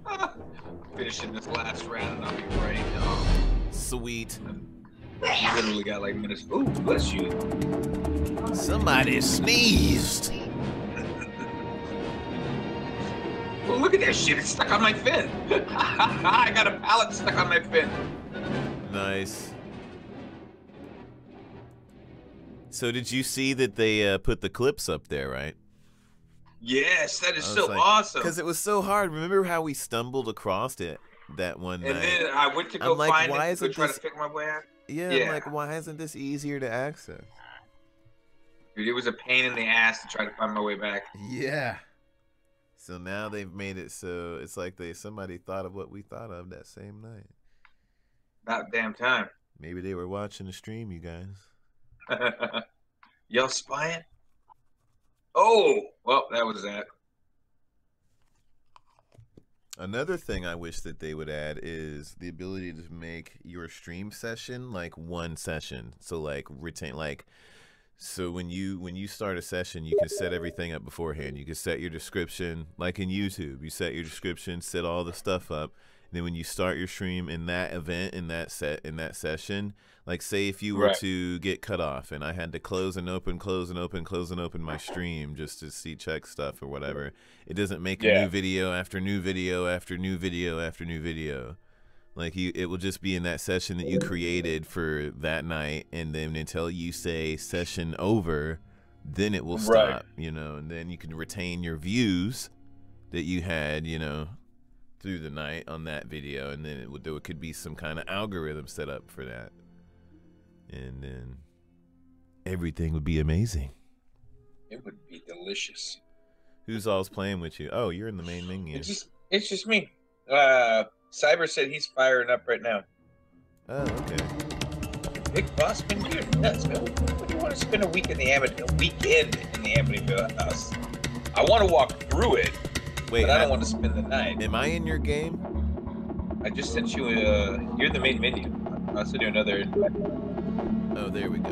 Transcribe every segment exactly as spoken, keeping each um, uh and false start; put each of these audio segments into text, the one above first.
Finishing this last round and I'll be right. Oh. Sweet. You literally got like minutes. Ooh, bless you. Somebody sneezed. Well, look at that shit. It's stuck on my fin. I got a pallet stuck on my fin. Nice. So did you see that they uh, put the clips up there, right? Yes, that is so like, awesome. Because it was so hard. Remember how we stumbled across it that one and night? And then I went to go I'm like, find why it isn't to try this... to figure my way out. Yeah, yeah, I'm like, why isn't this easier to access? Dude, it was a pain in the ass to try to find my way back. Yeah. So now they've made it so it's like they somebody thought of what we thought of that same night. About damn time. Maybe they were watching the stream, you guys. Y'all spying? Oh, well, that was that. Another thing I wish that they would add is the ability to make your stream session like one session. So like retain like so when you when you start a session, you can set everything up beforehand. You can set your description like in YouTube. You set your description, set all the stuff up. And then when you start your stream in that event, in that set, in that session, like say if you were right. to get cut off and I had to close and open, close and open, close and open my stream just to see check stuff or whatever, it doesn't make yeah. a new video after new video after new video after new video. Like you, it will just be in that session that you created for that night, and then until you say session over, then it will stop, right. you know, and then you can retain your views that you had, you know, through the night on that video, and then it would, there could be some kind of algorithm set up for that, and then everything would be amazing. It would be delicious. Who's all's playing with you? Oh, you're in the main menu. It's just, it's just me. Uh, Cyber said he's firing up right now. Oh, okay. Big boss been here. Nuts, man. What do you want to spend a week in the Amityville? A weekend in the Amityville house? I want to walk through it. Wait, but I don't I, want to spend the night. Am I in your game? I just sent you a. You're in the main menu. I'll send you another. Oh, there we go.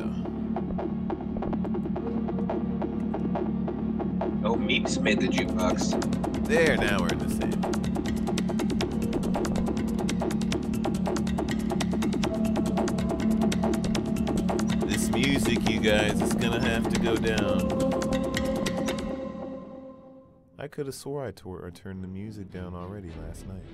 Oh, Meeps made the jukebox. There, now we're in the same. This music, you guys, is gonna have to go down. I could have swore I, tore, I turned the music down already last night.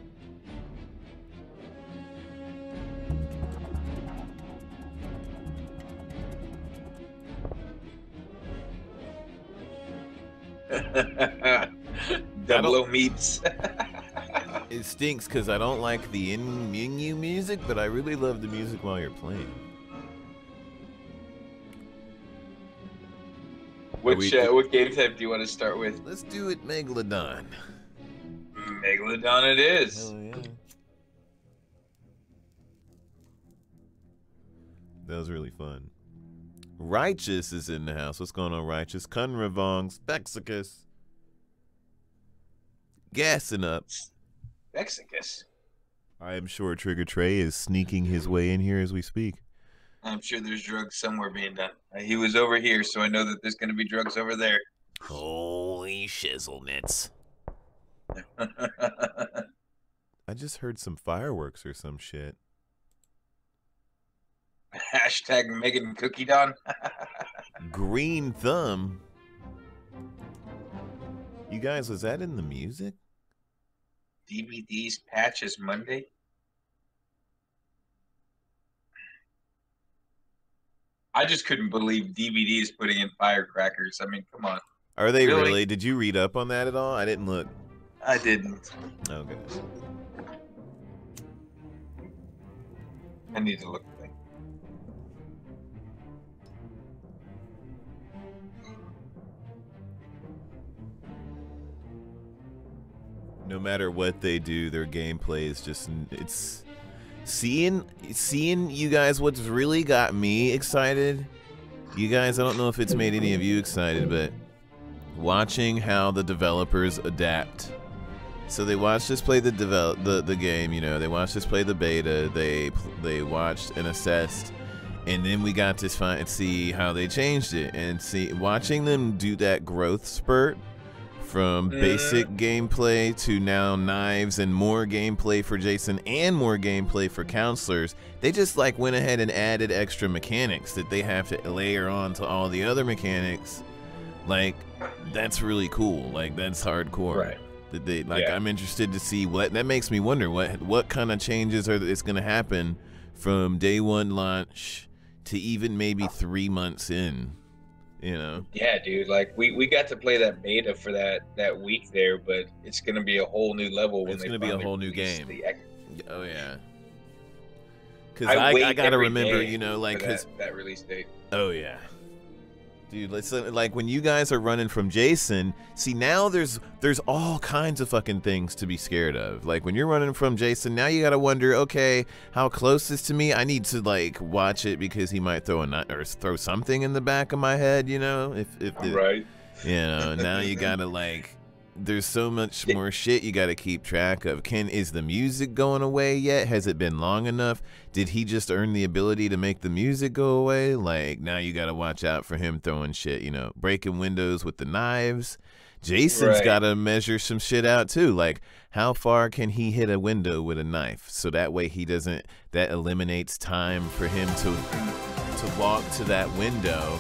Double O Meeps. It stinks because I don't like the in-menu music, but I really love the music while you're playing. Which, we, uh, what game type do you want to start with? Let's do it Megalodon. Megalodon it is. Hell yeah. That was really fun. Righteous is in the house. What's going on, Righteous? Kunravong, Spexicus. Gassing up. Spexicus. I am sure Trigger Trey is sneaking his way in here as we speak. I'm sure there's drugs somewhere being done. Uh, he was over here, so I know that there's going to be drugs over there. Holy shizzlenits. I just heard some fireworks or some shit. Hashtag Megan Cookie Don. Green Thumb. You guys, was that in the music? D V Ds patches Monday. I just couldn't believe D V Ds putting in firecrackers. I mean, come on. Are they really? really? Did you read up on that at all? I didn't look. I didn't. Okay. I need to look. No matter what they do, their gameplay is just, it's seeing seeing you guys. What's really got me excited, you guys, I don't know if it's made any of you excited, but watching how the developers adapt. So they watched us play the develop the the game, you know, they watched us play the beta, they they watched and assessed, and then we got to find see how they changed it, and see watching them do that growth spurt from Mm. basic gameplay to now knives and more gameplay for Jason and more gameplay for counselors. They just like went ahead and added extra mechanics that they have to layer on to all the other mechanics. Like, that's really cool. Like, that's hardcore. Right. That they like. Yeah. I'm interested to see what that makes me wonder what what kind of changes are it's going to happen from day one launch to even maybe three months in. You know. Yeah, dude. Like we, we got to play that beta for that that week there, but it's gonna be a whole new level when It's they gonna be a finally whole new release game. the ex- Oh yeah. Cause I, I, wait I gotta every remember, day you know, like for cause that, that release date. oh yeah. Dude, listen, like when you guys are running from Jason, see now there's there's all kinds of fucking things to be scared of. Like when you're running from Jason, now you gotta wonder, okay, how close is to me? I need to like watch it because he might throw a knife or throw something in the back of my head, you know? If if the, Right. you know, now you gotta like there's so much more shit you gotta keep track of. Can is the music going away yet? Has it been long enough? Did he just earn the ability to make the music go away? Like now you gotta watch out for him throwing shit, you know, breaking windows with the knives. Jason's Right. gotta measure some shit out too. Like how far can he hit a window with a knife? So that way he doesn't that eliminates time for him to to walk to that window.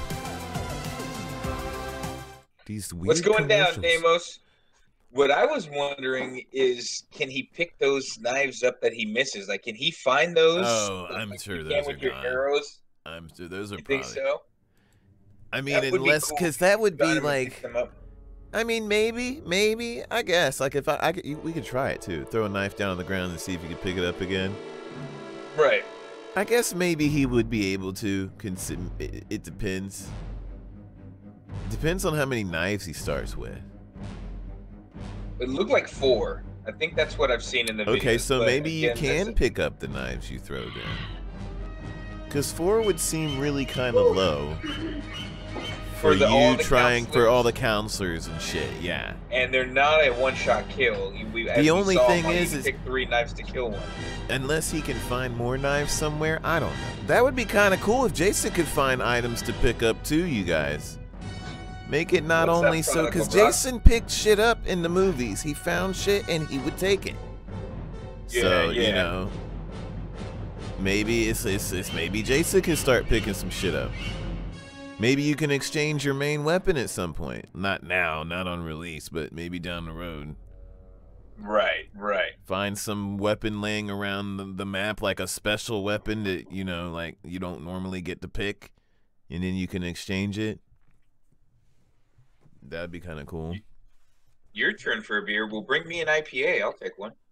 These weird What's going down, commercials. Damos? What I was wondering is, can he pick those knives up that he misses? Like, can he find those? Oh, like, I'm like sure you those can are with your gone. arrows. I'm sure those are You probably. think so? I mean, That would be unless cool because if that you would got be him and like. picked them up. I mean, maybe, maybe. I guess. Like if I, I could, you, we could try it too. Throw a knife down on the ground and see if you could pick it up again. Right. I guess maybe he would be able to. Consi- it, it depends. It depends on how many knives he starts with. It looked like four. I think that's what I've seen in the video. Okay, so maybe you again, can that's pick up the knives you throw down. Because four would seem really kind of low for, For the- you all the trying for counselors. all the counselors and shit. Yeah. a- and they're not a one-shot kill. You- We, as The we only saw, thing how you is- can is- pick three knives to kill one. Unless he can find more knives somewhere, I don't know. That would be kind of cool if Jason could find items to pick up too, you guys. Make it not What's that only so, because prodigal, Brock? Jason picked shit up in the movies. He found shit and he would take it. So, Yeah, you yeah. know, maybe it's, it's, it's maybe Jason can start picking some shit up. Maybe you can exchange your main weapon at some point. Not now, not on release, but maybe down the road. Right, right. Find some weapon laying around the, the map, like a special weapon that, you know, like you don't normally get to pick, and then you can exchange it. That'd be kind of cool. Your turn for a beer. Well, bring me an I P A. I'll take one.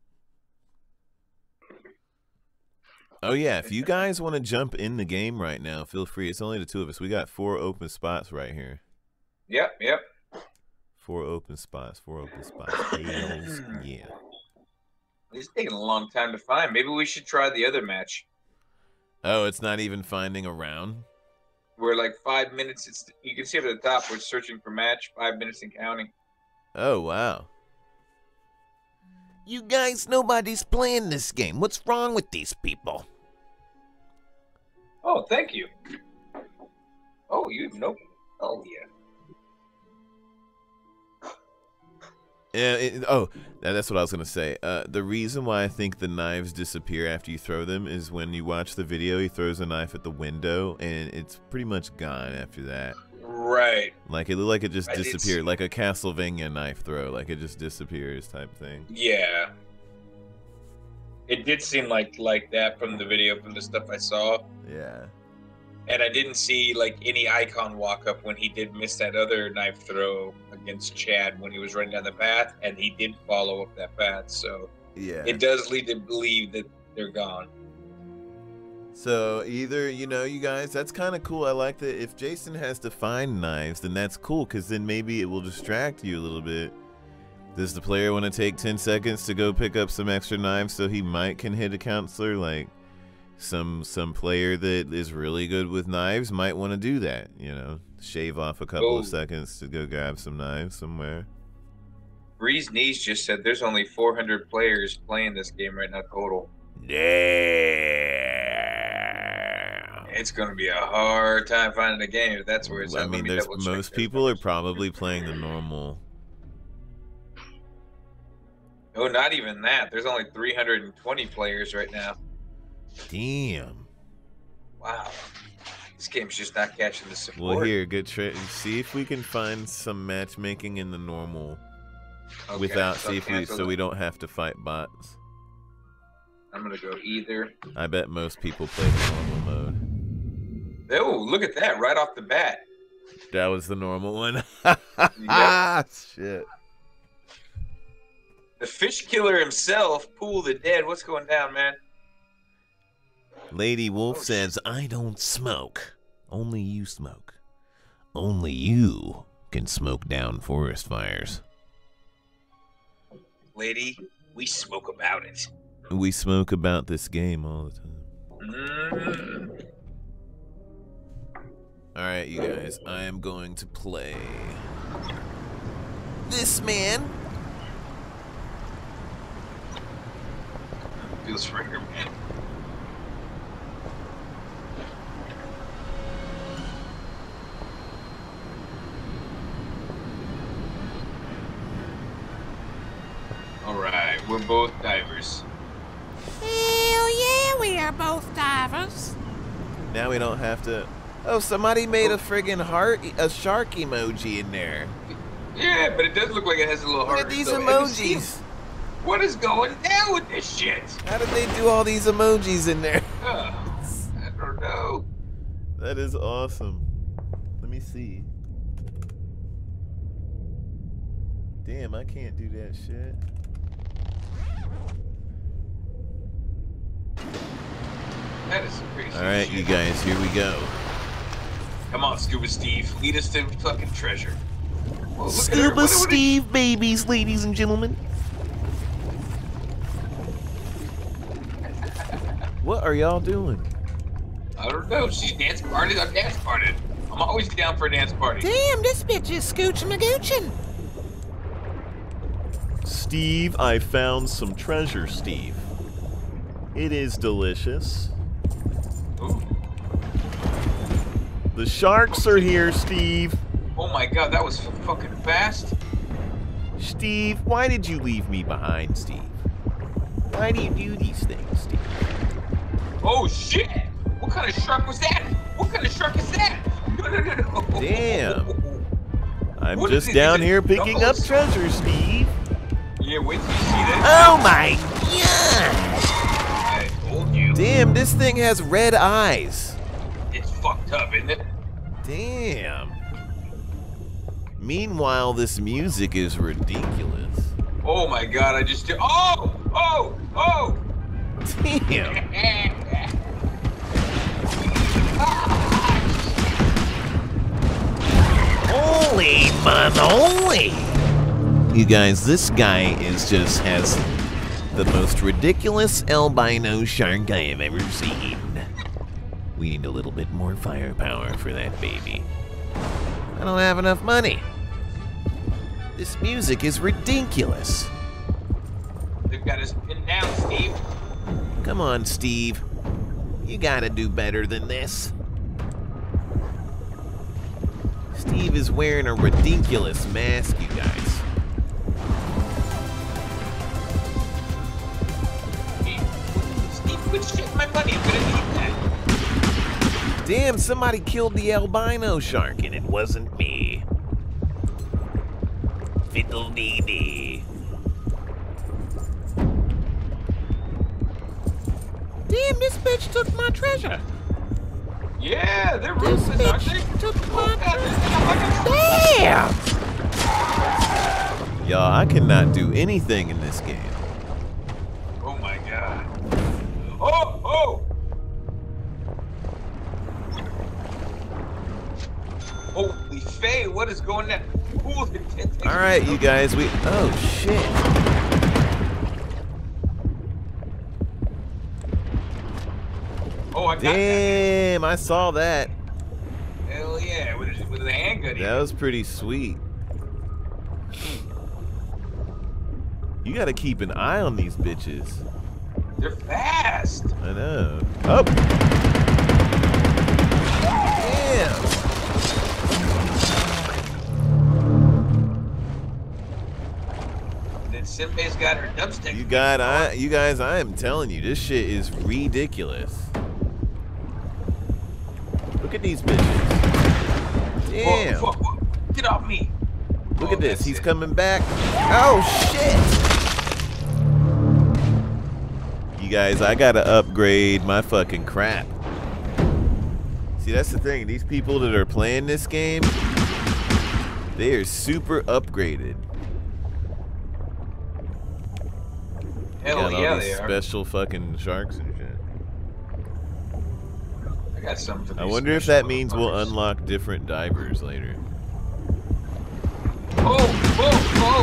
Oh, yeah, if you guys want to jump in the game right now, feel free. It's only the two of us. We got four open spots right here. Yep, yep. Four open spots, four open spots. Hells yeah. It's taking a long time to find. Maybe we should try the other match. Oh, it's not even finding a round? We're like five minutes. It's you can see up at the top. We're searching for match. Five minutes and counting. Oh, wow. You guys, nobody's playing this game. What's wrong with these people? Oh, thank you. Oh, you know. Oh, yeah. Yeah. It, oh, that- that's what I was gonna say. Uh, the reason why I think the knives disappear after you throw them is when you watch the video, he throws a knife at the window, and it's pretty much gone after that. Right. Like it looked like it just I did disappeared, see- like a Castlevania knife throw, like it just disappears type thing. Yeah. It did seem like like that from the video, from the stuff I saw. Yeah. And I didn't see like any icon walk up when he did miss that other knife throw against Chad when he was running down the path, and he did follow up that path. So Yeah. it does lead to believe that they're gone. So either, you know, you guys, that's kind of cool. I like that. If Jason has to find knives, then that's cool, because then maybe it will distract you a little bit. Does the player want to take ten seconds to go pick up some extra knives so he might can hit a counselor? Like some some player that is really good with knives might want to do that, you know, shave off a couple Oh. of seconds to go grab some knives somewhere. Breeze Knees just said there's only four hundred players playing this game right now total. Yeah. It's going to be a hard time finding a game if that's where it's at. I Let mean, me there's double check most this. people are probably playing the normal No, not even that. There's only three hundred twenty players right now. Damn. Wow. This game's just not catching the support. Well, here, good trick. See if we can find some matchmaking in the normal. Okay, without so see if we, so we don't have to fight bots. I'm gonna go either. I bet most people play the normal mode. Oh, look at that! Right off the bat. That was the normal one. Yep. Shit. The fish killer himself, Pool the Dead. What's going down, man? Lady Wolf oh, says, I don't smoke. Only you smoke. Only you can smoke down forest fires. Lady, we smoke about it. We smoke about this game all the time. Mm. Alright, you guys. I am going to play this man. Feels for her, man. Alright, we're both divers. Hell yeah, we are both divers. Now we don't have to... Oh, somebody made a friggin' heart, a shark emoji in there. Yeah, but it does look like it has a little heart. Look at these emojis. What is going down with this shit? How did they do all these emojis in there? Uh, I don't know. That is awesome. Let me see. Damn, I can't do that shit. That is crazy. All right, you guys, here we go. Come on, Scuba Steve. Lead us to fucking treasure. Whoa, Scuba what, Steve, what babies, ladies and gentlemen. What are y'all doing? I don't know. She's dance party. I'm dance party. I'm always down for a dance party. Damn, this bitch is scooching a goochin'. Steve, I found some treasure, Steve. It is delicious. Ooh. The sharks are here, Steve. Oh my god, that was fucking fast. Steve, why did you leave me behind, Steve? Why do you do these things, Steve? Oh shit! What kind of shark was that? What kind of shark is that? No, no, no, no. Damn. I'm what just down here picking up treasure, Steve. Yeah, wait till you see that. Oh my god! I told you. Damn, this thing has red eyes. It's fucked up, isn't it? Damn. Meanwhile, this music is ridiculous. Oh my god, I just did. Oh! Oh! Oh! Damn. Holy manoli! You guys, this guy is just has the most ridiculous albino shark I have ever seen. We need a little bit more firepower for that baby. I don't have enough money. This music is ridiculous. They've got us pinned down, Steve. Come on, Steve. You gotta do better than this. Steve is wearing a ridiculous mask, you guys. Steve, quit shitting my money. I'm gonna need that. Damn, somebody killed the albino shark, and it wasn't me. Fiddle dee dee. Damn, this bitch took my treasure. Yeah, they're This ruthless, aren't they? bitch took Oh, my God, treasure. Damn! Y'all, I cannot do anything in this game. Oh my god. Oh, oh! Holy Faye, what is going on? Alright, you guys, we... Oh, shit. Oh, I got Damn, I saw that. that. Hell yeah, with a, with a handgun. That was pretty sweet. You gotta keep an eye on these bitches. They're fast. I know. Oh! Damn! Let's Senpei's got her dubstep. You got, I, you guys, I am telling you, this shit is ridiculous. Look at these bitches. Damn. Whoa, whoa, whoa. Get off me. Look oh, at this. He's it. coming back. Oh, shit. You guys, I gotta upgrade my fucking crap. See, that's the thing. These people that are playing this game, they are super upgraded. Hell got all yeah, these they are. special fucking sharks and shit. I got something for these I wonder if that special means we'll motherfuckers. unlock different divers later. Oh, oh, oh!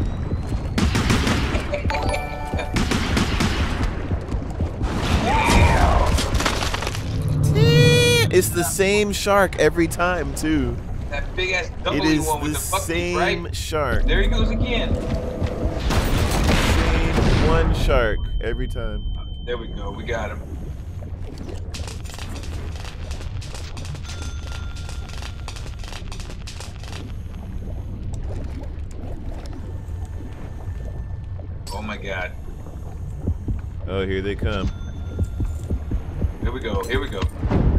It's the same shark every time, too. That big ass It W is one with the the bucket, same right? shark. There he goes again. Same one shark every time. There we go. We got him. Oh my god. Oh, here they come. Here we go. Here we go.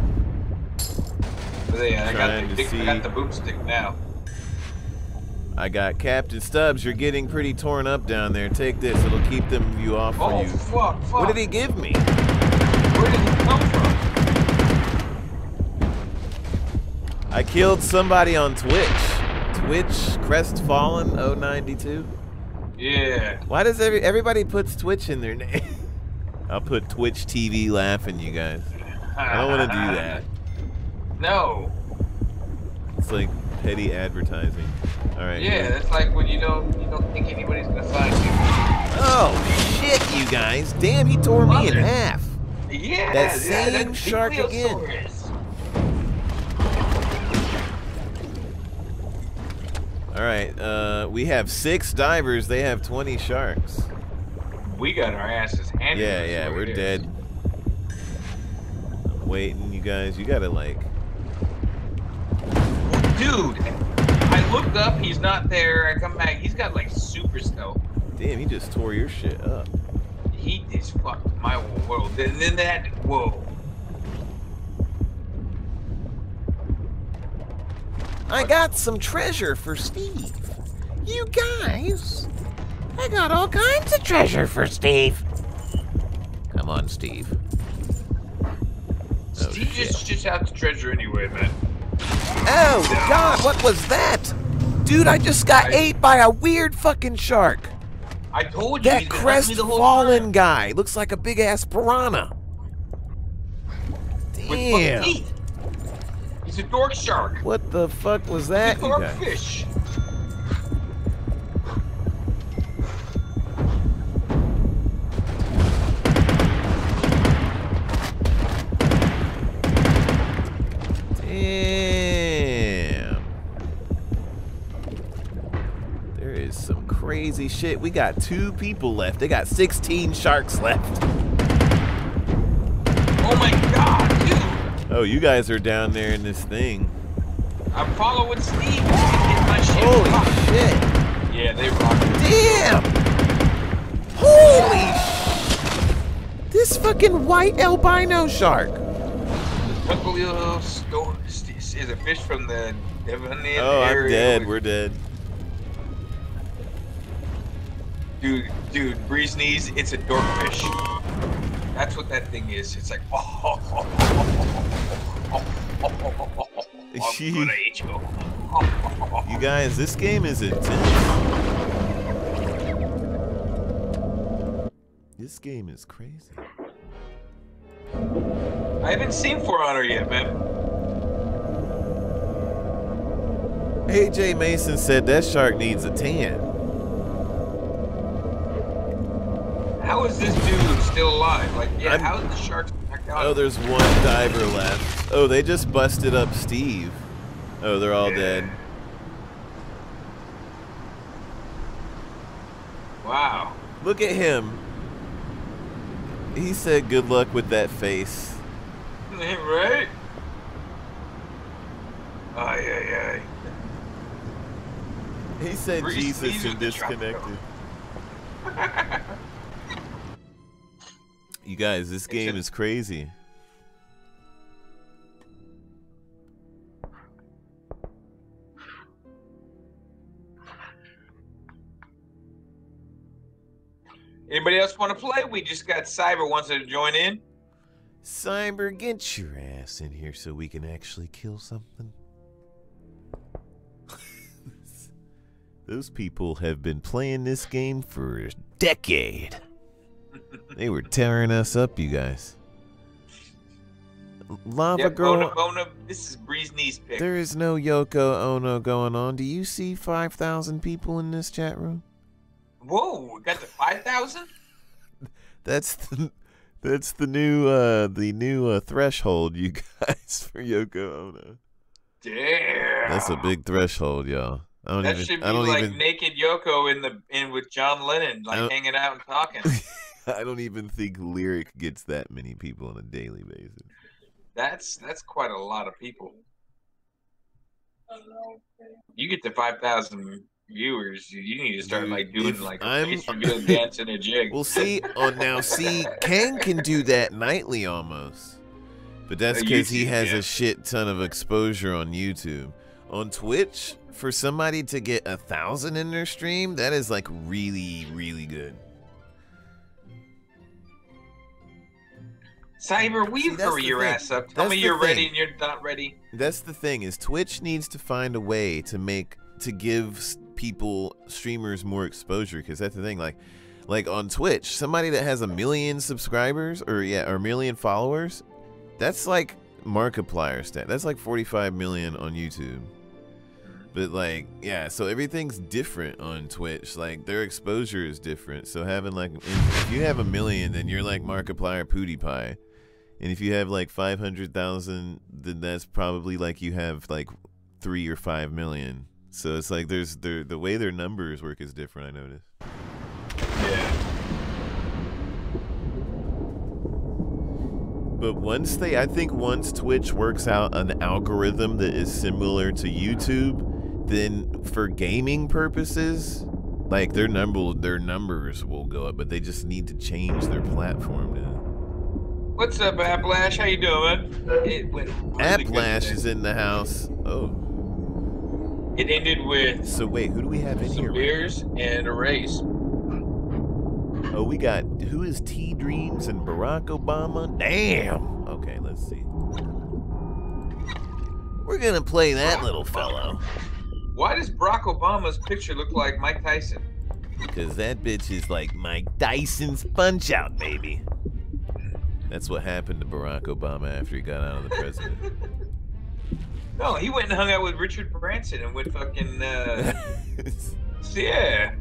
Where they at? I got Trying the to big, see. I got the boomstick now. I got Captain Stubbs. You're getting pretty torn up down there. Take this. It'll keep them of you off for Oh you. fuck! Fuck! What did he give me? Where did he come from? I killed somebody on Twitch. Twitch Crestfallen oh ninety-two. Yeah. Why does every everybody puts Twitch in their name? I'll put Twitch T V laughing, you guys. I don't want to do that. No. It's like petty advertising. All right. Yeah, here. that's like when you don't you don't think anybody's gonna find you. Oh shit, you guys! Damn, he tore me in Mother. half. Yeah. That yeah, same that's shark again. Plesiosaurus. All right, uh, we have six divers. They have twenty sharks. We got our asses handed. Yeah, to us yeah, over we're there. dead. I'm waiting, you guys. You gotta like. Dude, I looked up. He's not there. I come back. He's got like super stealth. Damn, he just tore your shit up. He just fucked my whole world. And then that. Whoa. I got some treasure for Steve. You guys, I got all kinds of treasure for Steve. Come on, Steve. Oh, Steve shit. just just out the treasure anyway, man. Oh, God, what was that? Dude, I just got I- ate by a weird fucking shark. I told you. That he's been hunting me the whole crestfallen time. guy looks like a big-ass piranha. With fucking Damn. teeth. He's a dork shark. What the fuck was He's a that, you dork guys? fish. Damn. There is some crazy shit. We got two people left. They got sixteen sharks left. Oh my god, dude. Oh, you guys are down there in this thing. I'm following Steve. He's getting my shit. Holy Fuck. shit. Yeah, they rock. Damn! Holy sh! This fucking white albino shark. Buckaleo Stone is a fish from the Devonian Oh, I'm area. dead. We're dead. Dude, dude, Breeze knees, it's a dorkfish. That's what that thing is. It's like, oh, oh, oh, oh, oh, oh, oh, oh, oh, I'm gonna eat you. You guys, this game is intense. This game is crazy. I haven't seen For Honor yet, man. A J Mason said that shark needs a tan. How is this dude still alive? Like, yeah, I'm- how is the shark back out? Oh, there's one diver left. Oh, they just busted up Steve. Oh, they're all Yeah. dead. Wow. Look at him. He said good luck with that face. Right? Ay, ay, ay. He said Breeze Jesus Knees and with the shark, disconnected. You guys, this game is crazy. Anybody else want to play? We just got Cyber wants to join in. Cyber, get your ass in here so we can actually kill something. Those people have been playing this game for a decade. They were tearing us up, you guys. Lava Yep, Girl. Bona, Bona, this is Bree's niece pick. There is no Yoko Ono going on. Do you see five thousand people in this chat room? Whoa, we got to five thousand? That's the, that's the new uh, the new uh, threshold, you guys, for Yoko Ono. Damn. That's a big threshold, y'all. I don't That even, should be I don't like even, naked Yoko in the in with John Lennon, like hanging out and talking. I don't even think Lyric gets that many people on a daily basis. That's that's quite a lot of people. You get to five thousand viewers, you need to start Dude, like doing if like a I'm- face reveal dance and a jig. Well, see, oh now see, Ken can do that nightly almost, but that's Uh, because he YouTube, has yeah. a shit ton of exposure on YouTube. On Twitch, for somebody to get a thousand in their stream, that is like really, really good. Cyber, will See, you that's hurry the your thing. ass up? Tell That's me the you're ready thing. and you're not ready. That's the thing is Twitch needs to find a way to make to give s- people streamers more exposure, because that's the thing, like like on Twitch, somebody that has a million subscribers or yeah or a million followers, that's like Markiplier stat. That's like forty-five million on YouTube. But like yeah, so everything's different on Twitch. Like their exposure is different. So having like if you have a million, then you're like Markiplier PewDiePie. And if you have like five hundred thousand, then that's probably like you have like three or five million. So it's like there's the the way their numbers work is different, I noticed. Yeah. But once they, I think once Twitch works out an algorithm that is similar to YouTube, then for gaming purposes, like their number their numbers will go up. But they just need to change their platform to. What's up, Applelash? How you doing? It went really good Applelash today. is in the house. Oh. It ended with So wait, who do we have in some here? beers and a race. Oh, we got, who is T Dreams and Barack Obama? Damn. Okay, let's see. We're gonna play that little fellow. Why does Barack Obama's picture look like Mike Tyson? Because that bitch is like Mike Tyson's Punch Out, baby. That's what happened to Barack Obama after he got out of the president. No, he went and hung out with Richard Branson and went fucking, uh... yeah.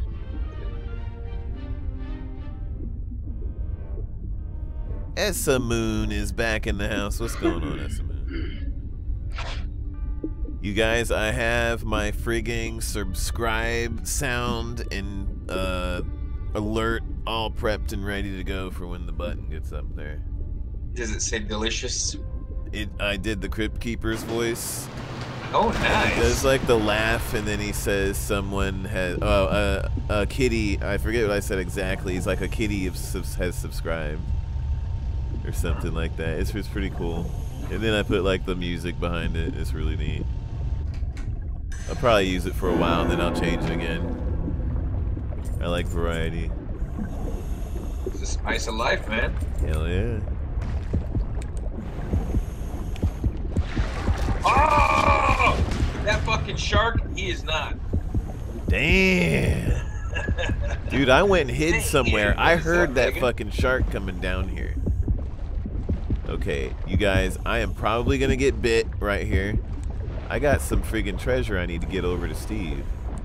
Essa Moon is back in the house. What's going on, Essa Moon? You guys, I have my frigging subscribe sound and uh, alert all prepped and ready to go for when the button gets up there. Does it say delicious? It. I did the Crypt Keeper's voice. Oh, He nice. does like the laugh, and then he says someone has, oh, uh, a kitty, I forget what I said exactly. He's like a kitty has subs- has subscribed. Or something like that. It's, it's pretty cool. And then I put like the music behind it. It's really neat. I'll probably use it for a while, and then I'll change it again. I like variety. It's the spice of life, man. Hell yeah. Oh! That fucking shark, he is not. Damn. Dude, I went and hid Hey, somewhere. I what's heard up, that Megan? fucking shark coming down here. Okay, you guys, I am probably gonna get bit right here. I got some friggin' treasure I need to get over to Steve.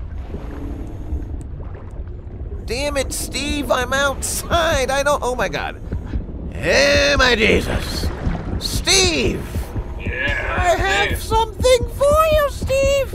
Damn it, Steve, I'm outside. I don't. Oh my god. Hey, my Jesus. Steve! Yeah. I have man. something for you, Steve!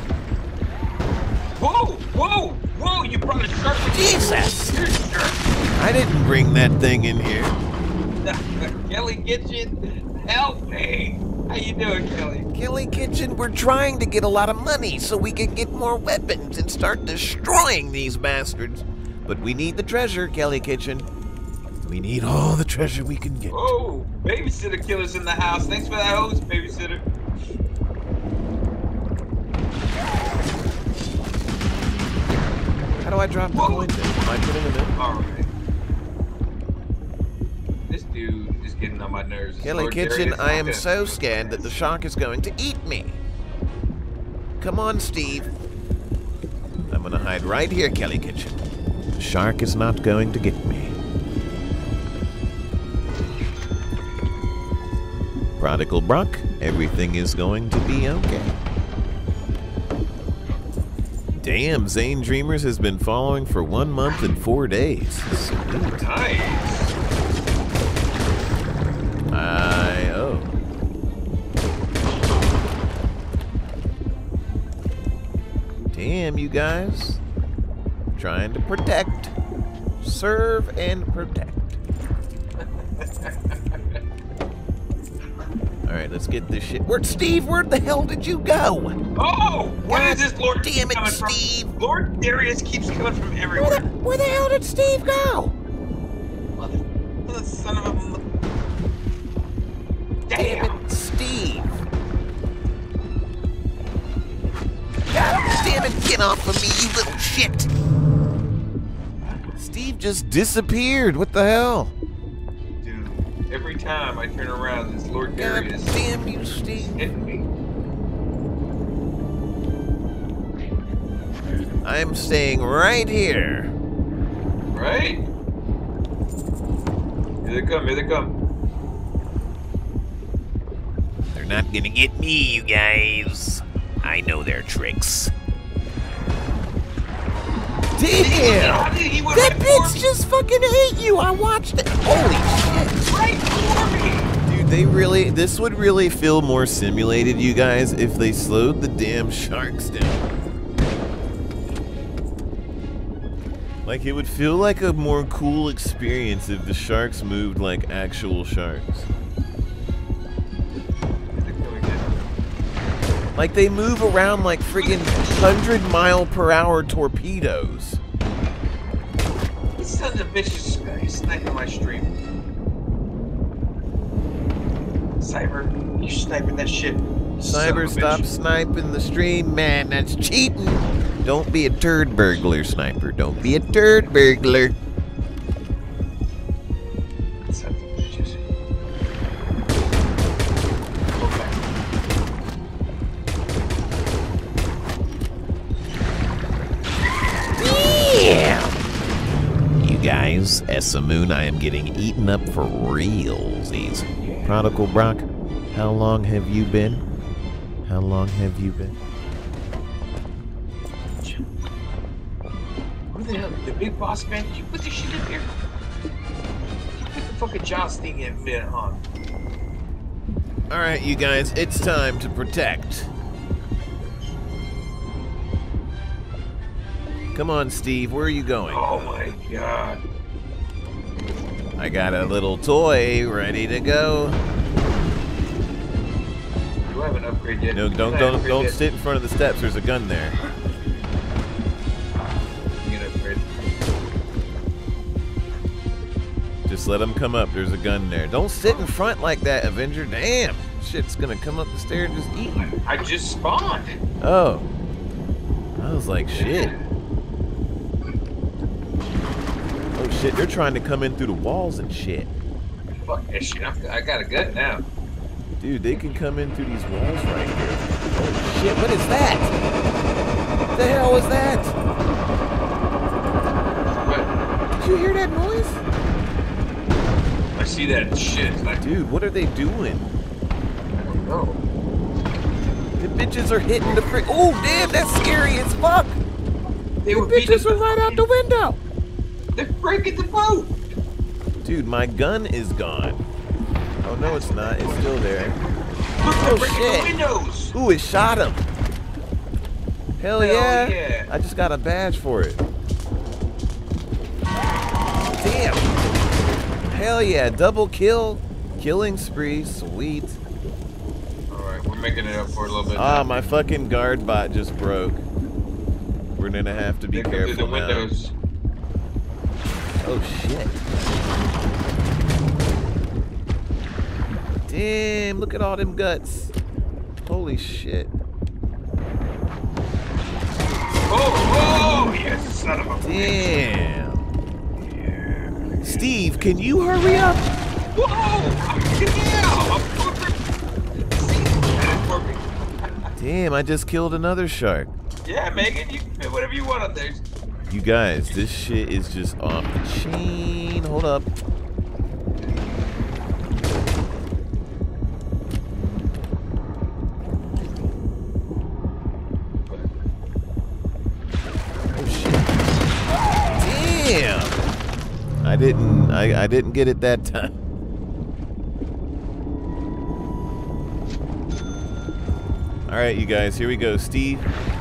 Whoa! Whoa! Whoa! You brought a shark with you. Jesus! Here's a shark. I didn't bring that thing in here. Kelly Kitchen, help me! How you doing, Kelly? Kelly Kitchen, we're trying to get a lot of money so we can get more weapons and start destroying these bastards. But we need the treasure, Kelly Kitchen. We need all the treasure we can get. Oh, babysitter killer's in the house. Thanks for that hose, babysitter. How do I drop the Whoa. coin then? Am I putting them in? Alright. This dude is getting on my nerves. Kelly Lord Kitchen, Darius, I am I'm so gonna- scared that the shark is going to eat me. Come on, Steve. I'm gonna hide right here, Kelly Kitchen. The shark is not going to get me. Prodigal Brock, everything is going to be okay. Damn, Zane Dreamers has been following for one month and four days. Sweet. Nice. I oh. Damn, you guys. Trying to protect. Serve and protect. Alright, let's get this shit. Where, Steve, where the hell did you go? Oh, what God is this Lord damn it, coming Steve. from? Lord Darius keeps coming from Where everywhere. the, where the hell did Steve go? Mother, mother son of a... Damn Damn. it, Steve. God damn it, get off of me, you little shit. Steve just disappeared. What the hell? Dude, every time I turn around, this Lord God Darius damn you, is Steve. hitting me. I'm staying right here. Right? Here they come, here they come. They're not gonna get me, you guys. I know their tricks. Damn! How did he went That right bitch for me? just fucking ate you. I watched it. Holy shit. Right for me! Dude, they really, this would really feel more simulated, you guys, if they slowed the damn sharks down. Like, it would feel like a more cool experience if the sharks moved like actual sharks. Like, they move around like friggin' one hundred mile per hour torpedoes. These sons of bitches is sniping my stream. Cyber, you sniping that shit. Cyber, stop sniping the stream, man. That's cheating. Don't be a turd burglar, Sniper. Don't be a turd burglar. Sons of bitches. Go back. Damn! You guys, Essamoon, I am getting eaten up for realsies. Prodigal Brock, how long have you been? How long have you been? Who the hell? The big boss man? Did you put this shit in here? You put the fucking Joss thing in there, huh? Alright, you guys, it's time to protect. Come on, Steve, where are you going? Oh my god. I got a little toy ready to go. Do I have an upgrade yet? No, don't I don't upgrade don't yet? sit in front of the steps. There's a gun there. You get upgrade. Just let him come up. There's a gun there. Don't sit in front like that, Avenger. Damn, shit's gonna come up the stairs and just eat you. I just spawned. Oh, I was like, shit. Oh shit, they're trying to come in through the walls and shit. Fuck that shit. I'm, I got a gun now. Dude, they can come in through these walls right here. Oh shit, what is that? What the hell was that? What? Did you hear that noise? I see that shit. Like, Dude, what are they doing? I don't know. The bitches are hitting the frick. Oh damn, that's scary as fuck! They The were beating bitches were right out the window! They're breaking the boat. Dude, my gun is gone. Oh no, it's not. It's still there. Look, they're Oh, breaking shit. the windows. Ooh, it shot him. Hell, Hell yeah. yeah. I just got a badge for it. Damn! Hell yeah, double kill. Killing spree, sweet. Alright, we're making it up for a little bit. Ah, now. my fucking guard bot just broke. We're gonna have to be They come through careful the now. windows. Oh shit. Damn, look at all them guts. Holy shit. Oh, oh, you son of a Damn. Yeah. Steve, can you hurry up? Whoa! Yeah! Damn, I just killed another shark. Yeah, Megan, you can do whatever you want up there. You guys, this shit is just off the chain. Hold up. Oh shit. Damn! I didn't I, I didn't get it that time. Alright, you guys, here we go. Steve.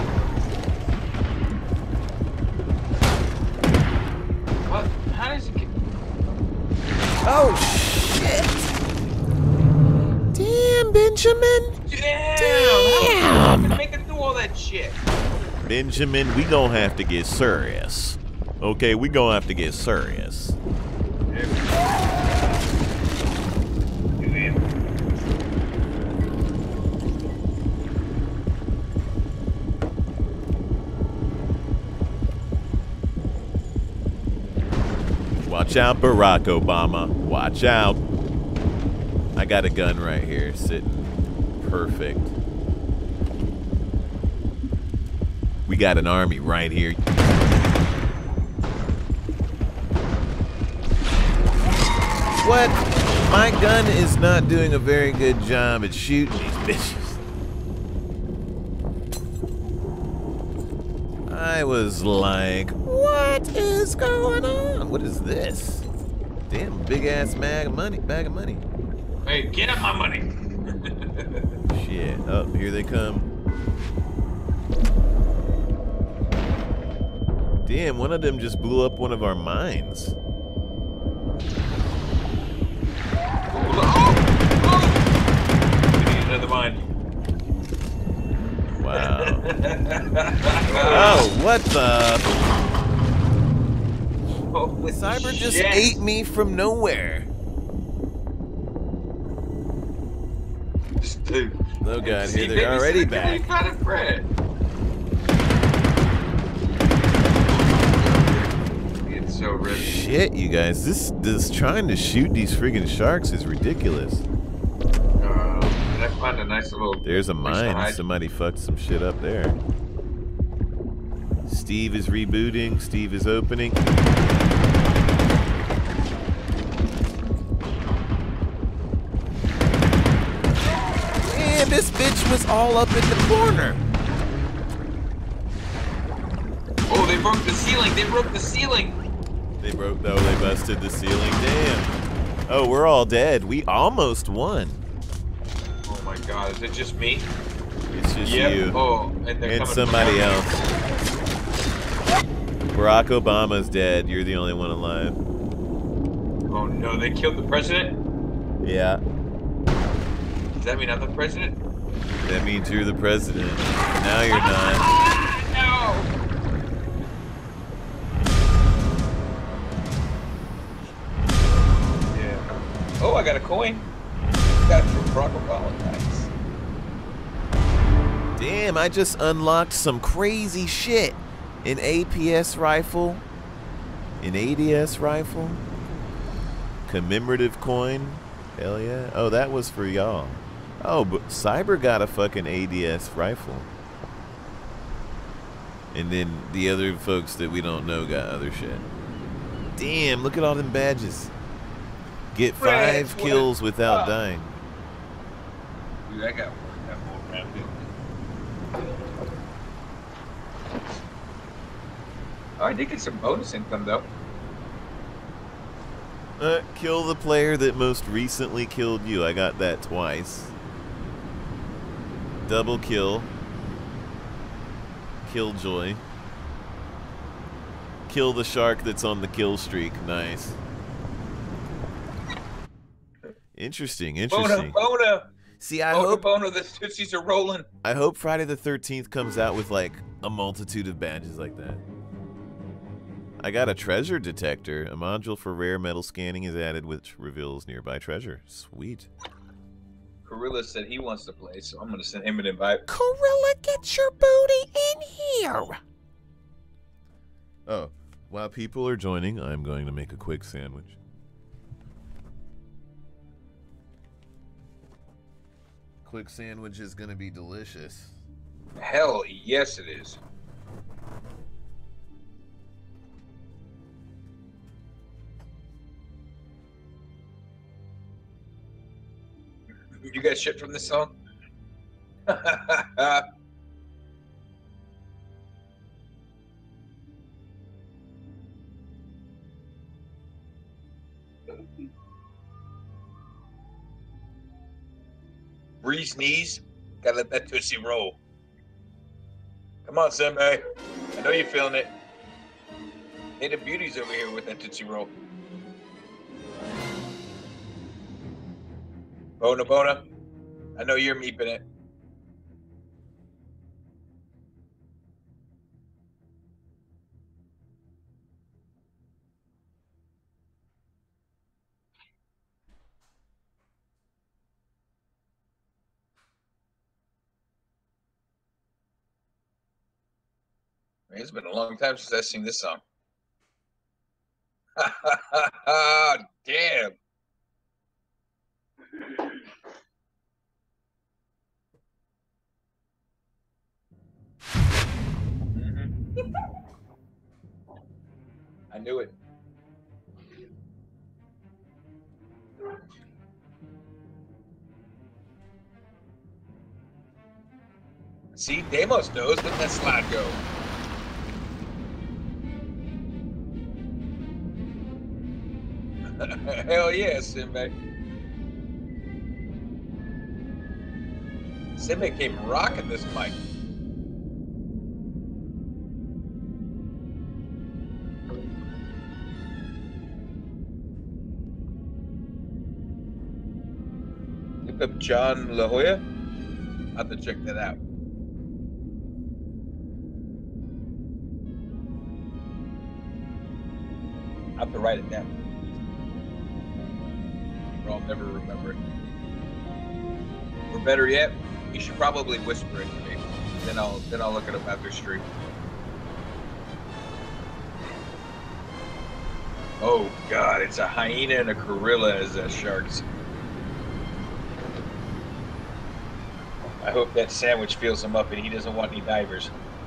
What? How does it get... Oh, shit! Damn, Benjamin! Damn! Damn! How make it do all that shit? Benjamin, we gonna have to get serious. Okay, we gonna have to get serious. Watch out, Barack Obama. Watch out. I got a gun right here, sitting perfect. We got an army right here. What? My gun is not doing a very good job at shooting these bitches. I was like, what is going on? What is this? Damn, big ass bag of money, bag of money. Hey, get up my money. Shit. Oh, here they come. Damn, one of them just blew up one of our mines. Oh, oh. We need another mine. Wow. Oh, what the? Holy Cyber just shit. ate me from nowhere. Dude. Oh god, See, here they're already back. Kind of bread. It's so ready. Shit, you guys, this this trying to shoot these friggin' sharks is ridiculous. Uh, did I find a nice little... There's a mine. Somebody fucked some shit up there. Steve is rebooting. Steve is opening. Man, this bitch was all up in the corner. Oh, they broke the ceiling. They broke the ceiling. They broke, though. They busted the ceiling. Damn. Oh, we're all dead. We almost won. Oh my god, is it just me? It's just yep. you. Oh, and, they're and coming somebody from else. Barack Obama's dead. You're the only one alive. Oh no, they killed the president? Yeah. Does that mean I'm the president? That means you're the president. Now you're not. Ah, no! Yeah. Oh, I got a coin. Got it from Barack Obama. Nice. Damn, I just unlocked some crazy shit. An A P S rifle. An A D S rifle. Commemorative coin. Hell yeah. Oh, that was for y'all. Oh, but Cyber got a fucking A D S rifle. And then the other folks that we don't know got other shit. Damn, look at all them badges. Get five Red, kills what? without Oh. dying. Dude, I got one. That whole round. Oh, I did get some bonus income though. Uh, kill the player that most recently killed you. I got that twice. Double kill. Killjoy. Kill the shark that's on the kill streak. Nice. Interesting, interesting. Bona, bona. See, I Bona, hope bona, the tootsies are rolling. I hope Friday the thirteenth comes out with like a multitude of badges like that. I got a treasure detector. A module for rare metal scanning is added, which reveals nearby treasure. Sweet. Gorilla said he wants to play, so I'm gonna send him an invite. Gorilla, get your booty in here! Oh, while people are joining, I'm going to make a quick sandwich. Quick sandwich is going to be delicious. Hell, yes it is. You got shit from this song? Breeze knees, gotta let that Tootsie roll. Come on, Senpai. I know you're feeling it. Hey, the beauty's over here with that Tootsie roll. Bona Bona, I know you're meeping it. It's been a long time since I've seen this song. Damn. Mm-hmm. I knew it. See, Deimos knows. Let that slide go. Hell yeah, Simba. Simba came rocking this mic. Look up John La Jolla. I'll have to check that out. I'll have to write it down. Or I'll never remember it. Or better yet, you should probably whisper it to me. Then I'll then I'll look it up after stream. Oh God, it's a hyena and a gorilla as uh, sharks. I hope that sandwich fills him up and he doesn't want any divers.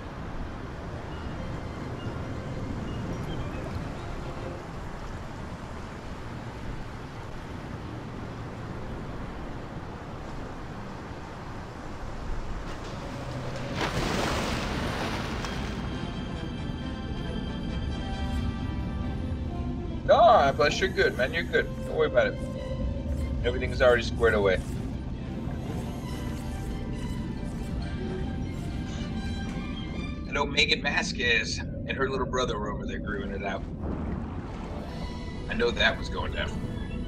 No, but you're good, man. You're good. Don't worry about it. Everything's already squared away. I know Megan Vasquez and her little brother were over there grooving it out. I know that was going down.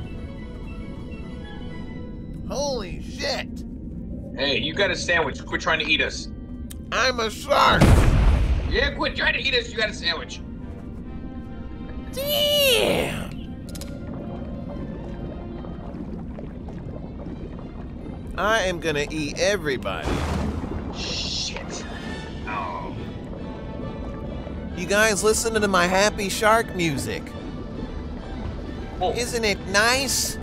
Holy shit! Hey, you got a sandwich. Quit trying to eat us. I'm a shark! Yeah, quit trying to eat us. You got a sandwich. Damn! I am gonna eat everybody. Shit. Oh. You guys listen to my happy shark music. Oh. Isn't it nice?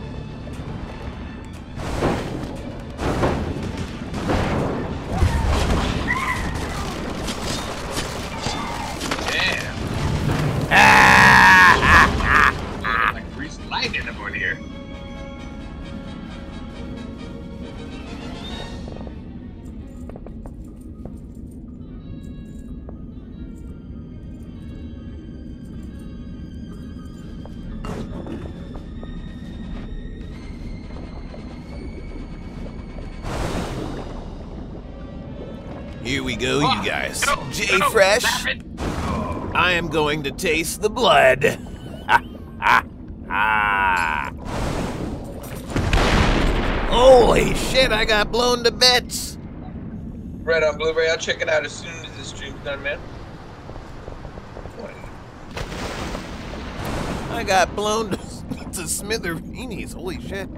Like greased lightning over here. Here we go, Oh, you guys. no, J no, Fresh. Laphin. Oh. I am going to taste the blood. Ha, ha, ha. Holy shit, I got blown to bits. Right on Blu-ray. I'll check it out as soon as the stream's done, man. I got blown to, to smithereens. Holy shit.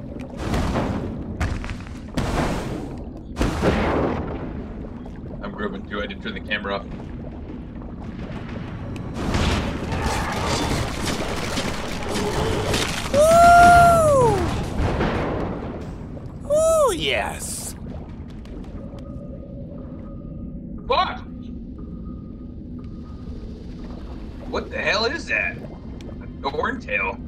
I'm grooving too. I did turn the camera off. Woo! Woo, yes. Fuck! What the hell is that? A thorn tail.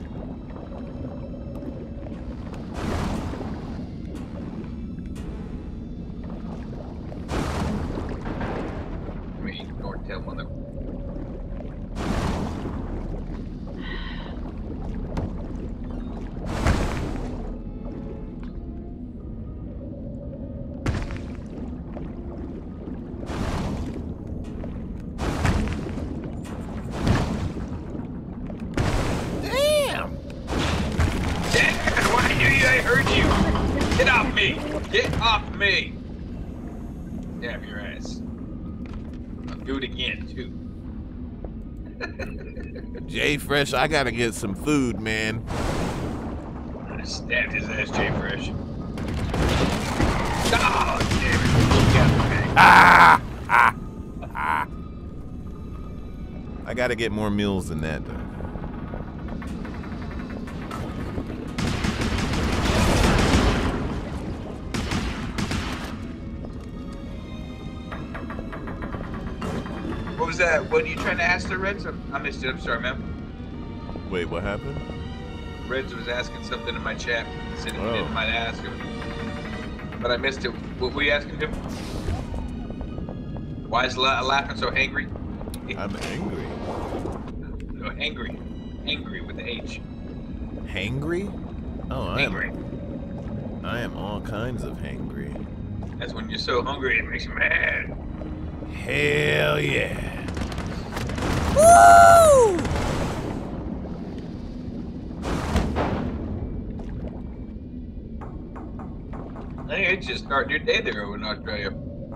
I mean, thorn tail mother. Get off me! Stab your ass. I'll do it again, too. J Fresh, I gotta get some food, man. I stabbed his ass, J Fresh. Oh, damn it. Yeah, ah, ah, ah. I gotta get more meals than that, though. What was that? What are you trying to ask the Reds? I missed it. I'm sorry, man. Wait, what happened? Reds was asking something in my chat. He said he Oh. didn't mind ask him. But I missed it. What were you asking him? Why is La Laphin so angry? I'm angry. No, angry. Angry with the H. Hangry? Oh, I am. Angry. I am all kinds of hangry. That's when you're so hungry it makes you mad. Hell yeah. Woo! I think it's just starting your day there over in Australia.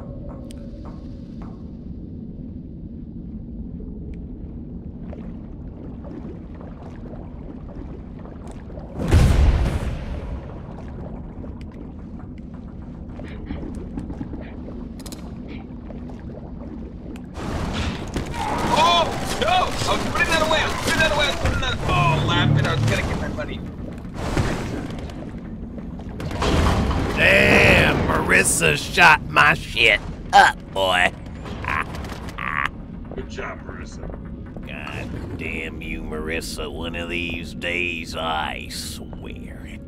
Damn, Marissa shot my shit up, boy. Good job, Marissa. God damn you, Marissa. One of these days, I swear it.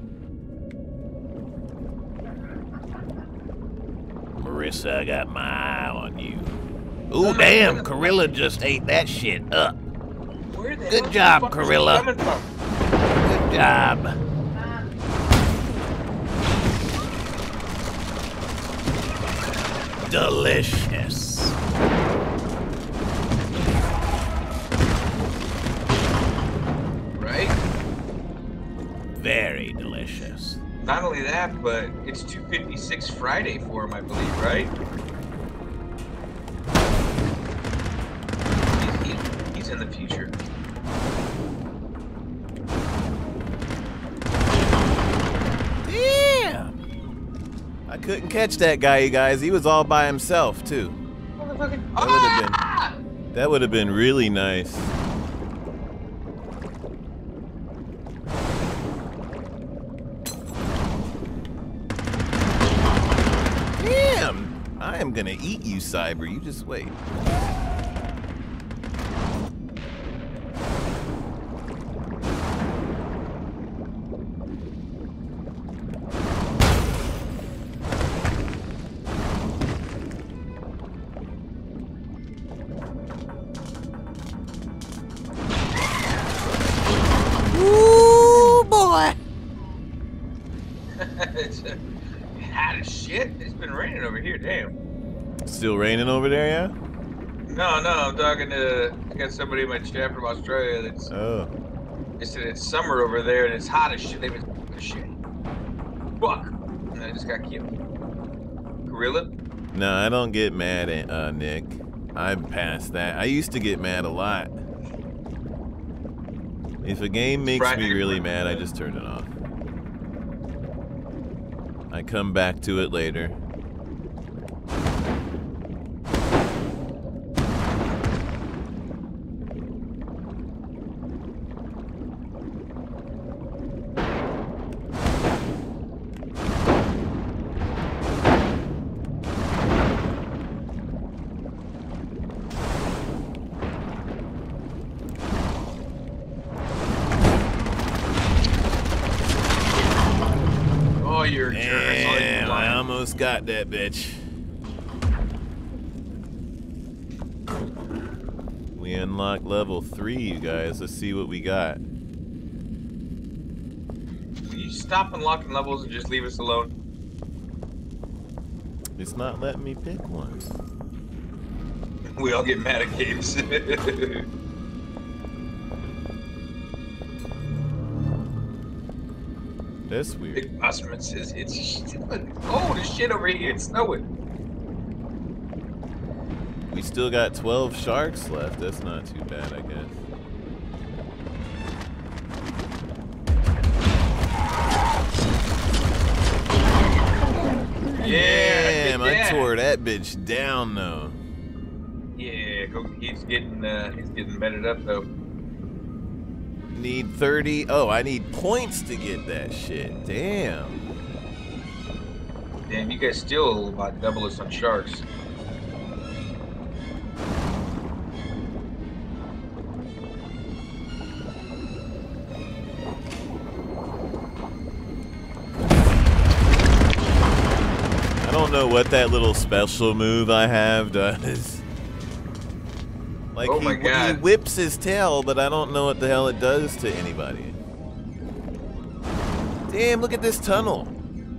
Marissa, I got my eye on you. Ooh, damn, Corilla just ate that shit up. Where the Good job, Corilla. Good job. Delicious. Right? Very delicious. Not only that, but it's two fifty-six Friday for him, I believe, right? He's, he, he's in the future. Damn! I couldn't catch that guy, you guys. He was all by himself, too. That would have been, that would have been really nice. Damn! I am gonna eat you, Cyber. You just wait. Hot as shit. It's been raining over here, damn. Still raining over there, yeah? No, no, I'm talking to, I got somebody in my chat from Australia that's, Oh. they said it's summer over there and it's hot as shit. They've been hot as shit. Fuck. And I just got killed. Gorilla? No, I don't get mad at uh, Nick. I'm past that. I used to get mad a lot. If a game makes Right. me really mad, I just turn it off. I come back to it later. You're a jerk. I saw you Damn, I flying. almost got that bitch. We unlocked level three, you guys. Let's see what we got. Will you stop unlocking levels and just leave us alone? It's not letting me pick one. We all get mad at games. That's weird. Big Bossman says it's oh, there's shit over here. It's snowing. We still got twelve sharks left. That's not too bad, I guess. Yeah. Damn, yeah. I tore that bitch down though. Yeah, go, he's getting uh, he's getting bedded up though. Need thirty. Oh, I need points to get that shit. Damn. Damn, you guys still about double us on sharks. I don't know what that little special move I have does. Like Oh he, my God. he whips his tail, but I don't know what the hell it does to anybody. Damn, look at this tunnel.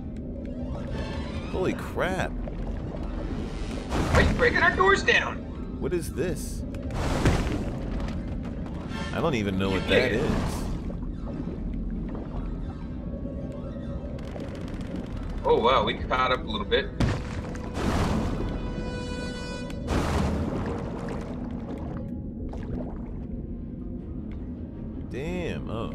Holy crap. Why are you breaking our doors down? What is this? I don't even know what Yeah. that is. Oh wow, we caught up a little bit. Damn, oh.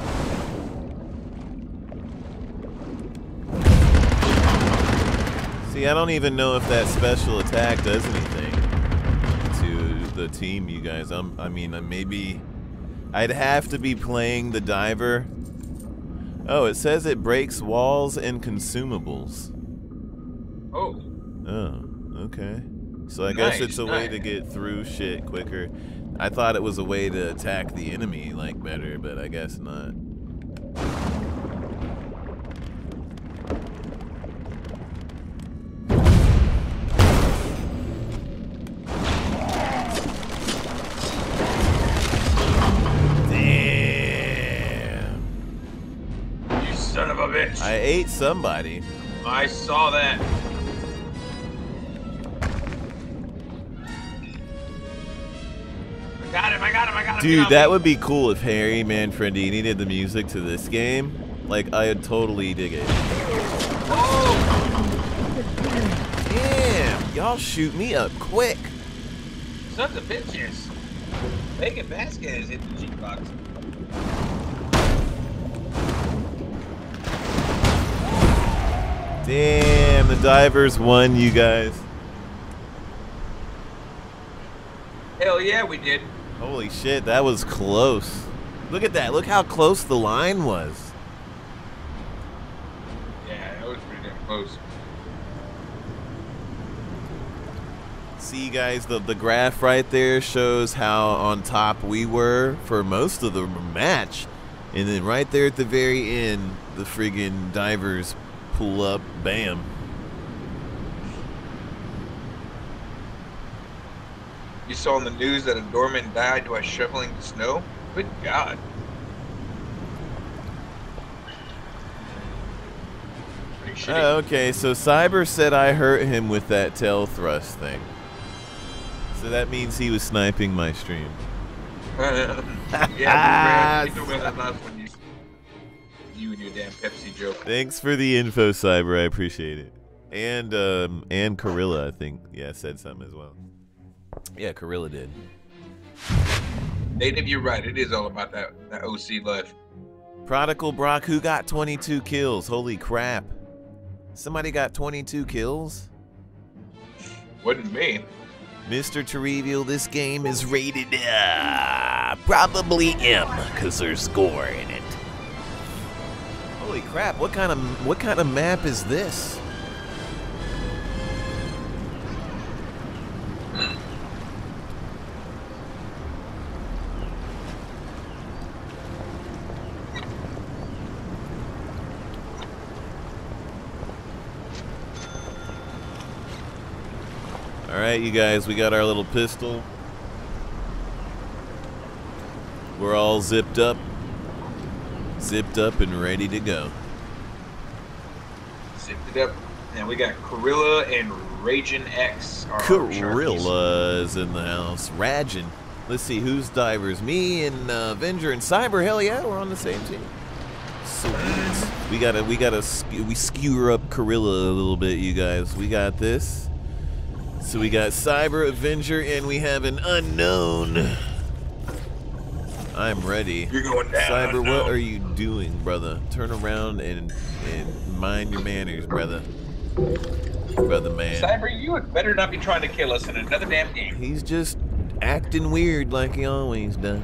See, I don't even know if that special attack does anything to the team, you guys. I'm, I mean, uh, maybe I'd have to be playing the diver. Oh, it says it breaks walls and consumables. Oh. Oh, okay. So I Nice, guess it's a way nice. to get through shit quicker. I thought it was a way to attack the enemy, like, better, but I guess not. Damn. You son of a bitch. I ate somebody. I saw that. I got him, I got him, I got him. Dude, that would be cool if Harry Manfredini did the music to this game. Like, I'd totally dig it. Oh! Damn, y'all shoot me up quick. Sons of bitches. Megan Vasquez hit the jukebox. Damn, the divers won, you guys. Hell yeah, we did. Holy shit, that was close. Look at that. Look how close the line was. Yeah, that was pretty damn close. See, guys, the, the graph right there shows how on top we were for most of the match. And then right there at the very end, the friggin' divers pull up. Bam. You saw in the news that a doorman died while shoveling the snow? Good God. Pretty shitty. Oh, okay, so Cyber said I hurt him with that tail thrust thing. So that means he was sniping my stream. yeah, we ran, we ran that last one. You, you and your damn Pepsi joke. Thanks for the info, Cyber. I appreciate it. And um, and Corilla, I think, yeah, said something as well. Yeah, Corilla did. Native, you're right. It is all about that, that O C life. Prodigal Brock, who got twenty-two kills? Holy crap. Somebody got twenty-two kills? Wasn't me. Mister Terrivial, this game is rated uh, probably M, because there's score in it. Holy crap, what kind of what kind of map is this? Alright, you guys, we got our little pistol. We're all zipped up. Zipped up and ready to go. Zipped it up. And we got Gorilla and Raging X. Gorilla's in the house. Raging. Let's see, who's divers? Me and uh, Avenger and Cyber. Hell yeah, we're on the same team. Sweet. We gotta, we gotta, we skewer up Gorilla a little bit, you guys. We got this. So we got Cyber, Avenger, and we have an unknown. I'm ready. You're going down. Cyber, unknown. What are you doing, brother? Turn around and and mind your manners, brother. Brother man. Cyber, you had better not be trying to kill us in another damn game. He's just acting weird like he always does.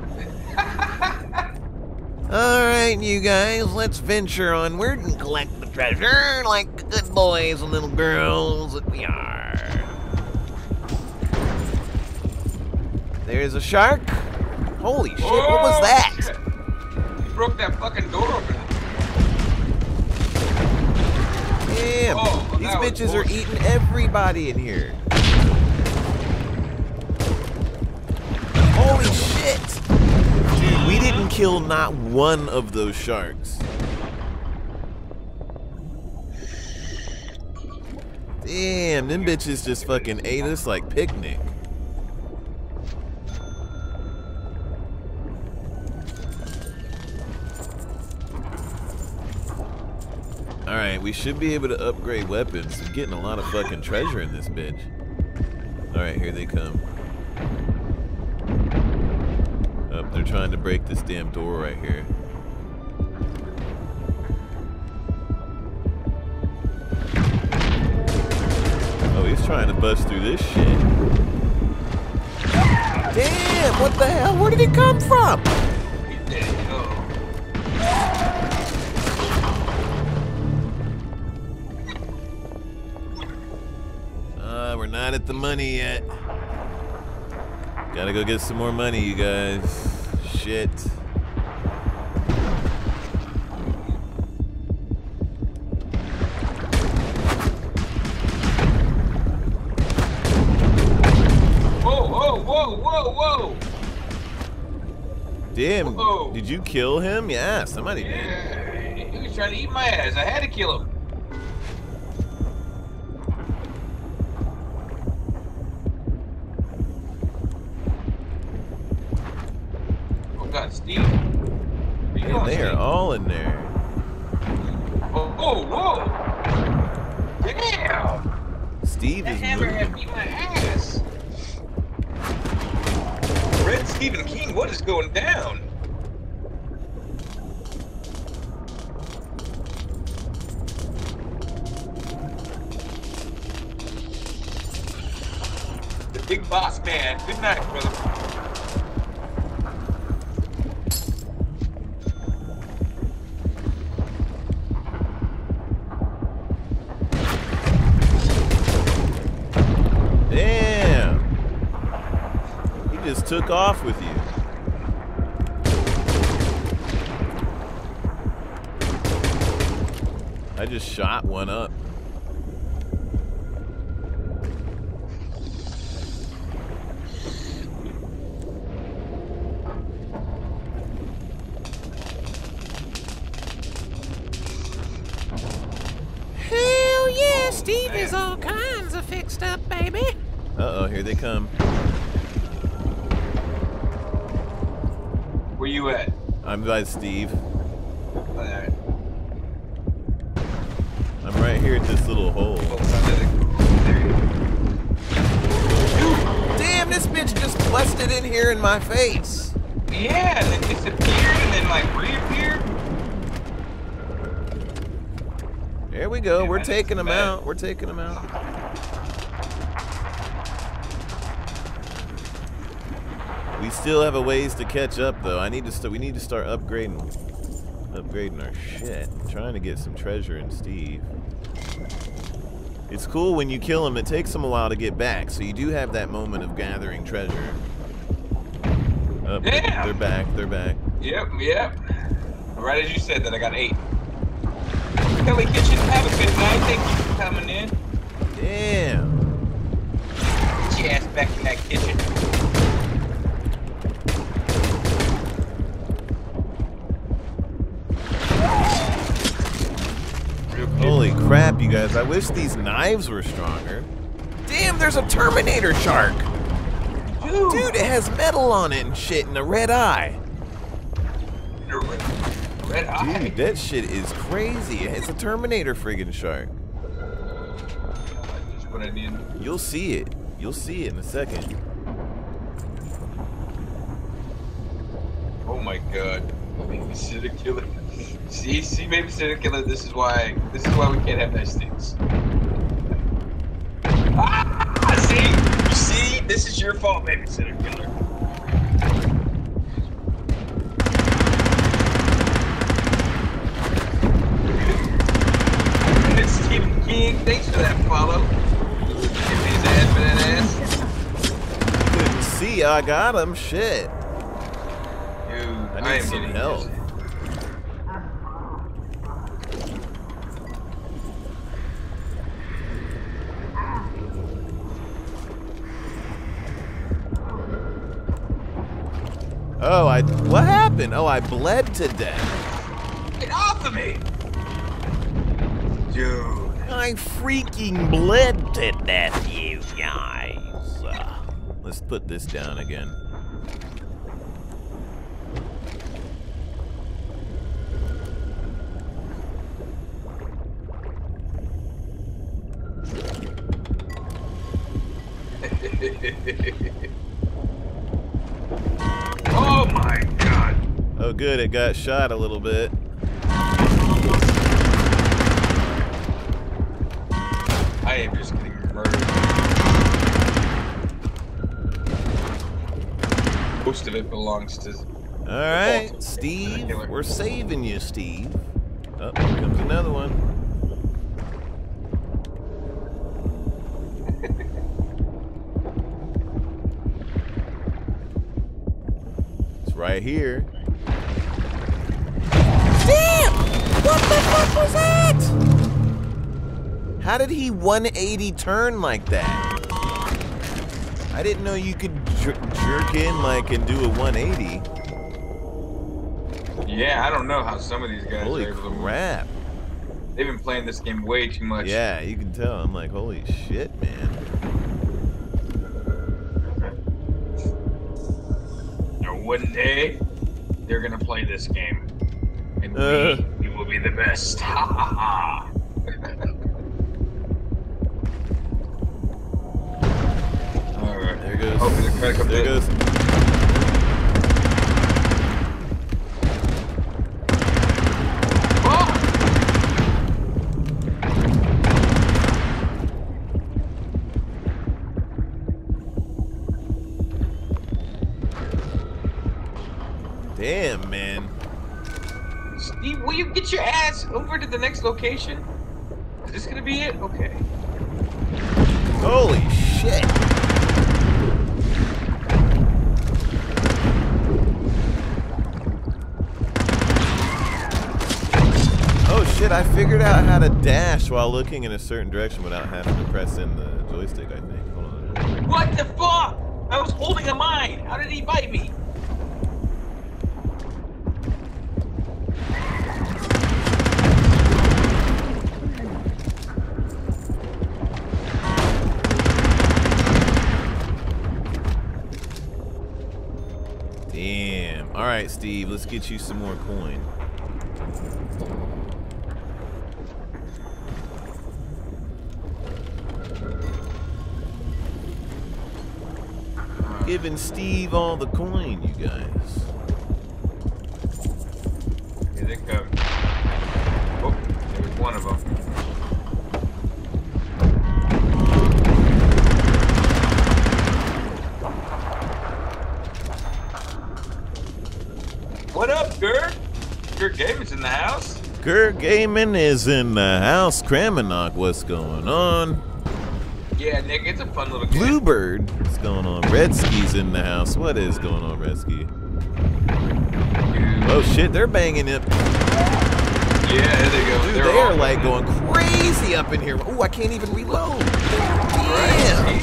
Alright, you guys, let's venture onward and collect the treasure like good boys and little girls that we are. There's a shark. Holy shit, Whoa, what was that? Shit. You broke that fucking door open. Damn, oh, these bitches are eating everybody in here. Holy shit. Dude, we didn't kill not one of those sharks. Damn, them bitches just fucking ate us like picnic. Alright, we should be able to upgrade weapons. We're getting a lot of fucking treasure in this bitch. Alright, here they come. Oh, they're trying to break this damn door right here. Oh, he's trying to bust through this shit. Damn, what the hell? Where did he come from? Uh, we're not at the money yet. Gotta go get some more money, you guys. Shit. Whoa, whoa, whoa, whoa, whoa! Damn, Whoa. Did you kill him? Yeah, somebody did. Yeah, he was trying to eat my ass. I had to kill him. Oh God, Steve. Where you Man, going, they are Steve? all in there. Oh, whoa, whoa! Damn! Steve That is hammerhead moving. beat my ass. Red Stephen King, what is going down? The big boss man. Good night, brother. Damn. He just took off with you. I just shot one up. Hell yeah, Steve man. is all kinds of fixed up, baby. Uh-oh, here they come. Where you at? I'm by Steve. Alright. I'm right here at this little hole. Oh, there you go. Damn Damn, this bitch just busted in here in my face. Yeah, and then disappeared and then like reappeared. There we go. Yeah, We're that's taking them bad. out. We're taking them out. We still have a ways to catch up, though. I need to st we need to start upgrading, upgrading our shit. I'm trying to get some treasure in Steve. It's cool when you kill them. It takes them a while to get back, so you do have that moment of gathering treasure. Oh, they're, they're back. They're back. Yep, yep. Right as you said that, I got eight. Kelly Kitchen, have a good night. Thank you for coming in. Damn. Get your ass back in that kitchen. Holy crap, you guys. I wish these knives were stronger. Damn, there's a Terminator shark. Dude, Dude, it has metal on it and shit and a red eye. red, red eye. Dude, that shit is crazy. It's a Terminator friggin' shark. That's what I need. You'll see it. You'll see it in a second. Oh my god. Babysitter killer. See, see, babysitter killer. This is why. This is why we can't have nice things. Ah, see, you see, this is your fault, babysitter killer. And Stephen King, thanks for that follow. Give me his ass for that ass. Couldn't see, I got him. Shit. Dude, I I, need am some getting help. this. Oh, I. What happened? Oh, I bled to death. Get off of me! Dude. I freaking bled to death, you guys. Uh, Let's put this down again. Oh my god. Oh, good. It got shot a little bit. I am just getting murdered. Most of it belongs to. All right, Steve. We're saving you, Steve. Oh, here comes another one. It's right here. Damn! What the fuck was that? How did he one eighty turn like that? I didn't know you could jer jerk in like and do a one eighty. Yeah, I don't know how some of these guys Holy are able to move. crap. They've been playing this game way too much. Yeah, you can tell. I'm like, holy shit, man. Now one day, they're gonna play this game. And Uh. we, we will be the best. Ha ha ha. Alright. There goes. Oh, there's a crack up There there. goes. Oh! Damn, man. Steve, will you get your ass over to the next location? Is this gonna be it? Okay. Holy shit. Oh shit, I figured out how to dash while looking in a certain direction without having to press in the joystick, I think. Hold on. What the fuck? I was holding a mine. How did he bite me? Damn. Alright, Steve, let's get you some more coin. Giving Steve all the coin, you guys. Here they come. Oh, there's one of them. What up, Gurk? Gurk Gaming's in the house. Gurk Gaming is in the house. Kramanok, what's going on? Yeah, Nick, it's a fun little game. Bluebird, what's going on? Redski's in the house. What is going on, Redski? Dude. Oh shit, they're banging it. Yeah, there they go. Dude, They're they are all like going. going crazy up in here. Oh, I can't even reload. Right. Damn.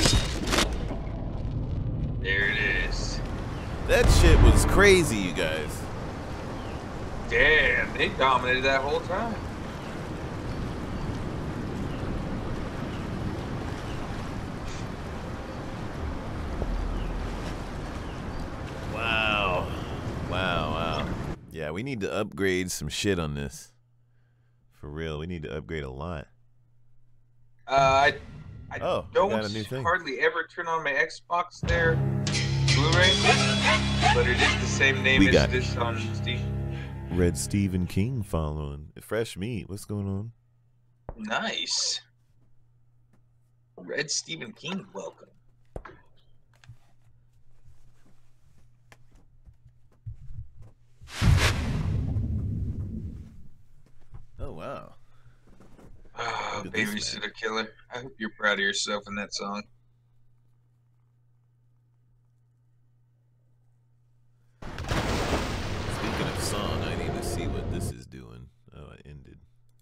There it is. That shit was crazy, you guys. Damn, they dominated that whole time. Wow. Wow, wow. Yeah, we need to upgrade some shit on this. For real, we need to upgrade a lot. Uh, I, I Oh, don't got a new thing. hardly ever turn on my Xbox there, Blu-ray, but it is the same name We as got- this on Steam. Red Stephen King following. Fresh meat, what's going on? Nice. Red Stephen King, welcome. Oh, wow. Oh, Look at this Babysitter Killer. I hope you're proud of yourself in that song. Speaking of song, I need to see what this is doing. Oh, it ended.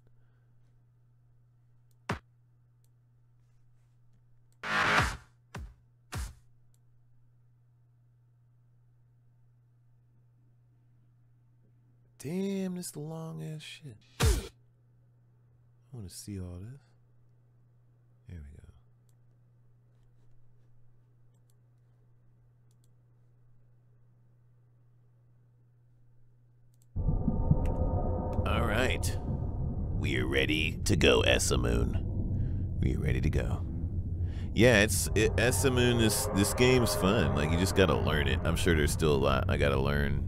Damn, this long ass shit. I want to see all this. There we go. All right. We're ready to go, Esamoon. We're ready to go. Yeah, it's it, Esamoon. This this game's fun. Like, you just gotta learn it. I'm sure there's still a lot I gotta learn.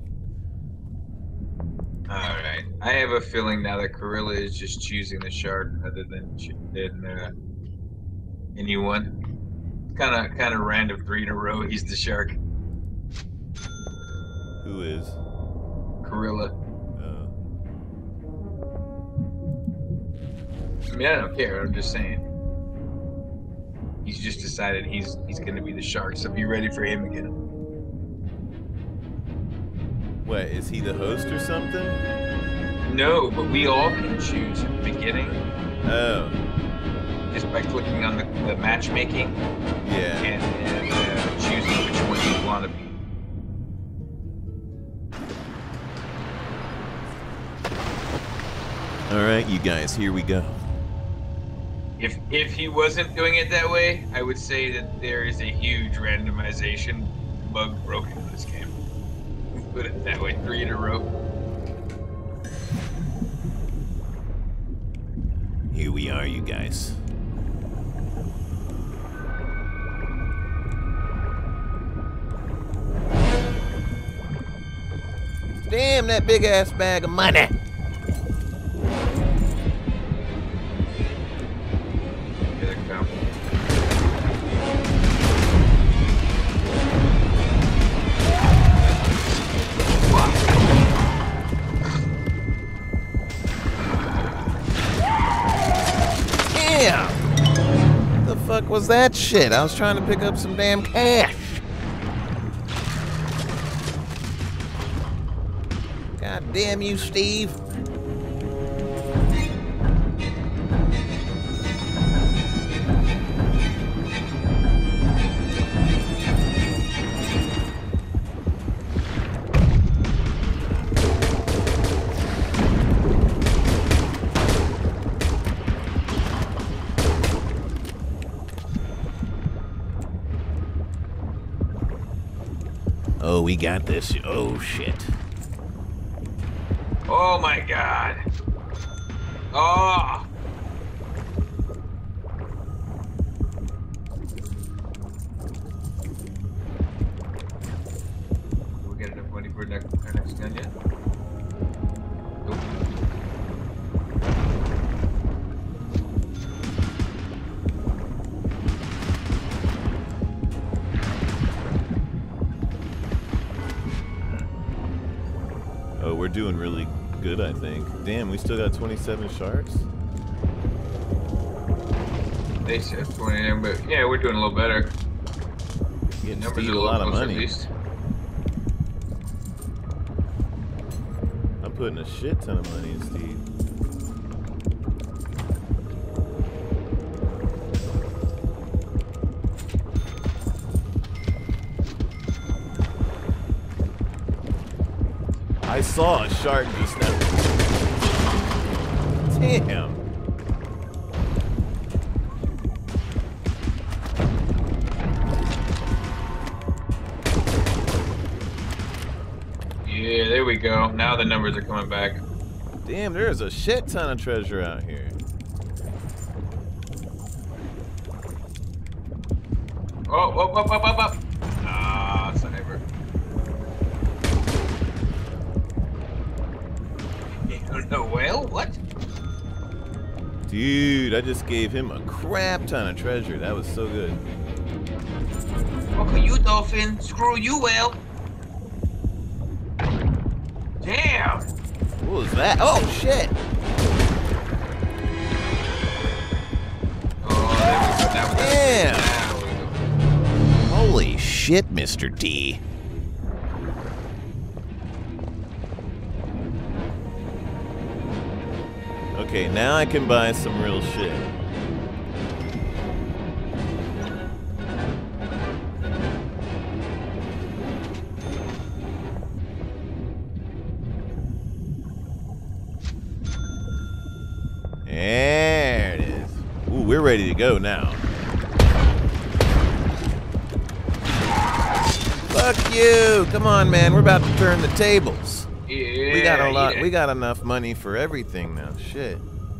Alright. I have a feeling now that Gorilla is just choosing the shark other than, than uh, anyone. Kind of kind of random, three in a row, he's the shark. Who is? Gorilla. Uh, I mean, I don't care. I'm just saying. He's just decided he's he's going to be the shark, so be ready for him again. what, is he the host or something? No, but we all can choose at the beginning, Oh, just by clicking on the, the matchmaking yeah. and, and uh, choosing which one you want to be. All right, you guys, here we go. If if he wasn't doing it that way, I would say that there is a huge randomization bug broken in this game. Put it that way, three in a row. Here we are, you guys. Damn, that big ass bag of money. Here they come. Damn! The fuck was that shit? I was trying to pick up some damn cash. God damn you, Steve. Oh, we got this. Oh, shit. Oh my god. Oh! doing really good, I think. Damn, we still got twenty-seven sharks? They said twenty, but yeah, we're doing a little better. Getting Numbers Steve are a lot of closer, money. At least. I'm putting a shit ton of money in Steve. I saw a shark just now. Damn. Yeah, there we go. Now the numbers are coming back. Damn, there's a shit ton of treasure out here. Oh, up, up, up, up, up. Ah, sniper. No whale? What? Dude, I just gave him a crap ton of treasure. That was so good. Okay, you dolphin. Screw you, whale. Damn. What was that? Oh, shit. Oh, there we go. That was Damn. There we go. Holy shit, Mister D. Okay, now I can buy some real shit. There it is. Ooh, we're ready to go now. Fuck you! Come on, man. We're about to turn the tables. Yeah, We got a lot. yeah. We got enough money for everything now. Shit.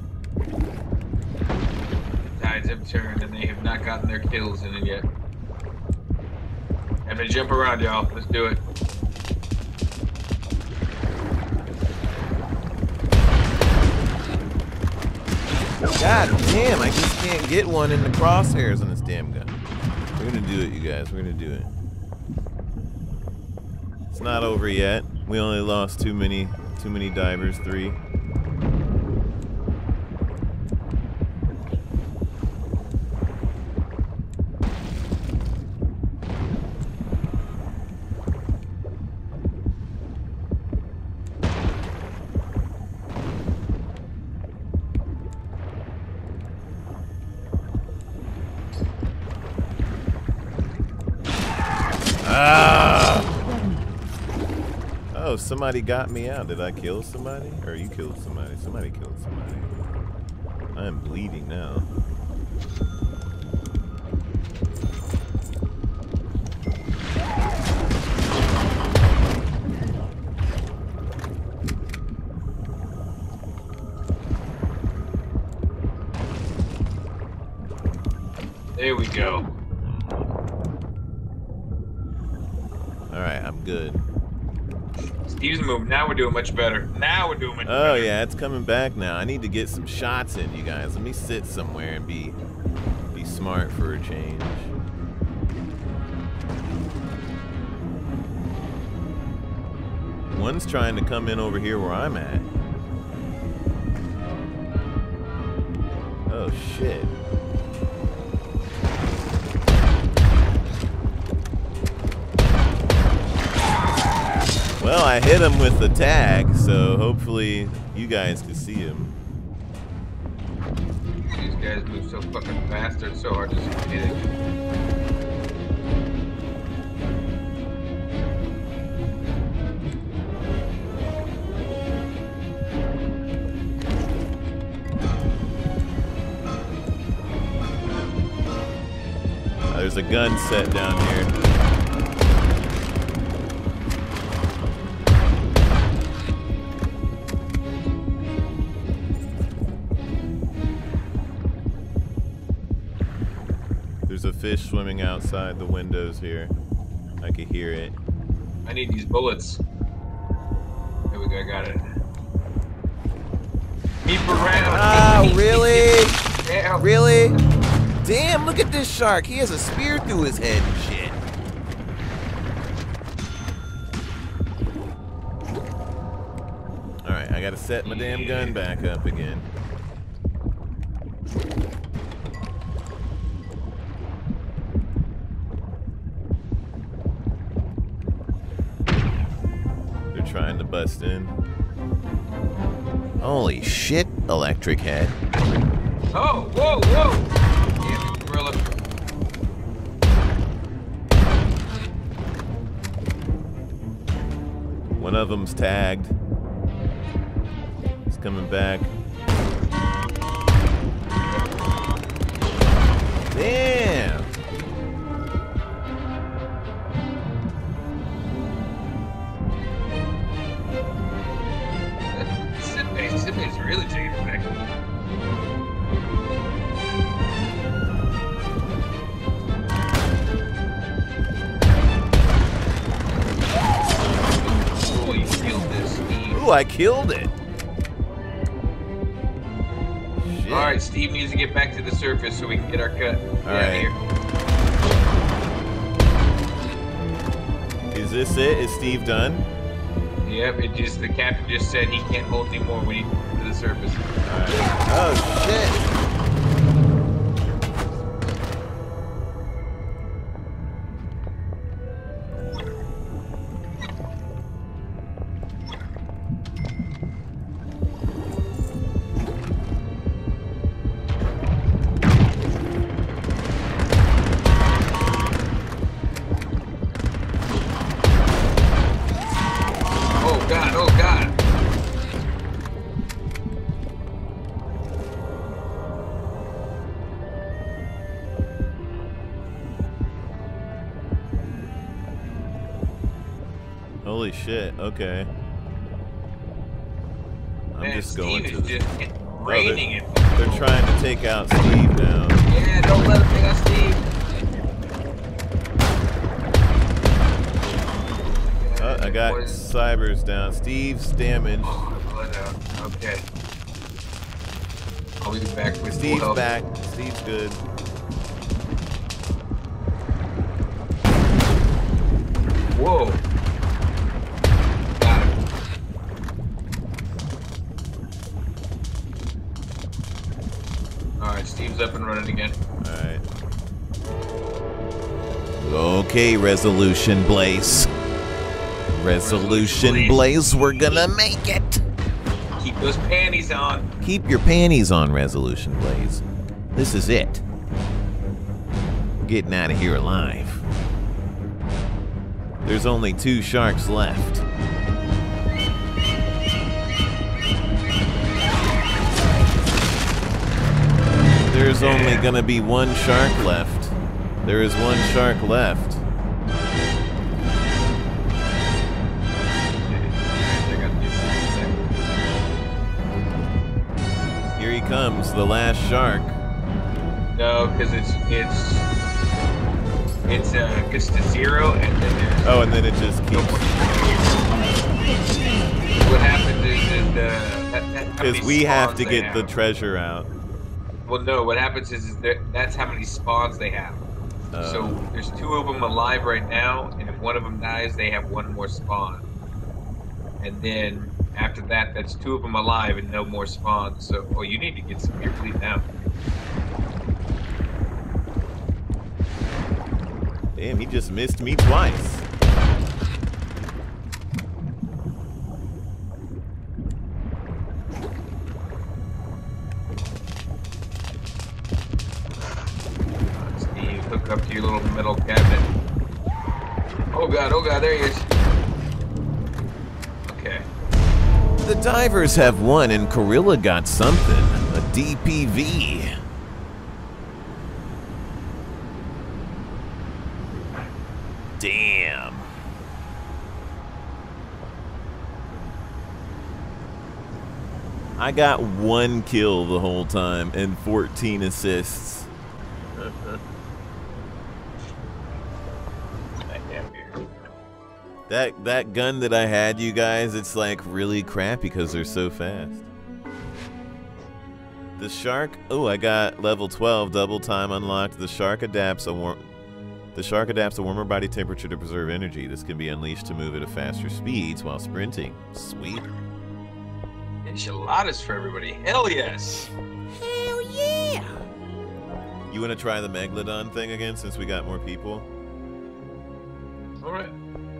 Tides have turned and they have not gotten their kills in it yet. I'm gonna jump around, y'all. Let's do it. God damn! I just can't get one in the crosshairs on this damn gun. We're gonna do it, you guys. We're gonna do it. It's not over yet. We only lost too many, too many divers. Three. Ah! Oh, somebody got me out. Did I kill somebody? Or you killed somebody? Somebody killed somebody. I am bleeding now. There we go. Alright, I'm good. Steve's moved. Now we're doing much better. Now we're doing much Oh better. yeah, it's coming back now. I need to get some shots in, you guys. Let me sit somewhere and be be smart for a change. One's trying to come in over here where I'm at. Oh shit. Well, I hit him with the tag, so hopefully you guys can see him. These guys move so fucking fast. They're so hard to see anything. Uh, there's a gun set down here. There's a fish swimming outside the windows here. I can hear it. I need these bullets. There we go. I got it. Meep around. Ah, really? Yeah. Really? Damn, look at this shark. He has a spear through his head and shit. Alright, I gotta set my damn gun back up again. They're trying to bust in. Holy shit, Electric Head. Oh, whoa, whoa! Damn it, gorilla. One of them's tagged. He's coming back. Damn! It's really taking it back. Oh, you killed this, Steve. Ooh, I killed it! Shit. Alright, Steve needs to get back to the surface so we can get our cut. Get All right. out of here. Is this it? Is Steve done? Yep, it just the captain just said he can't hold anymore when he gets to the surface. Alright. Oh, shit! Oh god, oh god. Holy shit, okay. I'm Man, just Steve going is to the... just raining it. They're trying to take out Steve now. Yeah, don't let him take out Steve. Oh, I got What is- Cybers down. Steve's damaged. Let out. Okay. I'll be back with full Steve's health. back. Steve's good. Whoa. Got it. Alright, Steve's up and running again. Alright. Okay, Resolution Blaze. Resolution Resolution Blaze, we're gonna make it. Keep those panties on. Keep your panties on, Resolution Blaze. This is it. We're getting out of here alive. There's only two sharks left. There's only gonna be one shark left. There is one shark left. Here he comes, the last shark. No, because it's it's it's uh gets to zero and then there's Oh, and then it just keeps. what happens is, is uh, that, that how Because many we have spawns to they get have. the treasure out. Well, no, what happens is, is that that's how many spawns they have. Uh, So there's two of them alive right now, and if one of them dies, they have one more spawn. And then after that, that's two of them alive and no more spawns. So, oh, you need to get some of your fleet now. Damn, he just missed me twice. Steve, hook up to your little metal cabinet. Oh god, oh god, there he is. Okay. The divers have won and Gorilla got something. A D P V. Damn. I got one kill the whole time and fourteen assists. That that gun that I had, you guys, it's like really crappy because they're so fast. The shark, oh, I got level twelve, double time unlocked. The shark adapts a warm, the shark adapts a warmer body temperature to preserve energy. This can be unleashed to move at a faster speeds while sprinting. Sweet. Enchiladas for everybody. Hell yes. Hell yeah! You want to try the Megalodon thing again since we got more people? All right.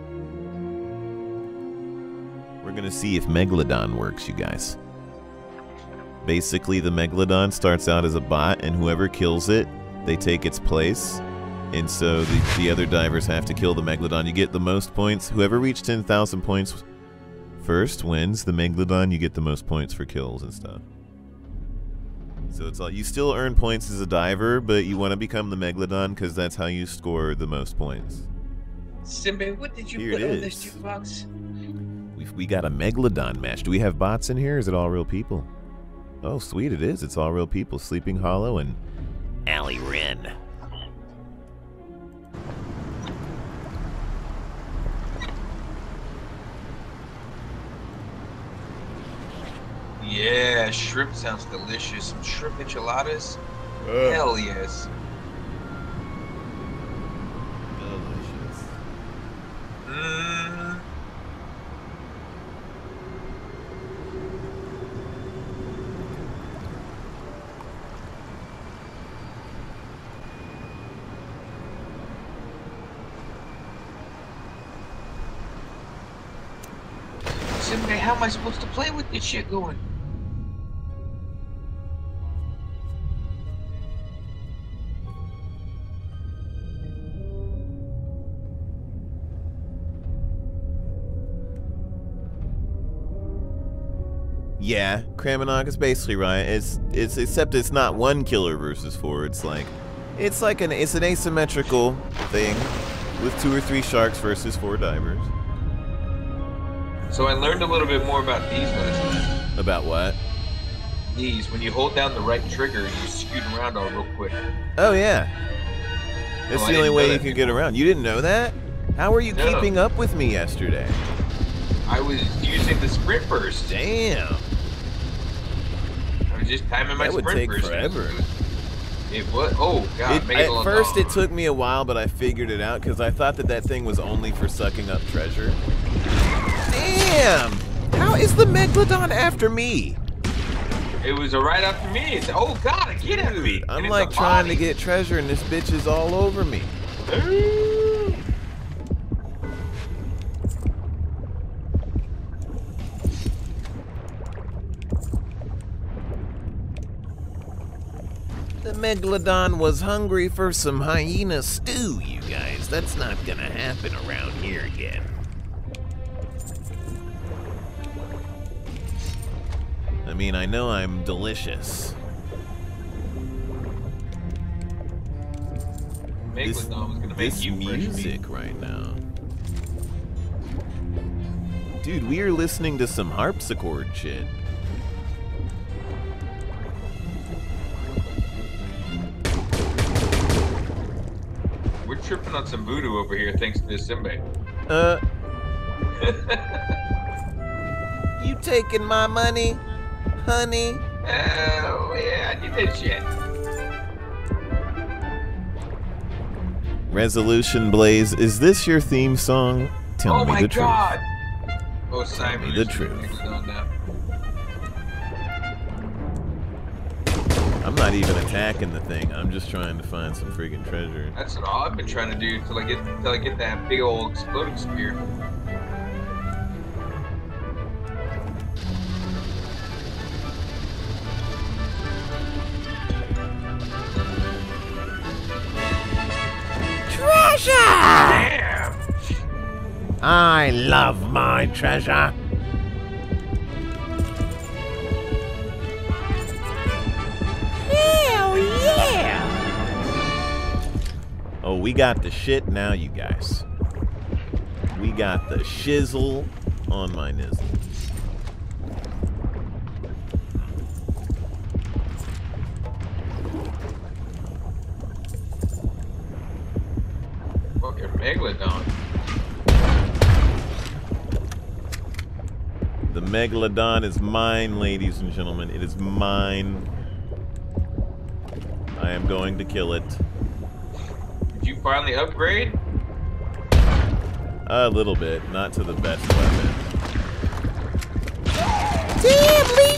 We're going to see if Megalodon works, you guys. Basically, the Megalodon starts out as a bot, and whoever kills it, they take its place. And so the, the other divers have to kill the Megalodon. You get the most points. Whoever reached ten thousand points first wins. The Megalodon, you get the most points for kills and stuff. So it's all, you still earn points as a diver, but you want to become the Megalodon because that's how you score the most points. Simba, what did you Here put it on is. this jukebox? We've, we got a Megalodon match. Do we have bots in here? Or is it all real people? Oh, sweet, it is. It's all real people. Sleeping Hollow and Allie Wren. Yeah, shrimp sounds delicious. Some shrimp enchiladas. Uh. Hell yes. Delicious. Mmm. Simba, how am I supposed to play with this shit going? Yeah, Kramanog is basically right. It's it's except it's not one killer versus four. It's like it's like an it's an asymmetrical thing with two or three sharks versus four divers. So I learned a little bit more about these last night. About what? These, when you hold down the right trigger, you scoot around all real quick. Oh yeah. That's Oh, I the only didn't way know you that can get before. around. You didn't know that? How were you No. keeping up with me yesterday? I was using the sprint burst. Damn. I was just timing my That would sprint take burst. forever. It was. Oh god. It, Megalodon. at first, it took me a while, but I figured it out because I thought that that thing was only for sucking up treasure. Damn! How is the Megalodon after me? It was a right after me. It's, oh god, get at me. Dude, I'm And it's like a trying to body. get treasure and this bitch is all over me. Ooh. The Megalodon was hungry for some hyena stew, you guys. That's not gonna happen around here again. I mean, I know I'm delicious. This, Megalodon was gonna make this you music right now. Dude, we are listening to some harpsichord shit. We're tripping on some voodoo over here thanks to this Simba. Uh. You taking my money, honey? Oh yeah, I did that shit. Resolution Blaze, is this your theme song? Tell Oh me my the god. Oh Simon, The there's truth. Megalodon now. truth. I'm not even attacking the thing. I'm just trying to find some friggin' treasure. That's what all I've been trying to do till I get till I get that big old exploding spear. Treasure! Damn! I love my treasure. Hell yeah! Oh, we got the shit now, you guys. We got the shizzle on my nizzle. Fucking Megalodon. The Megalodon is mine, ladies and gentlemen. It is mine. I am going to kill it. Did you finally upgrade? A little bit, not to the best weapon. Damn,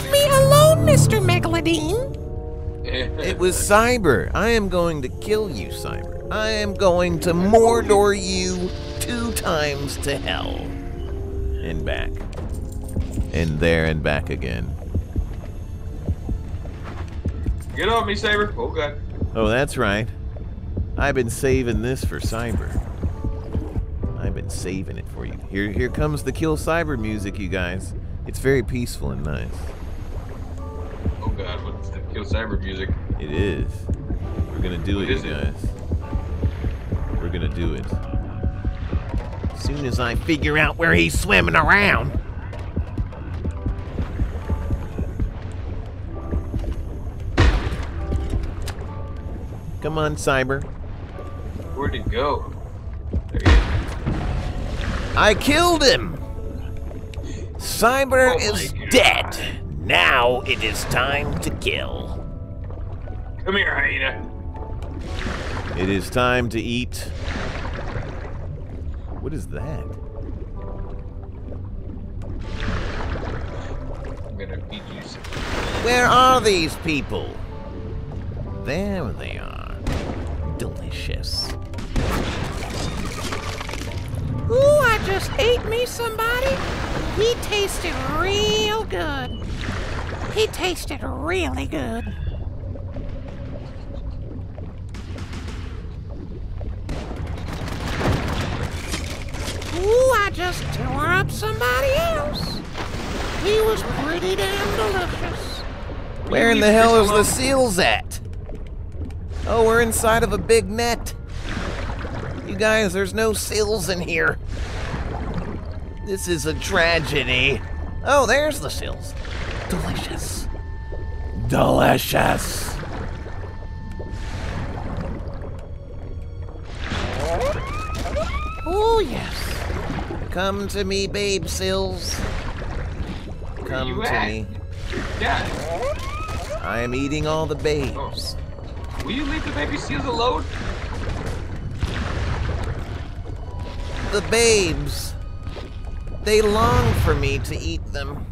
Paladin. It was Cyber. I am going to kill you, Cyber. I am going to Mordor you two times to hell. And back. And there and back again. Get off me, Saber. Oh, God. Oh, that's right. I've been saving this for Cyber. I've been saving it for you. Here, here comes the Kill Cyber music, you guys. It's very peaceful and nice. Oh, God. What's the Kill Cyber music? It is. We're gonna do What it, is you it? guys. We're gonna do it. As soon as I figure out where he's swimming around. Come on, Cyber. Where'd it go? There he is. I killed him! Cyber Oh my is God. Dead. Now it is time to kill. Come here, hyena. It is time to eat. What is that? I'm gonna feed you some. Where are these people? There they are. Delicious. Ooh, I just ate me somebody. He tasted real good. He tasted really good. Ooh, I just tore up somebody else. He was pretty damn delicious. Where in the hell is the seals at? Oh, we're inside of a big net. You guys, there's no seals in here. This is a tragedy. Oh, there's the seals. Delicious. Delicious. Oh, yes. Come to me, babe seals. Come you to at? me. Yeah. I am eating all the babes. Will you leave the baby seals alone? The babes. They long for me to eat them.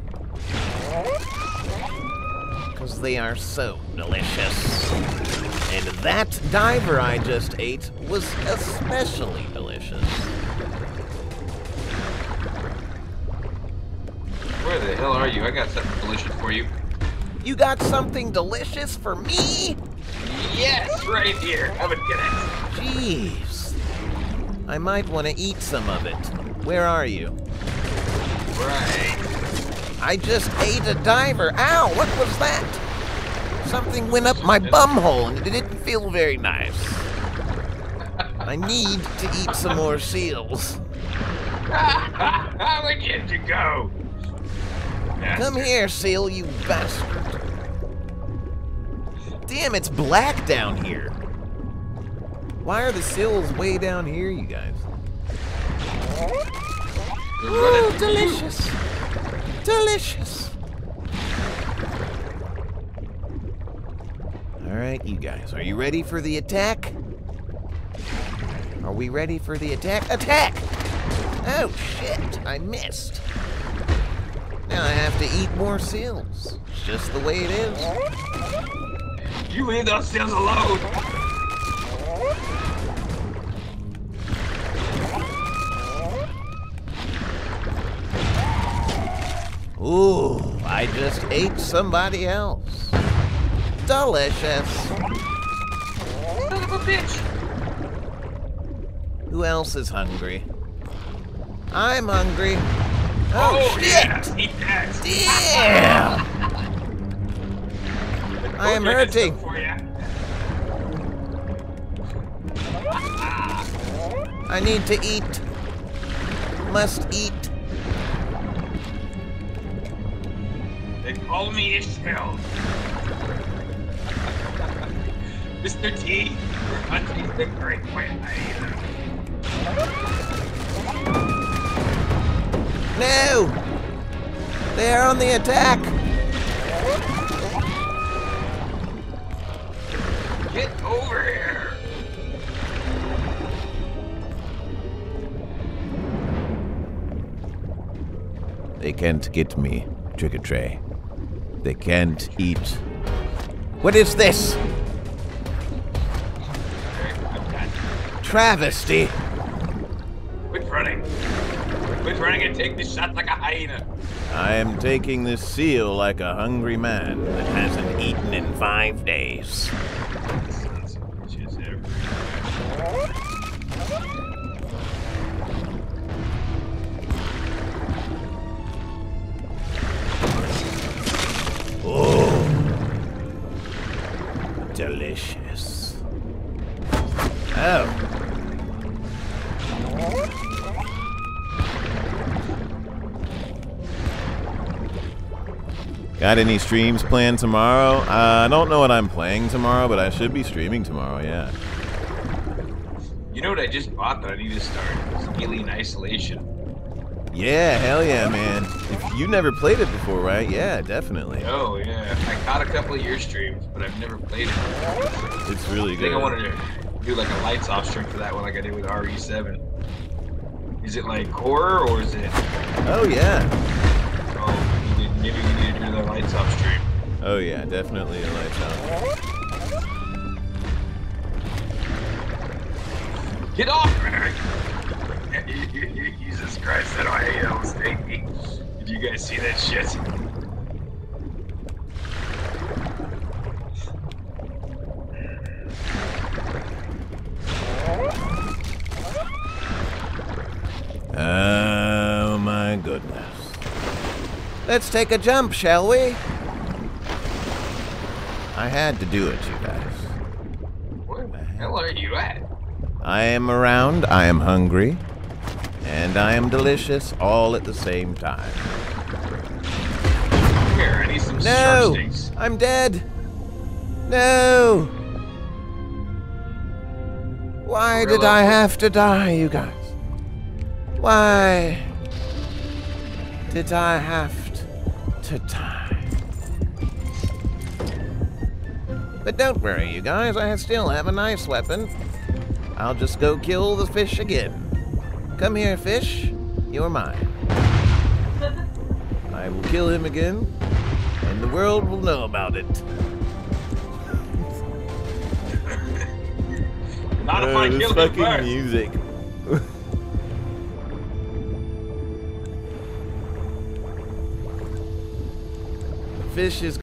Because they are so delicious. And that diver I just ate was especially delicious. Where the hell are you? I got something delicious for you. You got something delicious for me? Yes, right here. Come and get it. Jeez. I might want to eat some of it. Where are you? Right. I just ate a diver. Ow, what was that? Something went up my bumhole and it didn't feel very nice. I need to eat some more seals. Where did you go? Come here, seal, you bastard. Damn, it's black down here. Why are the seals way down here, you guys? Ooh, delicious. Delicious. All right, you guys, are you ready for the attack? Are we ready for the attack? Attack! Oh, shit, I missed. Now I have to eat more seals. It's just the way it is. You leave those seals alone. Ooh, I just ate somebody else. Delicious. Son of a bitch. Who else is hungry? I'm hungry. Oh, Oh, shit! yeah. Eat that. Damn! I am Okay, that's hurting. some for ya. I need to eat. Must eat. They call me Ishmael. Mister T, we're hunting the great white hyena. No! They are on the attack. Get over here. They can't get me, Trick or Tray. They can't eat What is this? I'm done. Travesty. Quit running. Quit running and take this shot like a hyena. I am taking this seal like a hungry man that hasn't eaten in five days. Sons of bitches everywhere. Oh, delicious. Oh. Got any streams planned tomorrow? Uh, I don't know what I'm playing tomorrow, but I should be streaming tomorrow, yeah. You know what I just bought that I need to start? It's Alien Isolation. Yeah, hell yeah, man. If you never played it before, right? Yeah, definitely. Oh, yeah. I caught a couple of your streams, but I've never played it. It's really I think good. I wanted to do like a lights off stream for that one like I did with R E seven. Is it like horror or is it... Oh, yeah. Oh, maybe, maybe we need to do the lights off stream. Oh, yeah, definitely a lights out. Get off! Jesus Christ, that I hate those things. Did you guys see that shit? Oh, my goodness. Let's take a jump, shall we? I had to do it, you guys. Where the hell are you at? I am around, I am hungry, and I am delicious all at the same time. Here, I need some No! shark sticks. I'm dead! No! Why did I have to die, you guys? Why did I have to die? But don't worry, you guys, I still have a nice weapon. I'll just go kill the fish again. Come here, fish. You're mine. I will kill him again, and the world will know about it. Not if I this kill him fucking first. music. Fish is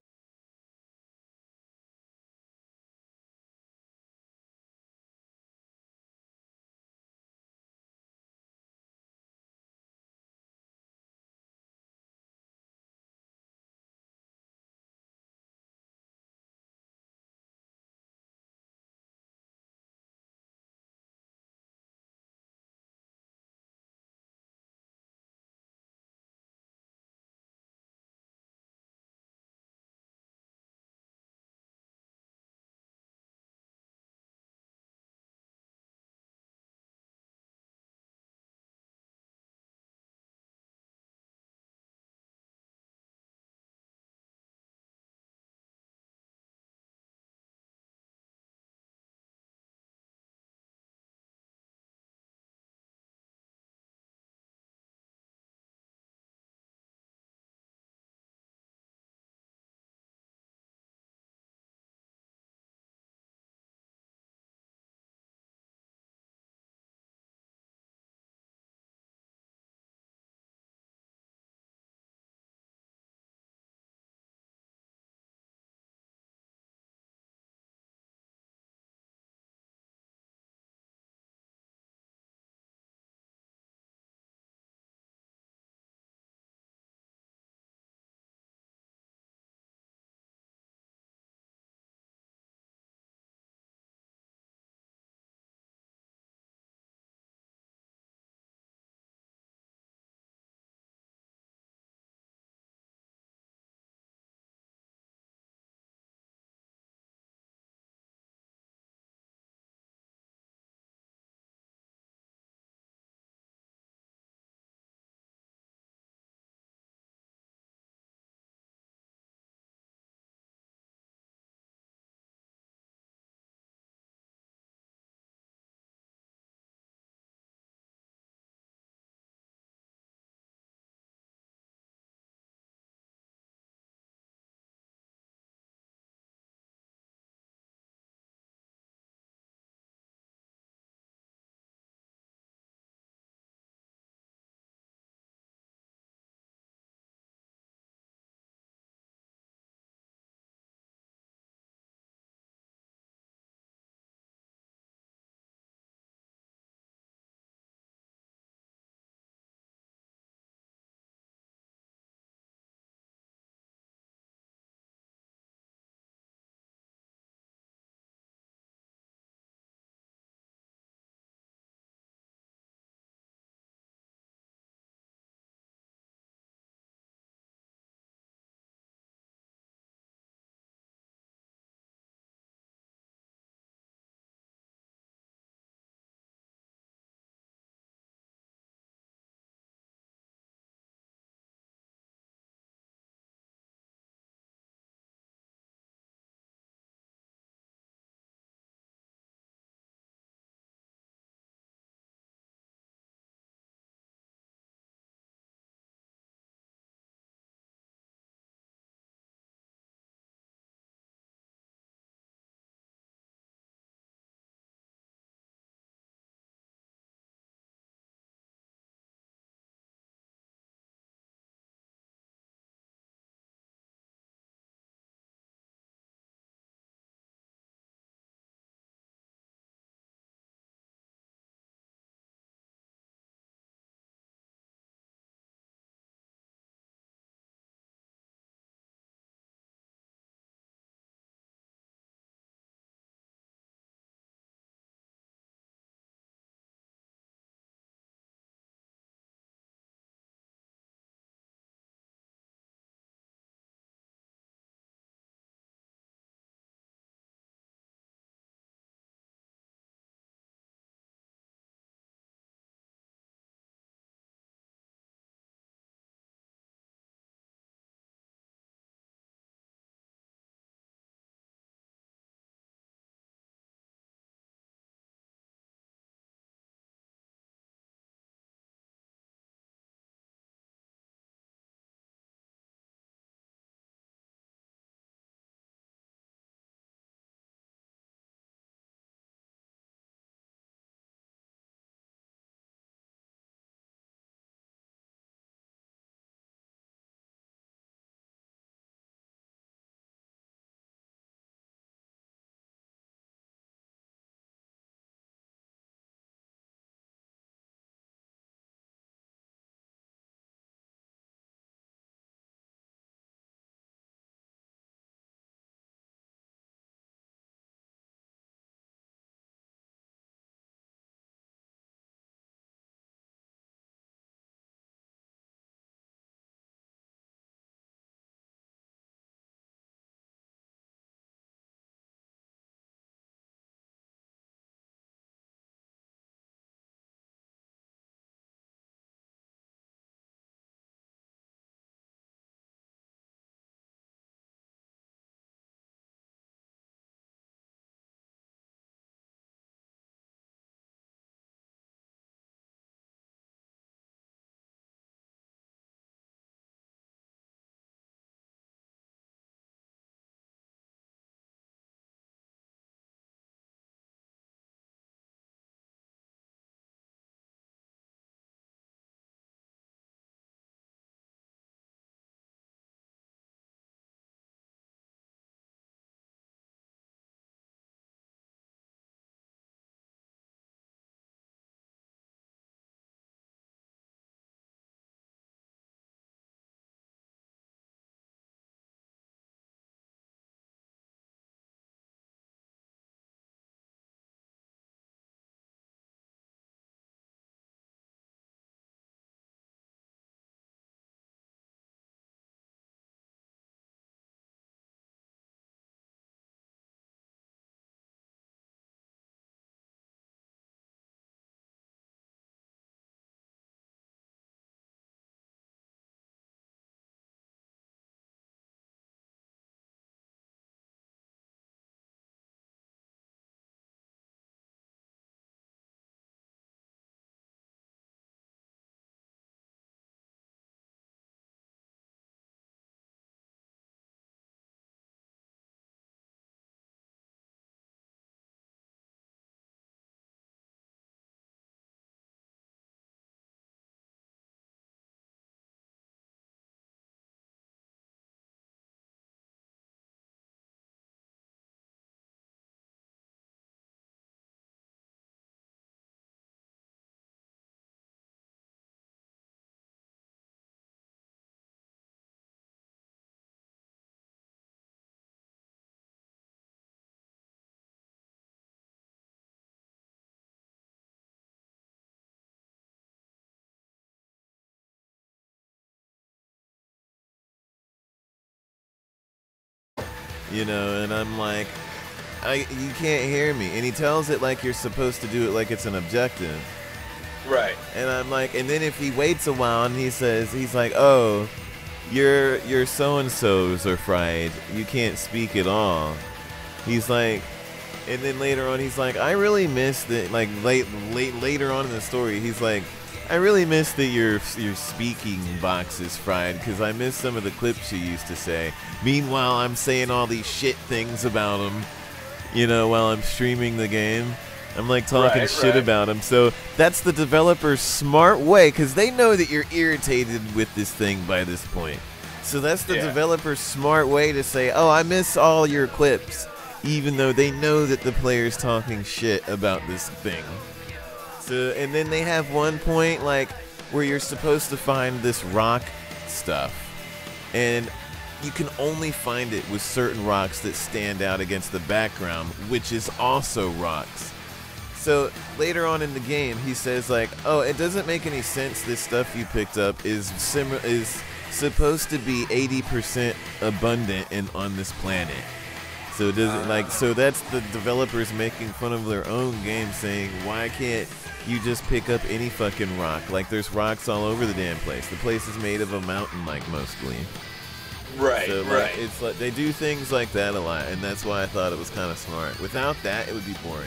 You know, and I'm like, I you can't hear me. And he tells it like you're supposed to do it like it's an objective. Right. And I'm like, and then if he waits a while and he says, he's like, oh, your your so-and-sos are fried. You can't speak at all. He's like, and then later on he's like, I really miss that, like late, late, later on in the story, he's like, I really miss that your your speaking box is fried because I miss some of the clips you used to say. Meanwhile, I'm saying all these shit things about him, you know, while I'm streaming the game. I'm like talking right, shit right. about him. So that's the developer's smart way because they know that you're irritated with this thing by this point. So that's the yeah. developer's smart way to say, oh, I miss all your clips, even though they know that the player's talking shit about this thing. So, and then they have one point like where you're supposed to find this rock stuff, and you can only find it with certain rocks that stand out against the background, which is also rocks. So later on in the game, he says like, "Oh, it doesn't make any sense. This stuff you picked up is sim is supposed to be eighty percent abundant in on this planet." So it doesn't like so that's the developers making fun of their own game, saying, "Why can't you just pick up any fucking rock? Like there's rocks all over the damn place. The place is made of a mountain, like mostly." Right, so, like, right. It's like they do things like that a lot, and that's why I thought it was kind of smart. Without that, it would be boring.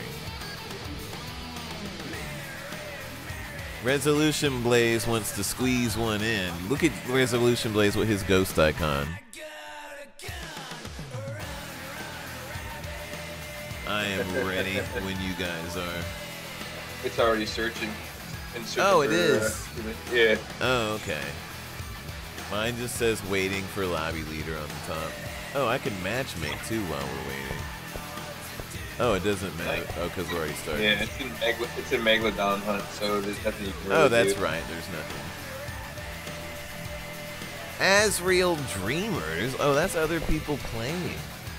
Resolution Blaze wants to squeeze one in. Look at Resolution Blaze with his ghost icon. I am ready when you guys are. It's already searching. And searching Oh, it for, is. Uh, yeah. Oh, okay. Mine just says waiting for lobby leader on the top. Oh, I can matchmake too while we're waiting. Oh, it doesn't matter. Oh, because we're already started. Yeah, it's in, Megla it's in Megalodon Hunt, so there's nothing you can really Oh, that's do. right. There's nothing. As Real Dreamers. Oh, that's other people playing.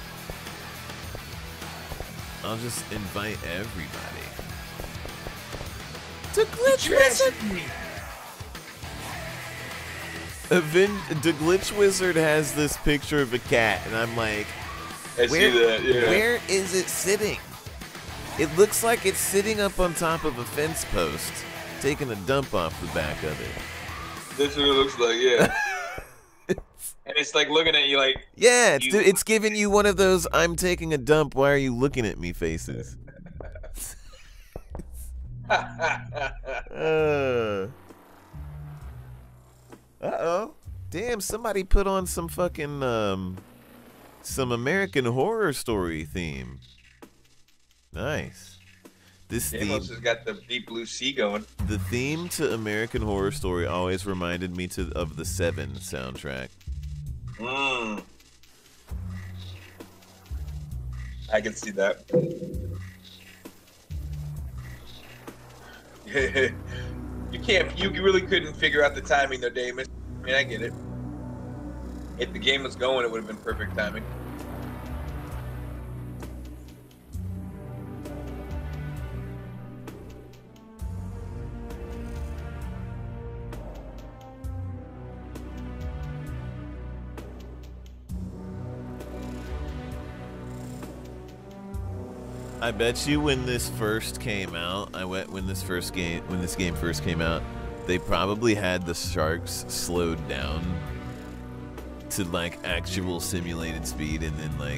I'll just invite everybody. To Glitch Wizard. Aven the Glitch Wizard has this picture of a cat, and I'm like, I where, see that, yeah. where is it sitting? It looks like it's sitting up on top of a fence post, taking a dump off the back of it. That's what it looks like, yeah. And it's like looking at you like... Yeah, it's, you... it's giving you one of those I'm taking a dump, why are you looking at me faces. uh, Uh-oh. Damn, somebody put on some fucking, um, some American Horror Story theme. Nice. This theme... Amos has got the Deep Blue Sea going. The theme to American Horror Story always reminded me to of the Seven soundtrack. Mm. I can see that. You can't. You really couldn't figure out the timing, though, Damus. I mean, I get it. If the game was going, it would have been perfect timing. I bet you when this first came out, I went when this first game when this game first came out, they probably had the sharks slowed down to like actual simulated speed, and then like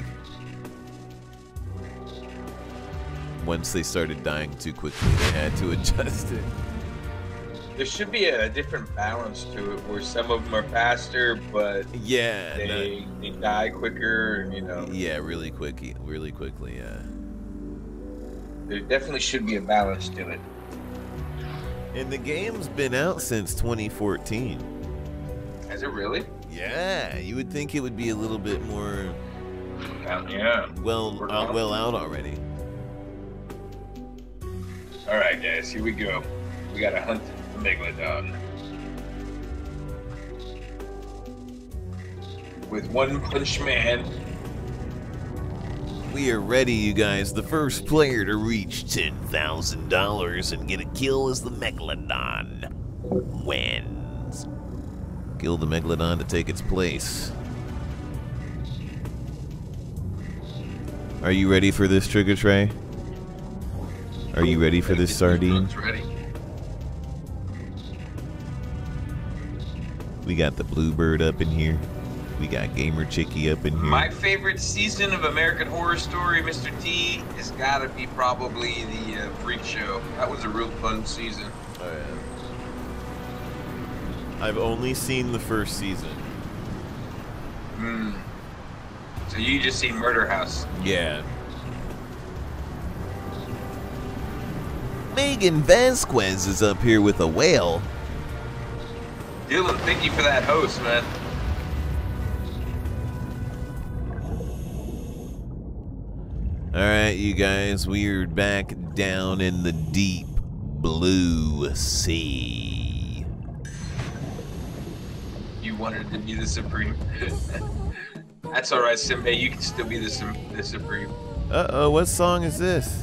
once they started dying too quickly, they had to adjust it. There should be a different balance to it, where some of them are faster, but yeah, they they die quicker. You know. Yeah, really quickly, really quickly. Yeah. There definitely should be a balance to it. And the game's been out since twenty fourteen. Has it really? Yeah, you would think it would be a little bit more Uh, yeah. well, Work uh, on it. well out already. All right, guys, here we go. We got to hunt the Megalodon. With One Punch Man. We are ready, you guys. The first player to reach ten thousand dollars and get a kill as the Megalodon wins. Kill the Megalodon to take its place. Are you ready for this, Trigger Tray? Are you ready for this sardine? Ready. We got the Bluebird up in here. We got Gamer Chicky up in here. My favorite season of American Horror Story, Mister T, has got to be probably the uh, Freak Show. That was a real fun season. Oh, yeah. I've only seen the first season. Hmm. So you just seen Murder House? Yeah. Megan Vasquez is up here with a whale. Dylan, thank you for that host, man. Alright, you guys, we're back down in the deep blue sea. You wanted to be the Supreme. That's alright, Simbe. You can still be the, the Supreme. Uh-oh, what song is this?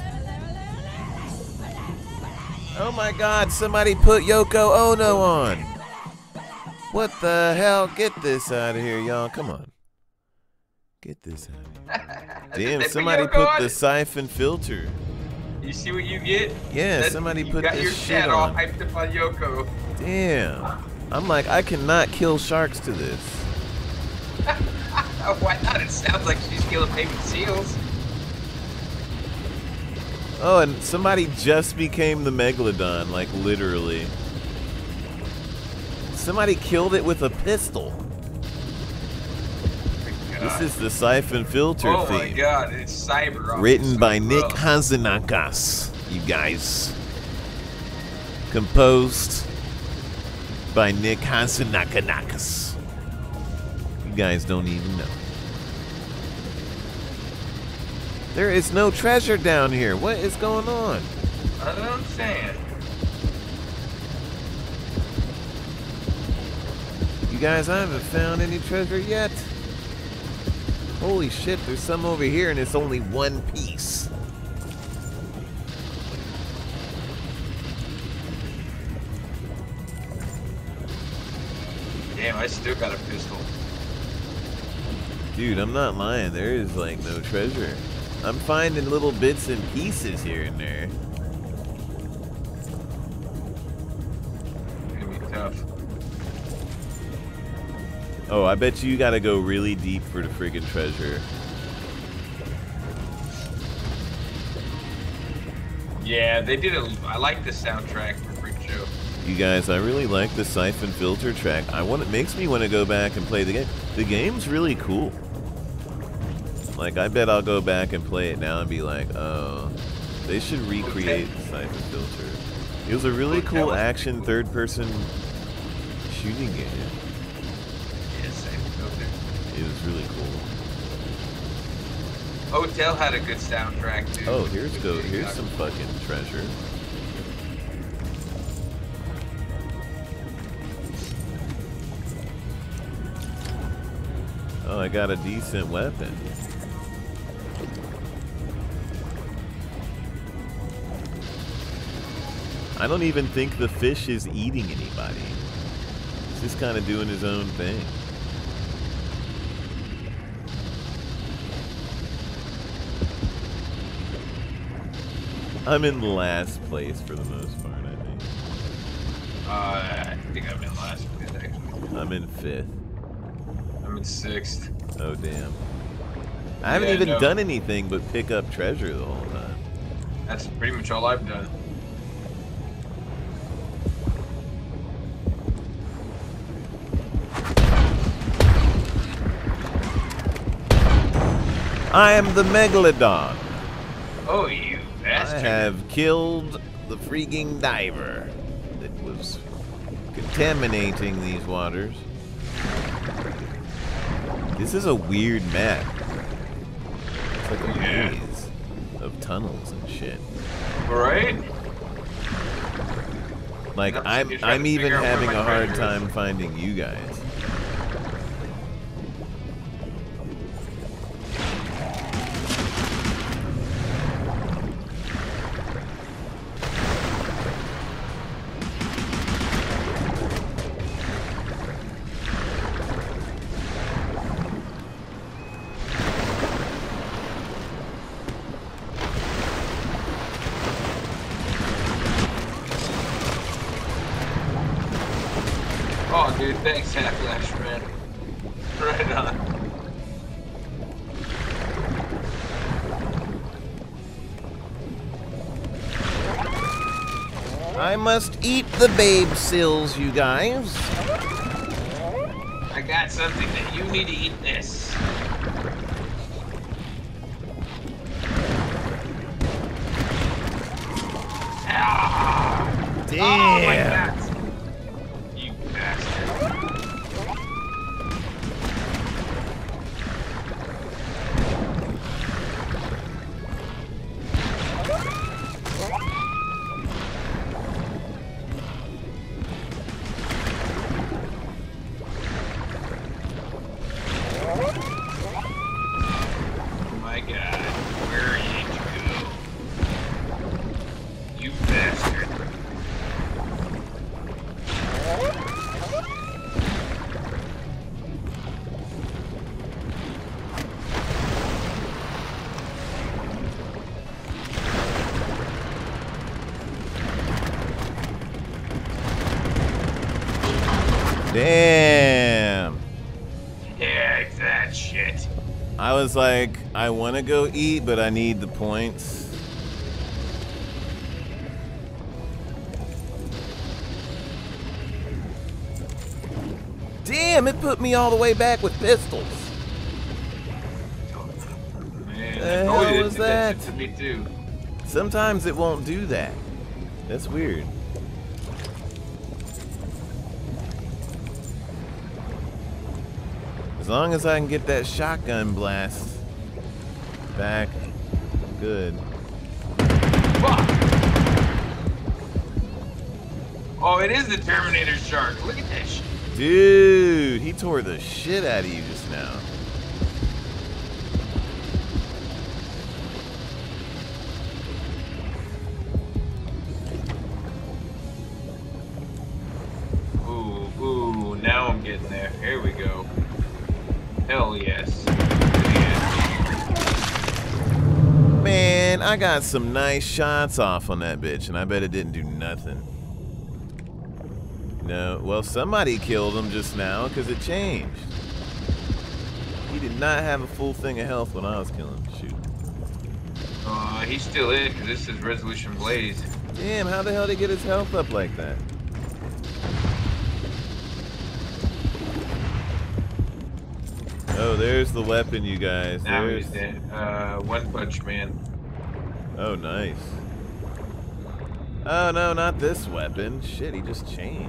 Oh my god, somebody put Yoko Ono on. What the hell? Get this out of here, y'all. Come on. Get this out of here. Damn, somebody put the siphon filter. You see what you get? Yeah, That's, somebody you put got this your shit all on. hyped up on Yoko. Damn. I'm like, I cannot kill sharks to this. Why not? It sounds like she's killing baby seals. Oh, and somebody just became the Megalodon, like literally. Somebody killed it with a pistol. This is the siphon filter oh theme. Oh my god, it's cyber. Written by well. Nick Hazanakas, you guys. Composed by Nick Hazanakas. You guys don't even know. There is no treasure down here. What is going on? I don't understand. You guys, I haven't found any treasure yet. Holy shit, there's some over here and it's only one piece. Damn, I still got a pistol. Dude, I'm not lying. There is like no treasure. I'm finding little bits and pieces here and there. It's gonna be tough. Oh, I bet you gotta go really deep for the friggin' treasure. Yeah, they did a. I like the soundtrack for Freak Show. You guys, I really like the siphon filter track. I want it makes me want to go back and play the game. The game's really cool. Like, I bet I'll go back and play it now and be like, oh, they should recreate the siphon filter. It was a really cool action third-person shooting game. Yes, siphon filter. It was really cool. Hotel had a good soundtrack too. Oh, here's go. Here's some fucking treasure. Oh, I got a decent weapon. I don't even think the fish is eating anybody. He's just kind of doing his own thing. I'm in last place for the most part, I think. Uh, I think I'm in last place actually. I'm in fifth. I'm in sixth. Oh, damn. I haven't Yeah, even no. done anything but pick up treasure the whole time. That's pretty much all I've done. I am the Megalodon. Oh, you bastard. I have killed the freaking diver that was contaminating these waters. This is a weird map. It's like a Yeah. maze of tunnels and shit. Right? Like, Yep, I'm you're trying I'm to even figure out where having my a hard treasure time is. finding you guys. Dude, thanks, Half Flash, man. Right on. I must eat the babe sills, you guys. I got something that you need to eat this. Ah! Damn. Oh my God. You bastard. Oh my God. Where did you go? You bastard. Damn. Yeah, that shit. I was like, I want to go eat, but I need the points. Damn, it put me all the way back with pistols. Man, The I told hell you was did that that? shit to me too. Sometimes it won't do that. That's weird. As long as I can get that shotgun blast back, good. Fuck! Oh, it is the Terminator shark. Look at that shit. Dude, he tore the shit out of you just now. Ooh, ooh, now I'm getting there. Here we go. Hell yes. Man, I got some nice shots off on that bitch, and I bet it didn't do nothing. No, well, somebody killed him just now because it changed. He did not have a full thing of health when I was killing him. Shoot. Uh, he's still in because this is Resolution Blaze. Damn, how the hell did he get his health up like that? Oh, there's the weapon, you guys. Now There's... he's dead. Uh, One Punch Man. Oh, nice. Oh, no, not this weapon. Shit, he just changed.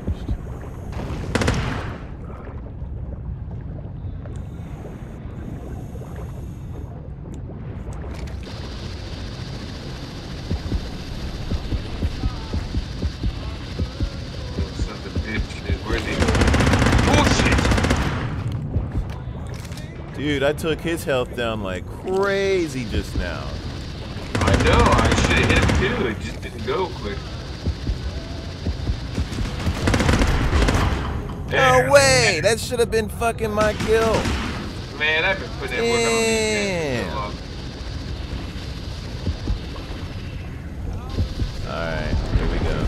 Son of a bitch. Where's he? Bullshit! Dude, I took his health down like crazy just now. I know, I should have hit him too. It just didn't go quick. There. No way! That should have been fucking my kill. Man, I've been putting that work on these guys for so long. Alright, here we go.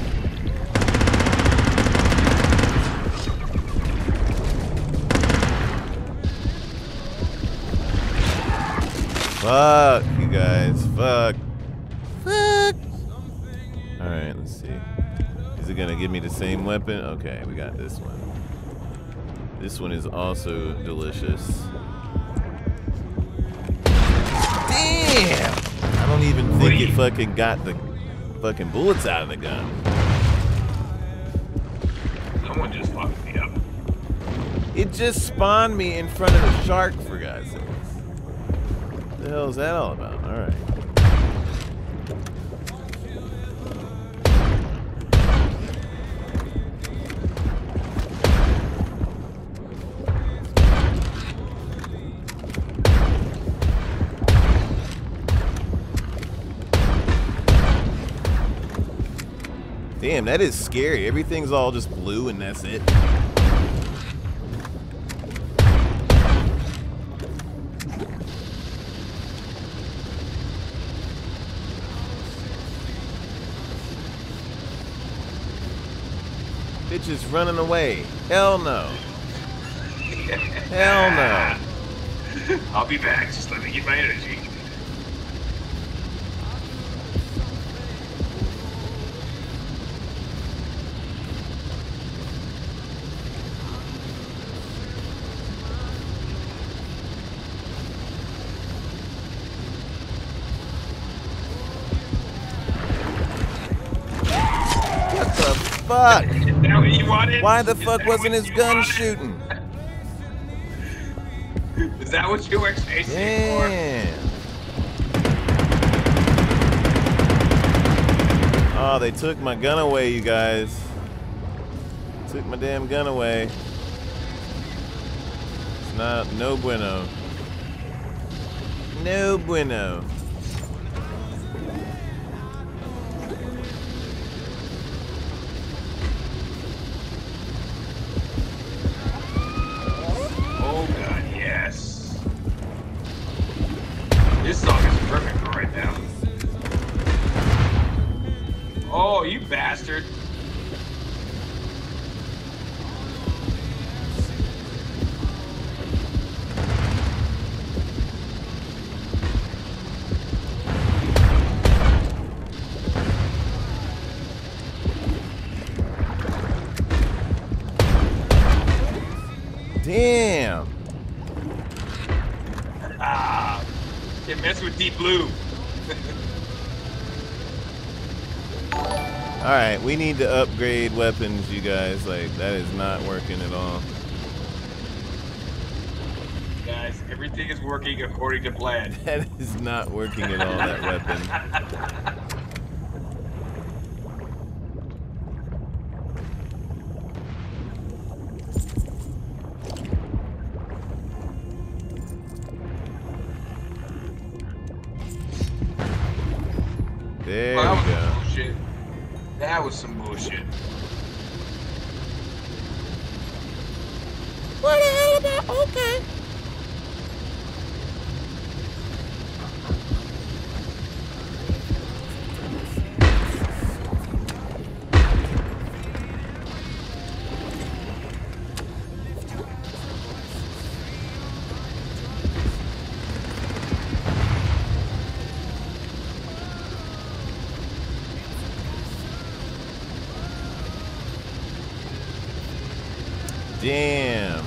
Fuck, you guys. Fuck. Fuck. Alright, let's see. Is it gonna give me the same weapon? Okay, we got this one. This one is also delicious. Damn! I don't even think it fucking got the fucking bullets out of the gun. Someone just fucked me up. It just spawned me in front of the shark, for God's sakes. What the hell is that all about? Alright. Damn, that is scary. Everything's all just blue and that's it. Bitch is running away. Hell no. Hell no. I'll be back. Just let me get my energy. What the fuck? Is that what you wanted? Why the Is fuck that wasn't what his you gun wanted? shooting? Is that what you were chasing for? Damn. Oh, they took my gun away, you guys. Took my damn gun away. It's not, no bueno. No bueno. Oh god, yes. This song is perfect for right now. Oh, you bastard. Damn. Ah, can't mess with Deep Blue. Alright, we need to upgrade weapons, you guys. Like, that is not working at all. Guys, everything is working according to plan. That is not working at all, that weapon. There Well, we that go. was bullshit. That was some bullshit. What the hell about? Okay. Damn.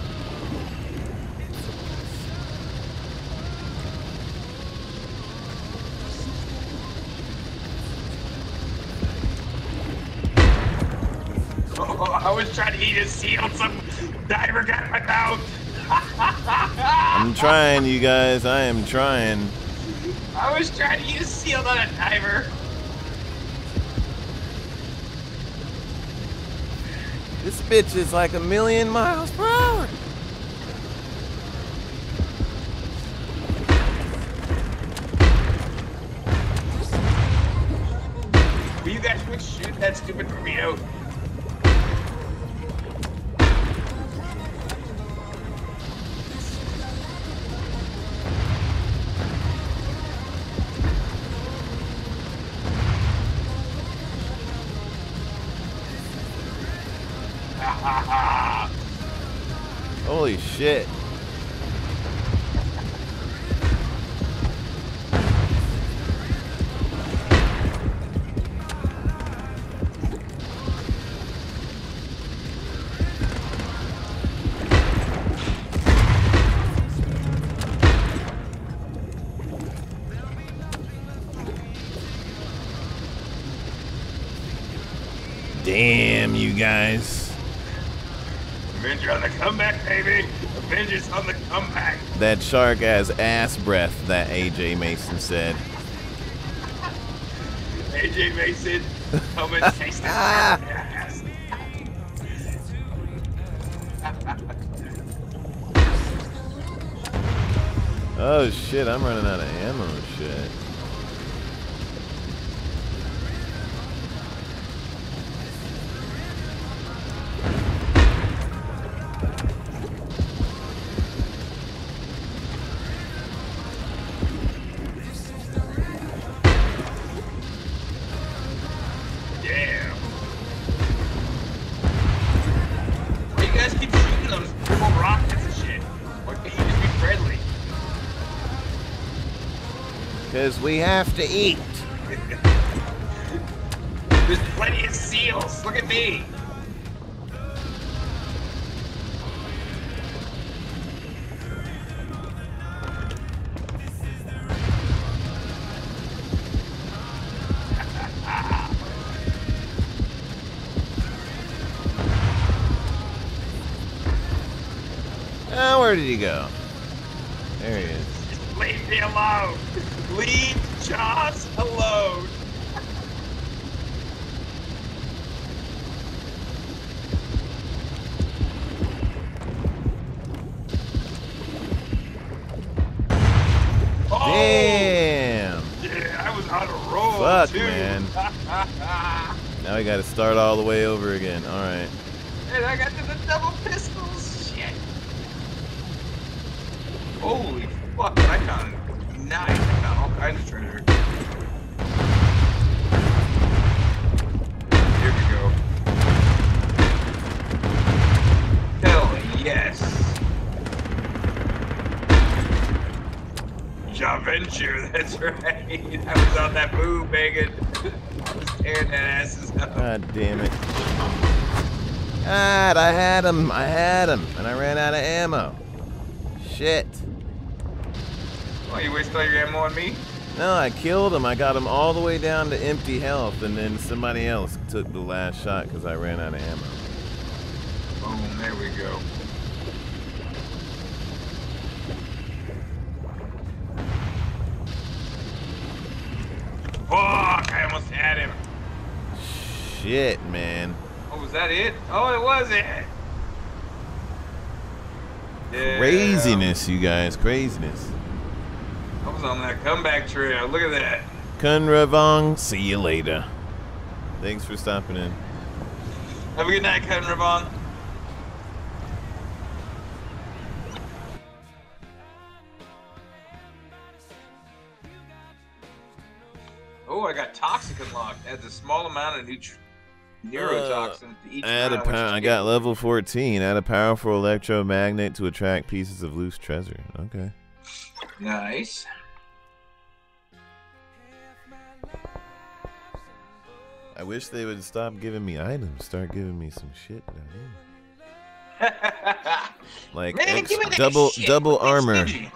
Oh, I was trying to eat a seal. Some diver got my mouth. I'm trying, you guys. I am trying. I was trying to eat a seal, not a diver. This bitch is like a million miles per hour. Will you guys quit shooting that stupid torpedo? Holy shit. Damn, you guys. Avenger on the comeback, baby. Avengers on the comeback. That shark has ass breath, that A J Mason said. A J Mason, come and taste this shark ass. Oh shit, I'm running out of ammo, shit. Because we have to eat. There's plenty of seals. Look at me. Oh, where did he go? There he is. Just leave me alone. Leave Joss alone. Damn. Yeah, I was on a roll. Fuck, too. man. Now we got to start all the way over again. All right. And I got to the double pistols. Shit. Holy fuck! I found nine. I found all kinds of treasure. Here we go. Hell yes. Javenture, that's right. I was on that move, Megan. I was tearing that asses up. God damn it. God, I had him. I had him. And I ran out of ammo. Shit. Why, you waste all your ammo on me? No, I killed him. I got him all the way down to empty health. And then somebody else took the last shot because I ran out of ammo. Boom, there we go. Fuck, I almost had him. Shit, man. Oh, was that it? Oh, it was it. Yeah. Craziness, you guys. Craziness. I was on that comeback trail. Look at that. Kunravong, see you later. Thanks for stopping in. Have a good night, Kunravong. Oh, I got toxic unlocked. Adds a small amount of neut neurotoxin to each Add a round, pow- which is I good. got level fourteen. Add a powerful electromagnet to attract pieces of loose treasure. Okay. Nice. I wish they would stop giving me items. Start giving me some shit that I need. Like Man, ex- give me that double shit. double It's armor. stingy.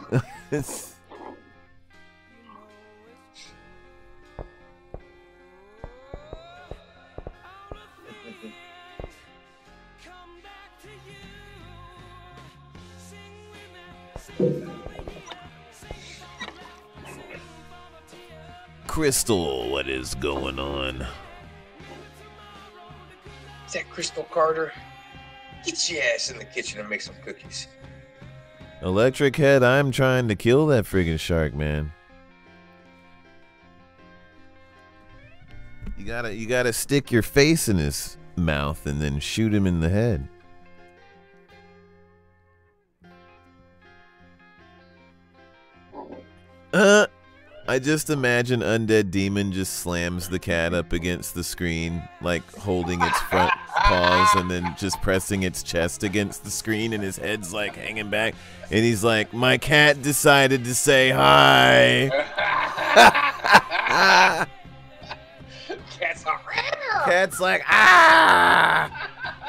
Crystal, what is going on? Is that Crystal Carter? Get your ass in the kitchen and make some cookies. Electric Head, I'm trying to kill that friggin' shark, man. You gotta, you gotta stick your face in his mouth and then shoot him in the head. Uh, I just imagine Undead Demon just slams the cat up against the screen, like holding its front paws and then just pressing its chest against the screen, and his head's like hanging back, and he's like, "My cat decided to say hi." Cat's all Cat's like, ah.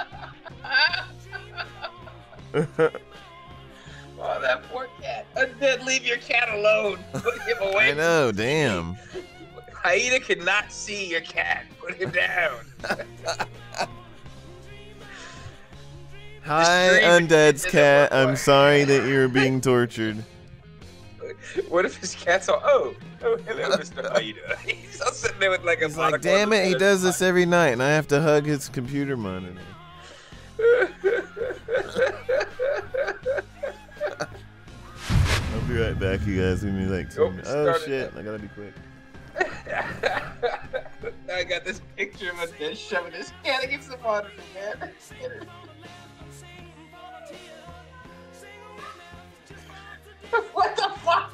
Oh, that poor cat. Undead, leave your cat alone. Put him away. I know, damn. Hyena cannot see your cat. Put him down. Hi, scream Undead's into the cat. I'm floor. sorry that you're being tortured. What if his cat's all, oh, oh, hello, Mister Hyena. He's all sitting there with like a He's like, monocle on damn his it, he head. does this every night, and I have to hug his computer monitor. I'll be right back, you guys. Give me like two Nope, minutes. Oh started shit, up. I gotta be quick. I got this picture of a dish shoving his cat against the monitor, man. What the fuck?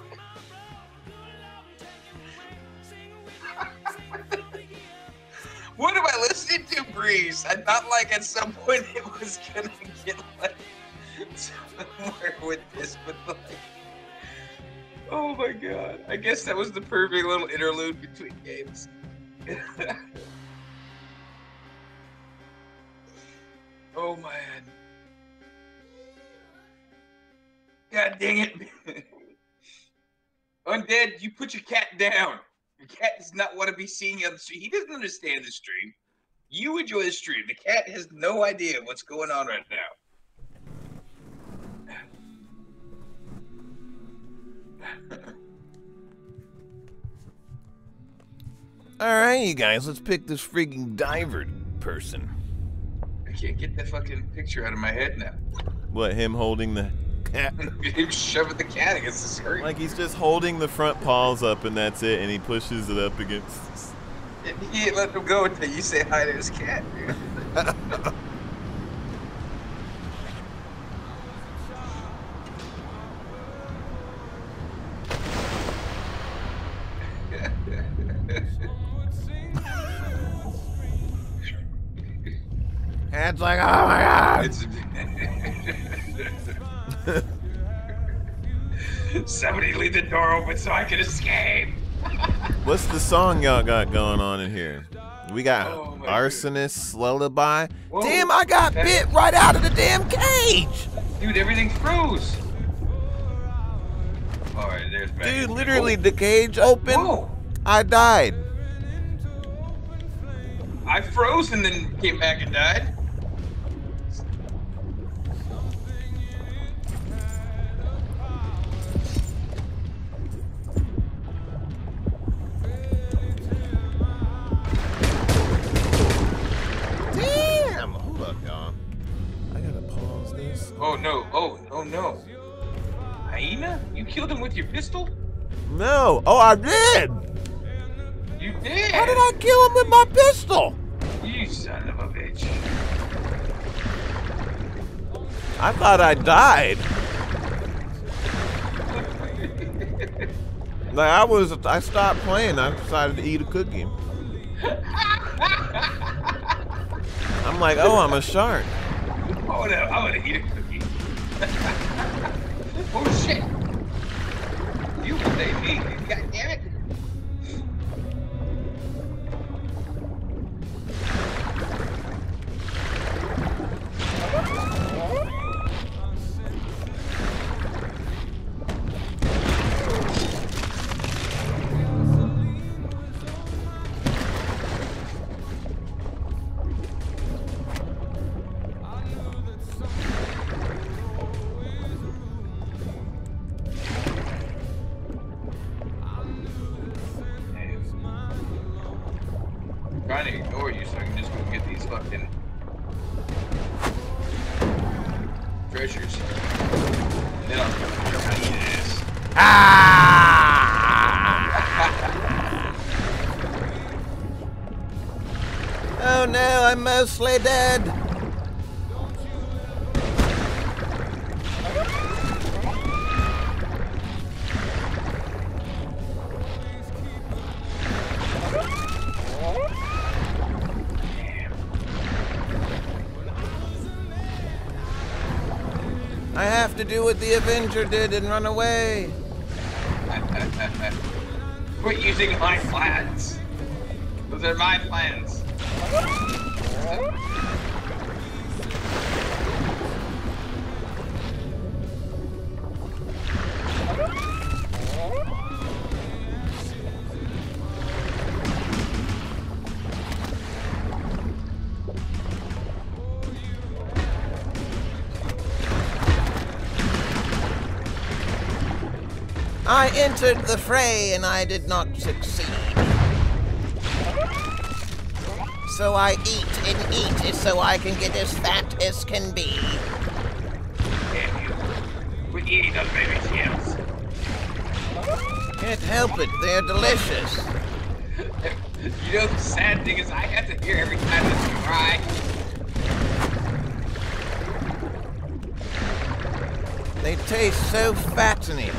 What am I listening to, Breeze? I thought like at some point it was gonna get like somewhere with this, but like, Oh my god. I guess that was the perfect little interlude between games. Oh man. God dang it. Undead, you put your cat down. Your cat does not want to be seeing you on the stream. He doesn't understand the stream. You enjoy the stream. The cat has no idea what's going on right now. Alright, you guys, let's pick this freaking diver person. I can't get that fucking picture out of my head now. What, him holding the cat? Him shoving the cat against the screen. Like he's just holding the front paws up and that's it, and he pushes it up against... And he ain't let him go until you say hi to his cat, dude. Cat's like, oh my god! It's... Somebody leave the door open so I can escape. What's the song y'all got going on in here? We got Oh, my Arsonist's Lullaby. Whoa. Damn, I got That- bit right out of the damn cage! Dude, everything froze. Alright, there's back. Dude, literally, the cage opened. Whoa. I died. I froze and then came back and died. Damn! Hold up, y'all. I gotta pause this. Oh no, oh, oh no. Hyena? You killed him with your pistol? No! Oh, I did! You did! How did I kill him with my pistol? You son of a bitch. I thought I died. Like, I was, I stopped playing. I decided to eat a cookie. I'm like, oh, I'm a shark. Oh no, I'm gonna eat a cookie. Oh shit! You saved me, god damn it! Trying to ignore you so I can just go get these fucking treasures. And then I'll show how to eat ass. Ah! Oh no, I'm mostly dead. I have to do what the Avenger did and run away. Quit using my plans. Those are my plans. I entered the fray and I did not succeed. So I eat and eat so I can get as fat as can be. Damn you. Quit eating those baby shields. Can't help it, they're delicious. You know the sad thing is I have to hear every time that you cry. They taste so fattening.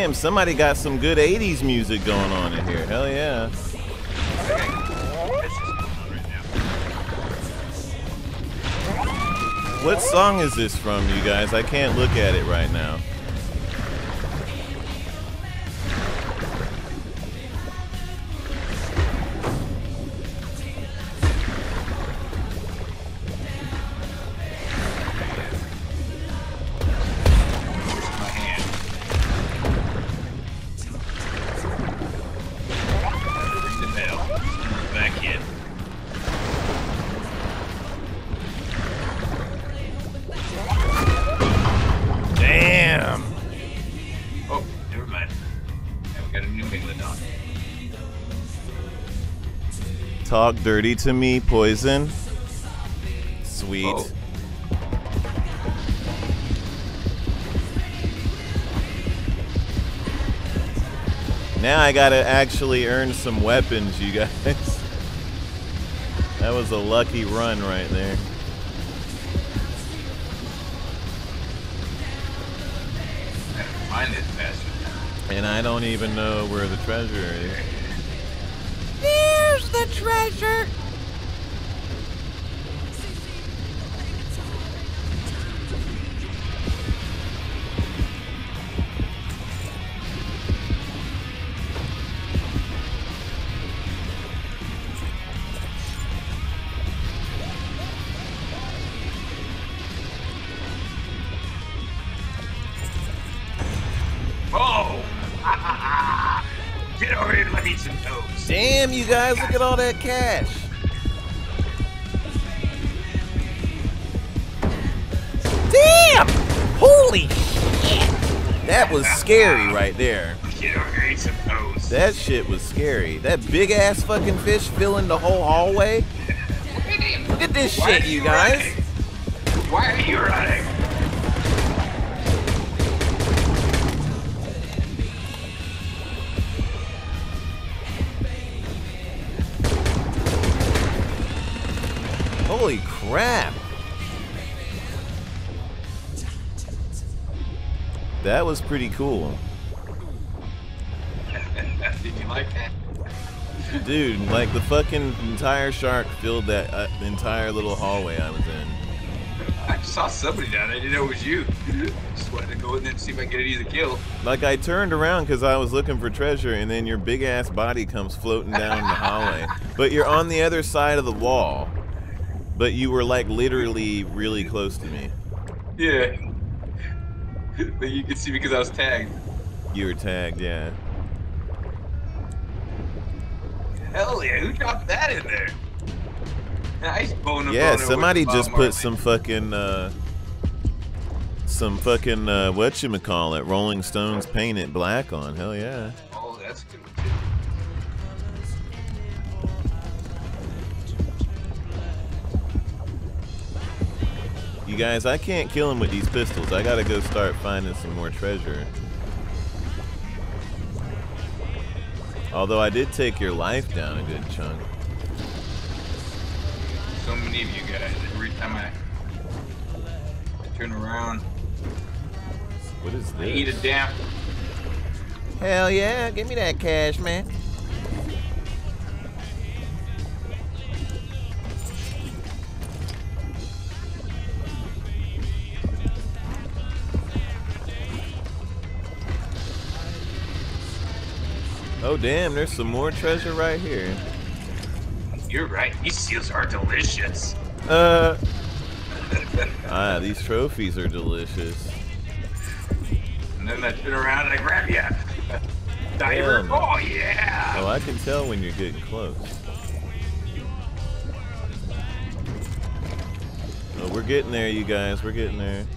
Damn, somebody got some good eighties music going on in here. Hell yeah. What song is this from, you guys? I can't look at it right now. Talk dirty to me, poison. Sweet. Oh. Now I gotta actually earn some weapons, you guys. That was a lucky run right there. Find this bastard. And I don't even know where the treasure is. There's the treasure. Oh! Get over here and let me eat some toast. Damn, you guys, look at all that cash. Damn! Holy shit! That was scary right there. Get over here and eat some toast. That shit was scary. That big ass fucking fish filling the whole hallway. Look at this Why shit, you guys. Running? Why are you running? Holy crap. That was pretty cool. Did you like that? Dude, like the fucking entire shark filled that uh, entire little hallway I was in. I saw somebody down there. I didn't know it was you. Just wanted to go in there and see if I could get an easy kill. Like I turned around because I was looking for treasure, and then your big ass body comes floating down the hallway. But you're on the other side of the wall. But you were like literally really close to me. Yeah. But you could see me because I was tagged. You were tagged, yeah. Hell yeah, who dropped that in there? Nice boner. Yeah, boner somebody with just Bob put Marley. some fucking uh some fucking uh whatchamacallit, Rolling Stones Paint It Black on. Hell yeah. Oh, that's a good one too. You guys, I can't kill him with these pistols. I gotta go start finding some more treasure. Although I did take your life down a good chunk. So many of you guys, every time I, I turn around, What is I eat a this? damn. Hell yeah, give me that cash, man. Oh damn, there's some more treasure right here. You're right, these seals are delicious. Uh Ah, these trophies are delicious. And then I turn around and I grab you. Diver. Damn. Oh yeah. Oh, I can tell when you're getting close. Oh, we're getting there, you guys. We're getting there.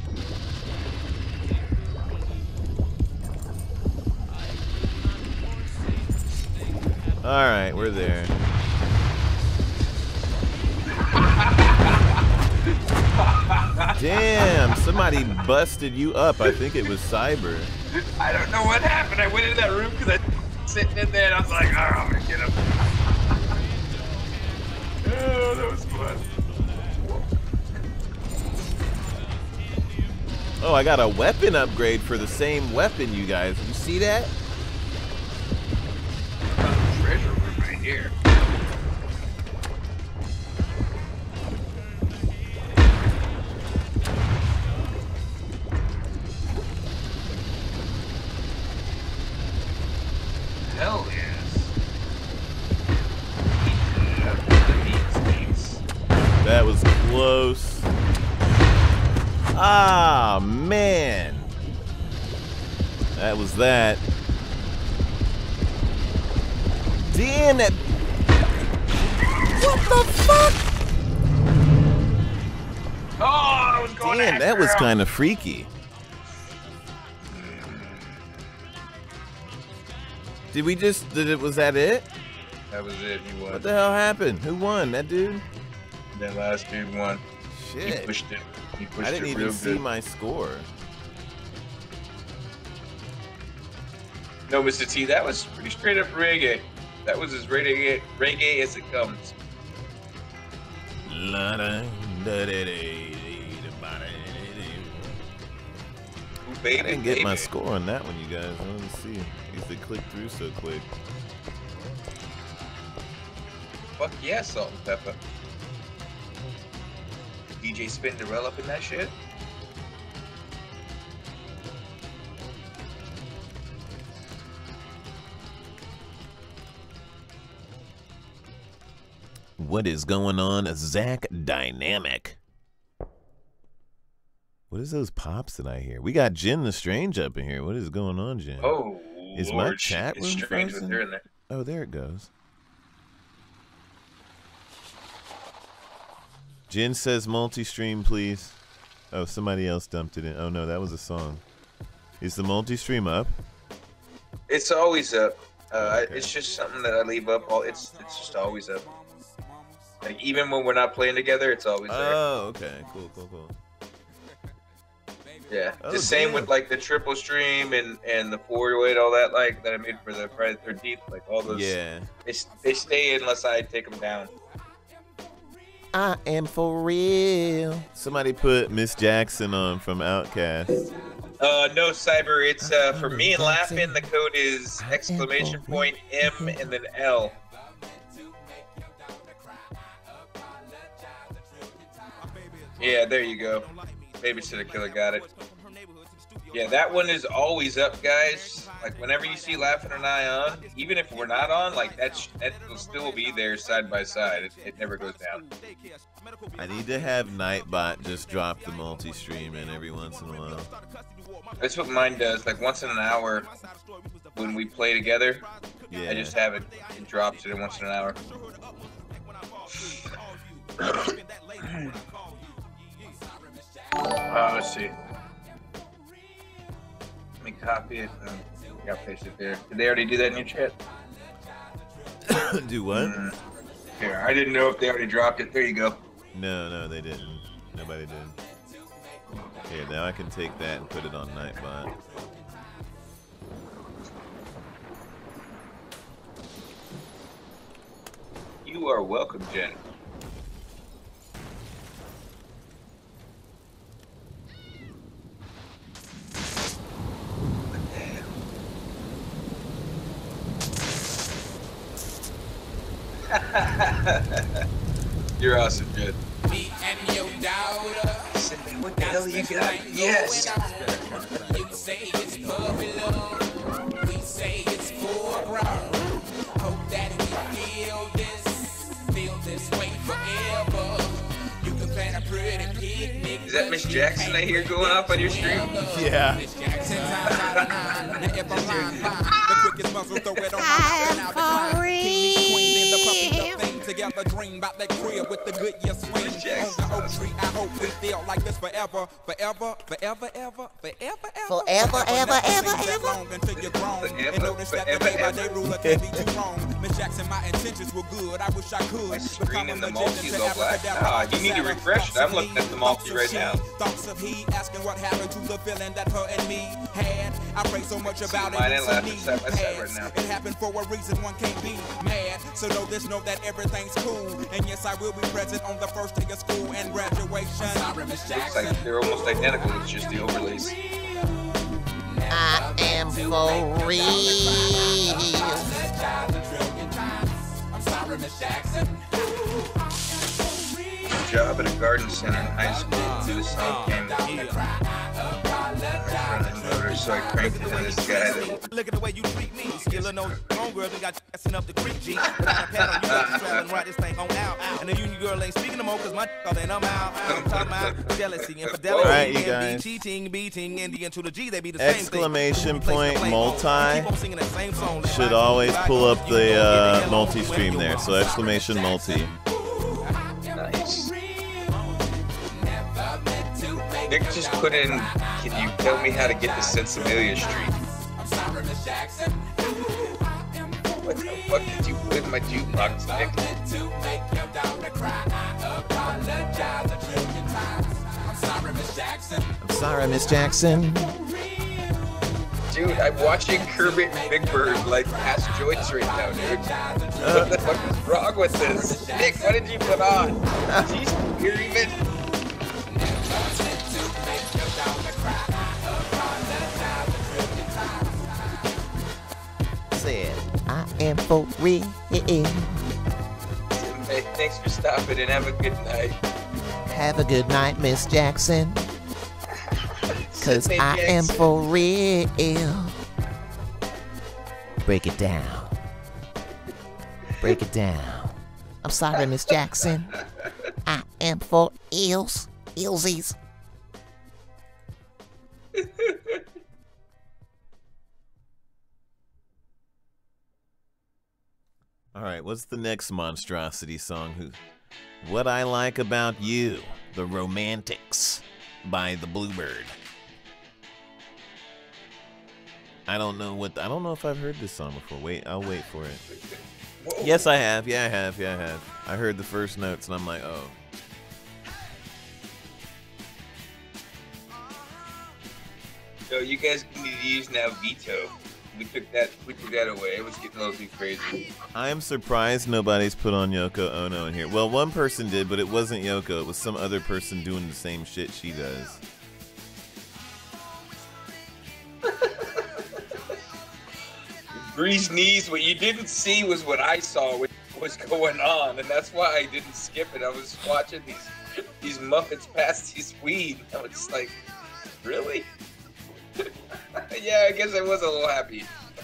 All right, we're there. Damn, somebody busted you up. I think it was Cyber. I don't know what happened. I went into that room because I was sitting in there and I was like, oh, I'm gonna get him. Oh, that was fun. Oh, I got a weapon upgrade for the same weapon, you guys. You see that? Treasure room right here. Hell yes. That was close. Ah, man. That was that. Damn it. What the fuck? Oh, I was going Damn, that was kind of freaky. Did we just, did it, was that it? That was it, he won. What the hell happened? Who won? That dude? That last dude won. Shit. He pushed it. He pushed I didn't it even real see good. my score. No, Mister T, that was pretty straight up reggae. That was as reggae, reggae as it comes. Ooh, baby, I didn't get baby. my score on that one, you guys. Let me see. Because they clicked through so quick. Fuck yeah, salt and pepper. D J Spinderella up in that shit. What is going on, Zach Dynamic? What is those pops that I hear? We got Jen the Strange up in here. What is going on, Jen? Oh, is my Lord, chat it's room strange frozen? with her in there. Oh, there it goes. Jen says multi-stream, please. Oh, somebody else dumped it in. Oh, no, that was a song. Is the multi-stream up? It's always up. Uh, Okay. It's just something that I leave up. All it's it's just always up. Like even when we're not playing together, it's always there. Oh, okay. Cool, cool, cool. Yeah, Oh, the same damn. with like the triple stream and and the four way, all that like that I made for the Friday the thirteenth. Like all those. Yeah. They, they stay unless I take them down. I am for real. Somebody put Miss Jackson on from Outkast. Uh, no, Cyber. It's uh for me and Laphin. The code is exclamation point M and then L. Yeah, there you go. Babysitter Killer got it. Yeah, that one is always up, guys. Like whenever you see Laphin and I on, even if we're not on, like that's that will still be there side by side. It, it never goes down. I need to have Nightbot just drop the multi-stream in every once in a while. That's what mine does. Like once in an hour, when we play together, Yeah. I just have it. It drops it in once in an hour. Uh, let's see. Let me copy it. And yeah, paste it there. Did they already do that in your chat? Do what? Mm. Here, I didn't know if they already dropped it. There you go. No, no, they didn't. Nobody did. Here, now I can take that and put it on Nightbot. You are welcome, Jen. You're awesome, Jen. Me and your daughter. What the hell you got? Yes. You say it's puppy love. We say it's foreground. Hope that we feel this, feel this way forever. You can plan a pretty picnic. Is that Miss Jackson I hear going off on your stream? Yeah. Miss Jackson, if I'm lying, the quickest muzzle, throw it on my mouth and I'll decline. King, me, queen, then the puppy, the thing together, dream about that crib with the good year swing. On the oak tree, I hope we feel like this forever, forever, forever, ever, forever, ever. Forever, ever, ever, Never ever. long until you're grown. Forever, And notice that the forever, day by ever. day ruler can't be too wrong. Miss Jackson, my intentions were good. I wish I could. My screen become a in the magician multi is to all black. abracadabra. Ah, you need to refresh it. I'm looking at the multi right now. Thoughts of he asking what happened to the feeling that her and me had. I pray so much about it. mine and recently Laphin side by side right past. now. It happened for a reason, one can't be mad. So know this, know that everything's cool. cool. And yes, I will be present on the first day of school and graduation. Sorry, Miss Looks Jackson. like they're almost identical. It's just the overlays. I am for real. I'm sorry, Miss Jackson. Job at a garden center in high school. The song came out. So I cranked it to this guy that Look at the way you treat me. Skillin' no homegirls and got you assin' up the creek, G. Without a pad on you, got you traveling right this thing on out. And the union girl ain't speaking no more, cause my call then I'm out. I'm talking about jealousy, infidelity, All right, you envy, guys. cheating, beating, and the end to the G, they be the same thing. Exclamation Place point to play multi on. Keep on singing that same song. should always pull up the uh, multi-stream there. So exclamation multi. nice. Nick just put in, can you tell me how to get to Sensibilia Street? What the fuck did you put in my jukebox, Nick? I'm sorry, Miss Jackson. Dude, I'm watching Kermit and Big Bird like past joints right now, dude. What the fuck is wrong with this? Nick, what did you put on? Is he still here even? Said, I am for real. Hey, thanks for stopping and have a good night. Have a good night, Miss Jackson. Cause Sydney I am Jackson. for real. Break it down. Break it down. I'm sorry, Miss Jackson. I am for eels. Eelsies. All right, what's the next monstrosity song? Who? What I Like About You, The Romantics by the Bluebird. I don't know what, I don't know if I've heard this song before. Wait, I'll wait for it. Whoa. Yes, I have. Yeah, I have. Yeah, I have. I heard the first notes and I'm like, oh. So you guys need to use now veto. We took that we took that away. It was getting a little too crazy. I'm surprised nobody's put on Yoko Ono in here. Well, one person did, but it wasn't Yoko. It was some other person doing the same shit she does. Bree's knees, what you didn't see was what I saw, what was going on, and that's why I didn't skip it. I was watching these these Muppets pass these weed. I was like, really? Yeah, I guess I was a little happy.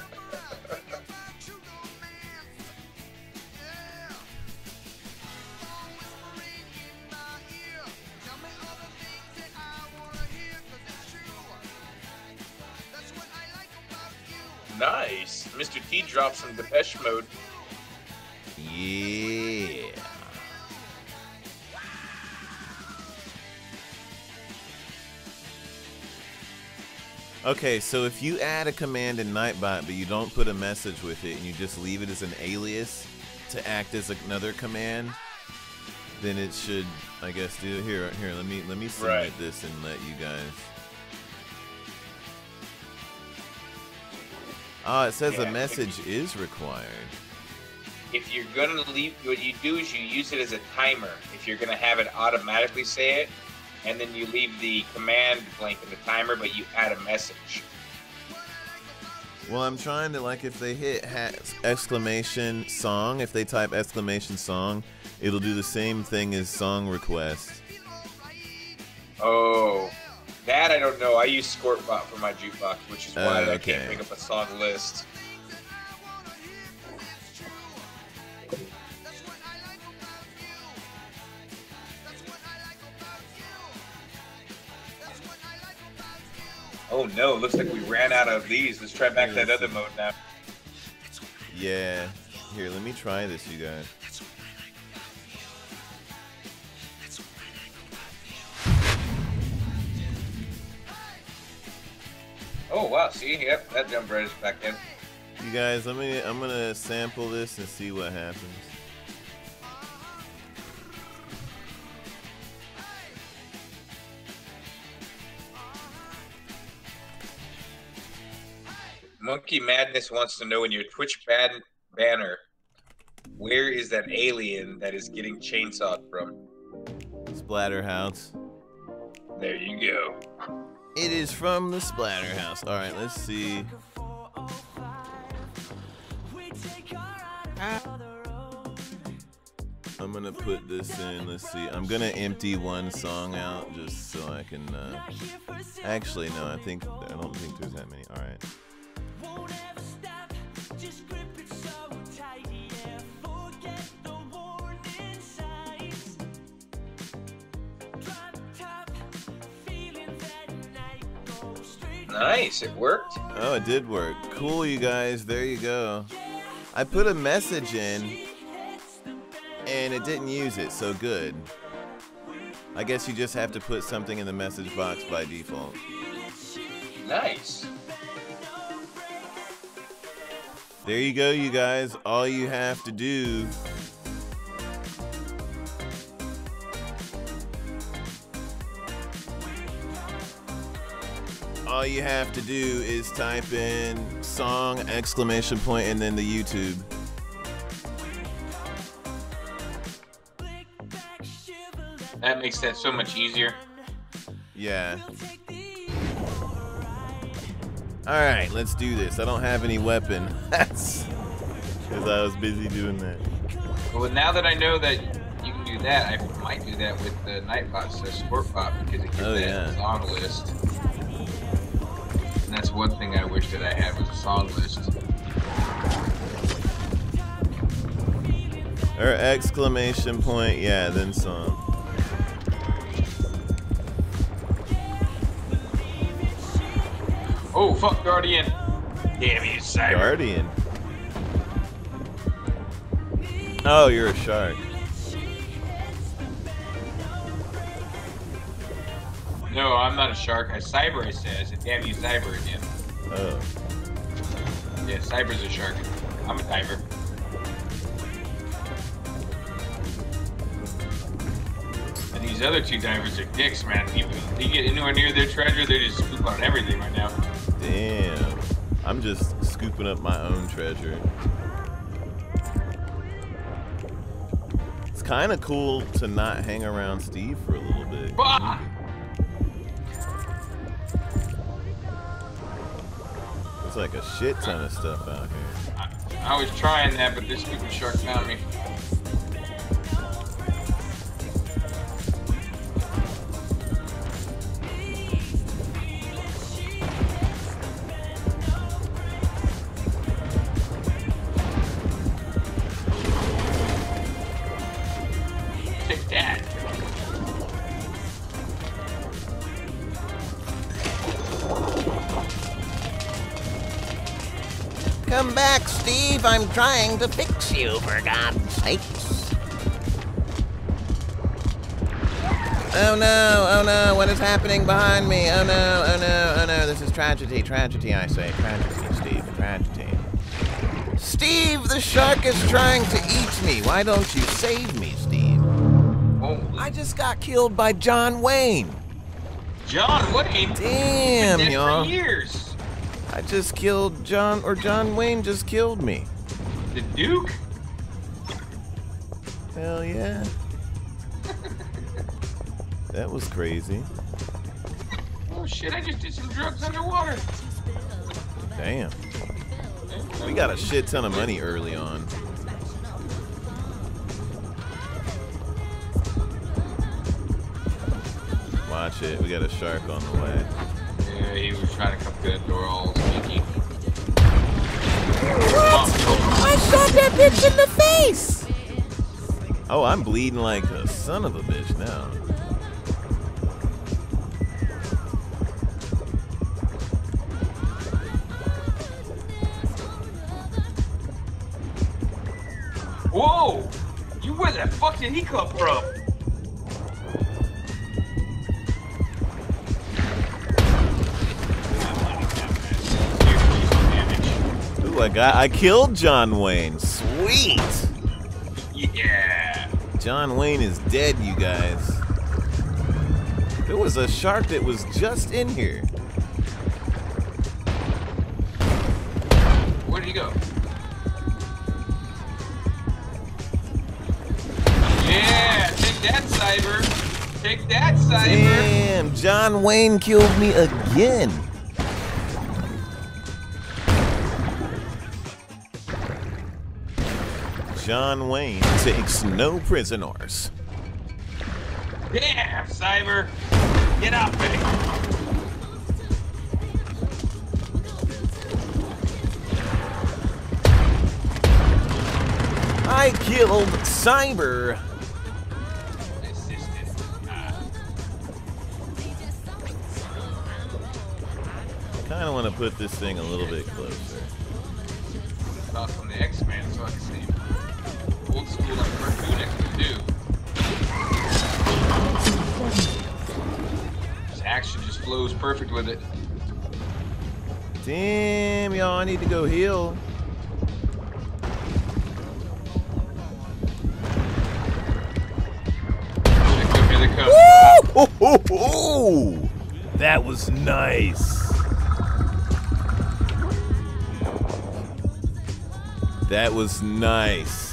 Nice. Mister T dropped some Depeche Mode. Yeah. Okay, so if you add a command in Nightbot, but you don't put a message with it, and you just leave it as an alias to act as another command, then it should, I guess, do it. Here, here. Let me let me submit Right. this and let you guys. Ah, it says Yeah, a message is required. If you're gonna leave, what you do is you use it as a timer. If you're gonna have it automatically say it, and then you leave the command blank in the timer, but you add a message. Well, I'm trying to, like, if they hit ha exclamation song, if they type exclamation song, it'll do the same thing as song request. Oh, that I don't know. I use Squirtbot for my jukebox, which is why Uh, I okay. can't bring up a song list. Oh no, looks like we ran out of these. Let's try back that other mode now. Yeah. Here, let me try this, you guys. Oh wow, see, yep, that jumped right back in. You guys, let me, I'm gonna sample this and see what happens. Monkey Madness wants to know in your Twitch ban banner, Where is that alien that is getting chainsawed from? Splatterhouse. There you go. It is from the Splatterhouse. All right, let's see. I'm gonna put this in. Let's see. I'm gonna empty one song out just so I can. Uh, actually, no. I think I don't think there's that many. All right. Nice, it worked. Oh, it did work. Cool, you guys. There you go. I put a message in, and it didn't use it, so good. I guess you just have to put something in the message box by default. Nice. There you go, you guys. All you have to do All you have to do is type in song, exclamation point, and then the YouTube. That makes that so much easier. Yeah. Alright, let's do this. I don't have any weapon. That's because I was busy doing that. Well, now that I know that you can do that, I might do that with the Nightbot's uh, Sport Bot because it gives Oh, that yeah. song list. And that's one thing I wish that I had was a song list. Or exclamation point, yeah, then song. Oh, fuck, Guardian. Damn you, Cyber. Guardian. Oh, you're a shark. No, I'm not a shark. I Cyber, I says. And damn you, Cyber again. Oh. Yeah, Cyber's a shark. I'm a diver. And these other two divers are dicks, man. If you get anywhere near their treasure, they just scoop on everything right now. Damn. I'm just scooping up my own treasure. It's kind of cool to not hang around Steve for a little bit. Bah! There's like a shit ton of stuff out here. I, I was trying that, but this stupid shark found me. Take that. Come back, Steve. I'm trying to fix you, for God's sakes. Oh no, oh no, what is happening behind me? Oh no, oh no, oh no, this is tragedy, tragedy, I say. Tragedy, Steve, tragedy. Steve, the shark is trying to eat me. Why don't you save me, Steve? Holy. I just got killed by John Wayne. John Wayne. Damn, Been dead y'all. for years. I just killed John, or John Wayne just killed me. The Duke. Hell yeah. That was crazy. Oh shit! I just did some drugs underwater. Damn. We got a shit ton of money early on. Watch it. We got a shark on the way. Yeah, he was trying to come through that door all sneaky. What? I shot that bitch in the face! Oh, I'm bleeding like a son of a bitch now. Whoa! You where the fuck did he come from? Ooh, I got, I killed John Wayne. Sweet. Yeah. John Wayne is dead, you guys. There was a shark that was just in here. Where did he go? that, Cyber. Take that, Cyber. Damn, John Wayne killed me again. John Wayne takes no prisoners. Damn, Cyber. Get out, baby. I killed Cyber. I kind of want to put this thing a little bit closer. Thoughts from the X-Men so I can see old school like cartoon X-Men do. This action just flows perfect with it. Damn, y'all, I need to go heal. Here they come, here they come. Woo! Ho, ho, ho! That was nice. That was nice.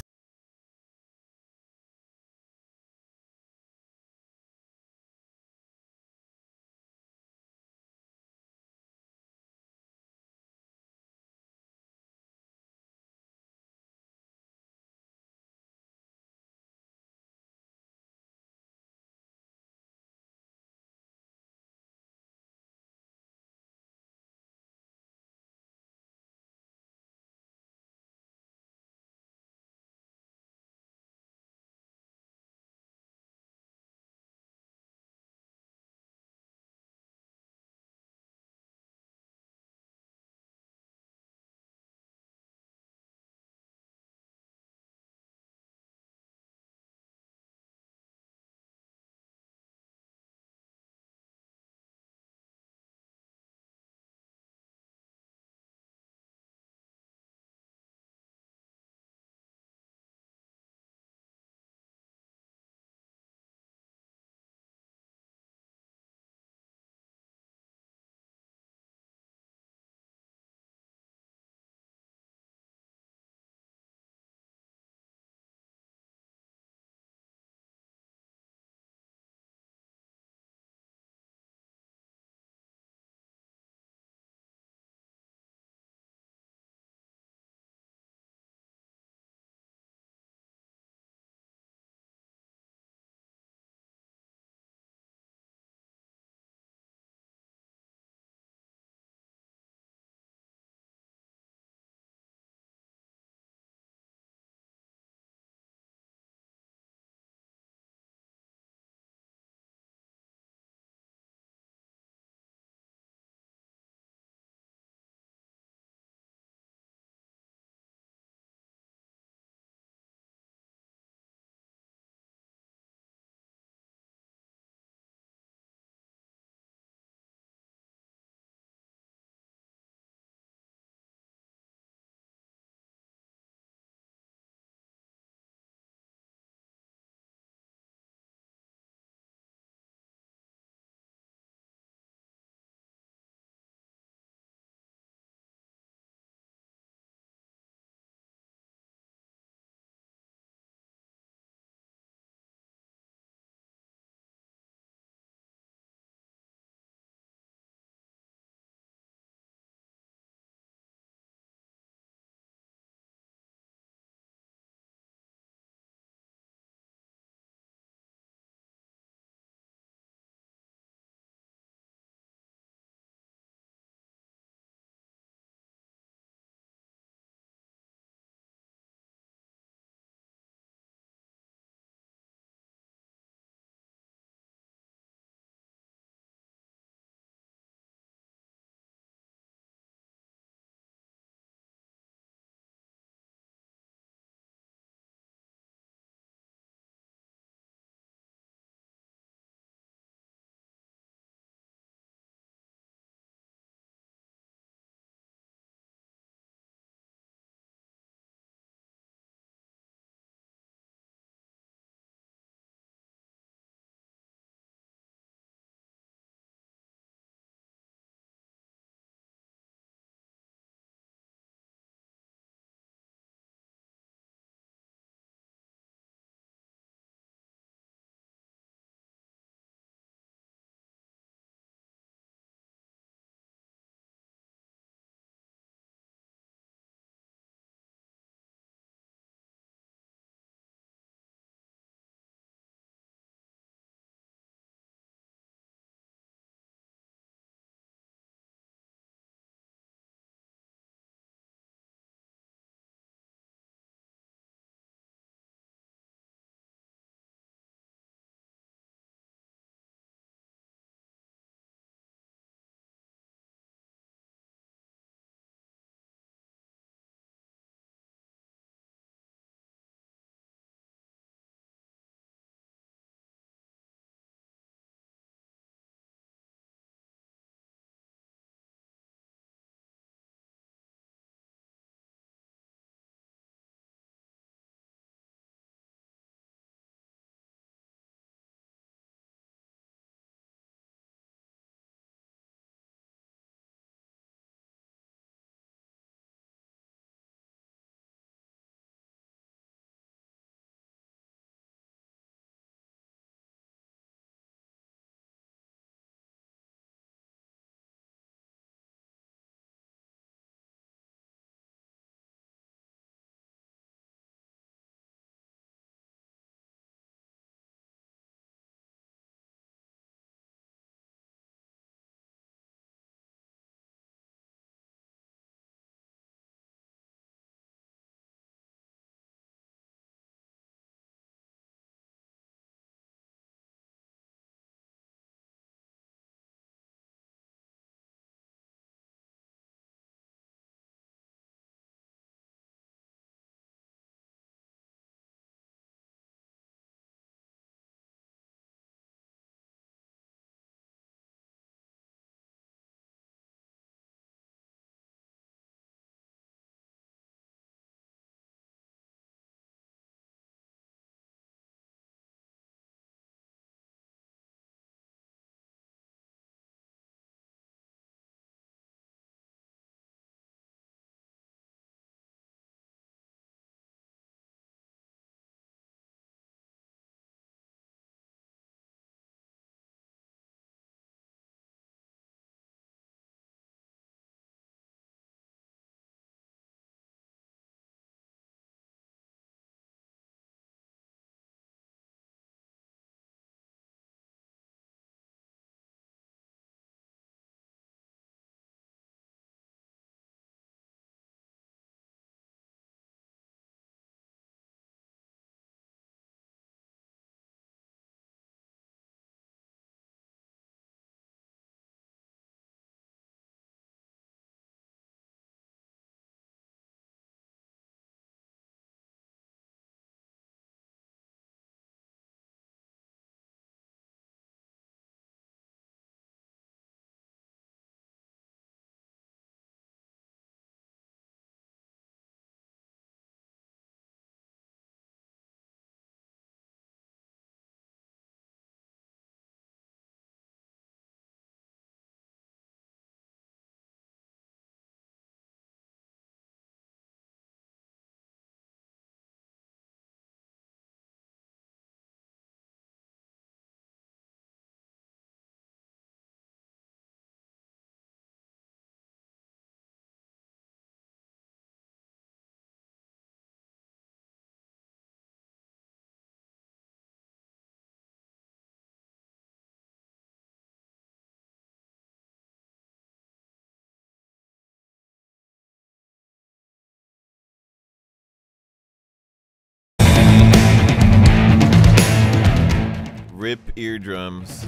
Rip eardrums.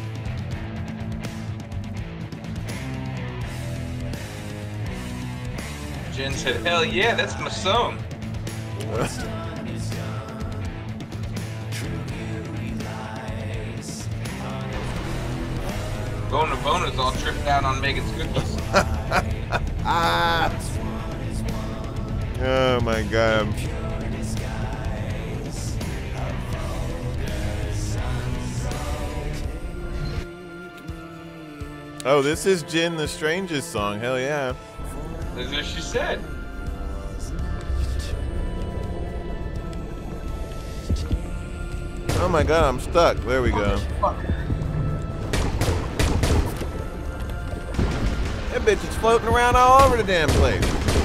Jen said, hell yeah, that's my song. Bona Bona's all tripped out on Megan's cookies. Oh my god. Oh, this is Jen the Strangest song. Hell yeah. That's what she said. Oh my god, I'm stuck. There we go. That bitch is floating around all over the damn place.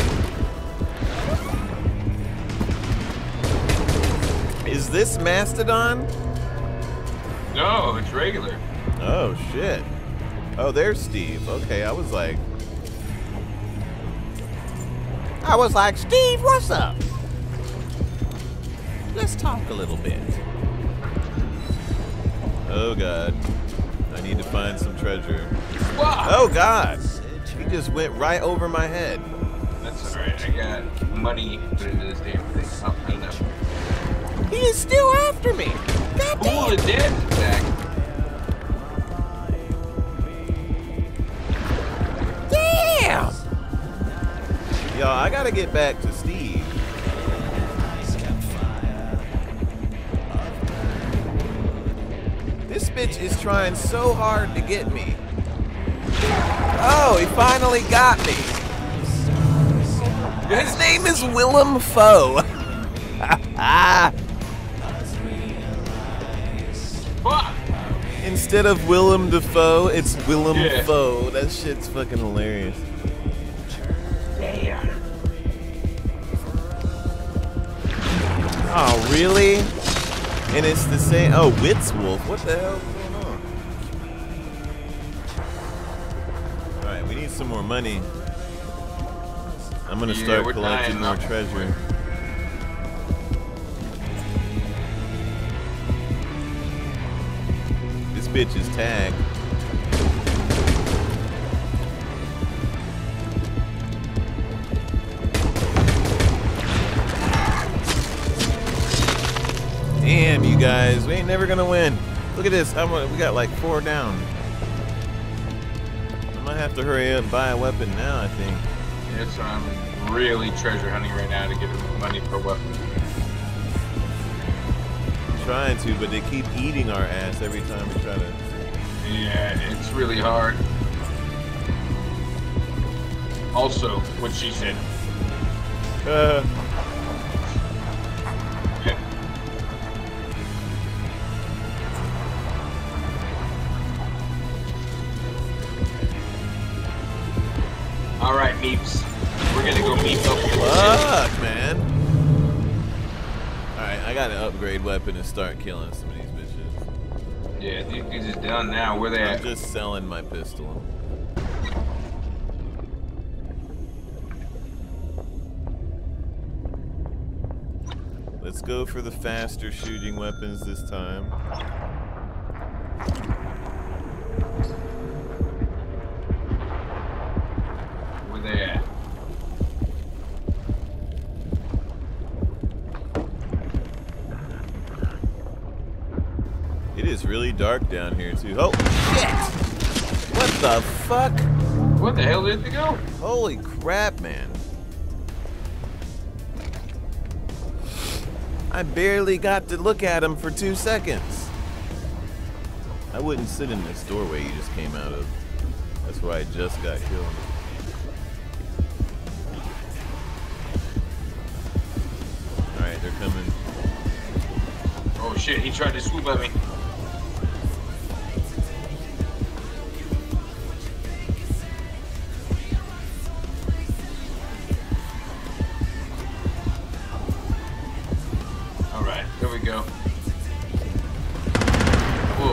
Is this Mastodon? No, it's regular. Oh shit. Oh, there's Steve. Okay, I was like... I was like, Steve, what's up? Let's talk a little bit. Oh god. I need to find some treasure. Wow. Oh god. He just went right over my head. That's alright. I got money put into this damn thing. Oh, I don't know. He is still after me. God damn. Oh, the dead back. Damn. Yo, I gotta get back to Steve. This bitch is trying so hard to get me. Oh, he finally got me. His name is Willem Foe. Fuck. Instead of Willem Dafoe, it's Willem Yeah. Foe. That shit's fucking hilarious. Damn. Oh, really? And it's the same. Oh, Wits Wolf. What the hell is going on? Alright, we need some more money. I'm gonna Yeah, start we're collecting dying more up. treasure. This bitch is tagged. Damn, you guys, we ain't never gonna win. Look at this. I'm gonna, we got like four down. I might have to hurry up and buy a weapon now, I think. Yeah, so I'm really treasure hunting right now to get money per weapon. I'm trying to, but they keep eating our ass every time we try to. Yeah, it's really hard. Also, what she said. Uh, All right, Meeps. We're gonna go meet up with fuck, man. Alright, I gotta upgrade weapon and start killing some of these bitches. Yeah, these dudes is done now. Where they I'm at? just selling my pistol. Let's go for the faster shooting weapons this time. Where they at? It is really dark down here too. Oh shit! What the fuck? Where the hell did they go? Holy crap, man. I barely got to look at him for two seconds. I wouldn't sit in this doorway you just came out of. That's where I just got killed. Alright, they're coming. Oh shit, he tried to swoop at me. Alright, there we go. Whoa.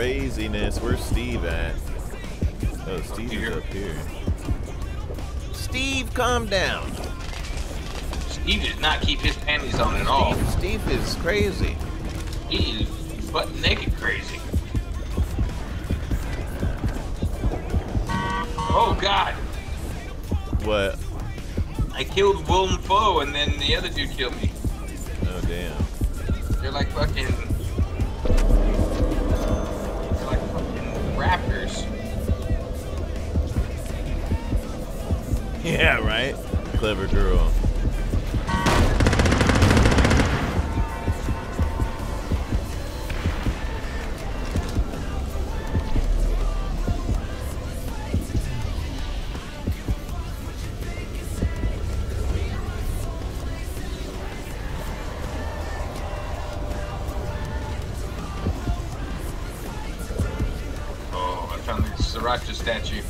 Craziness. Where's Steve at? Oh, Steve is Here. up here. Steve, calm down. Steve does not keep his panties on at all. Steve, Steve is crazy. He is butt naked crazy. Oh God! What? I killed Willem Foe and then the other dude killed me. Oh damn. They're like fucking... They're like fucking raptors. Yeah, right? Clever girl. Sriracha statue.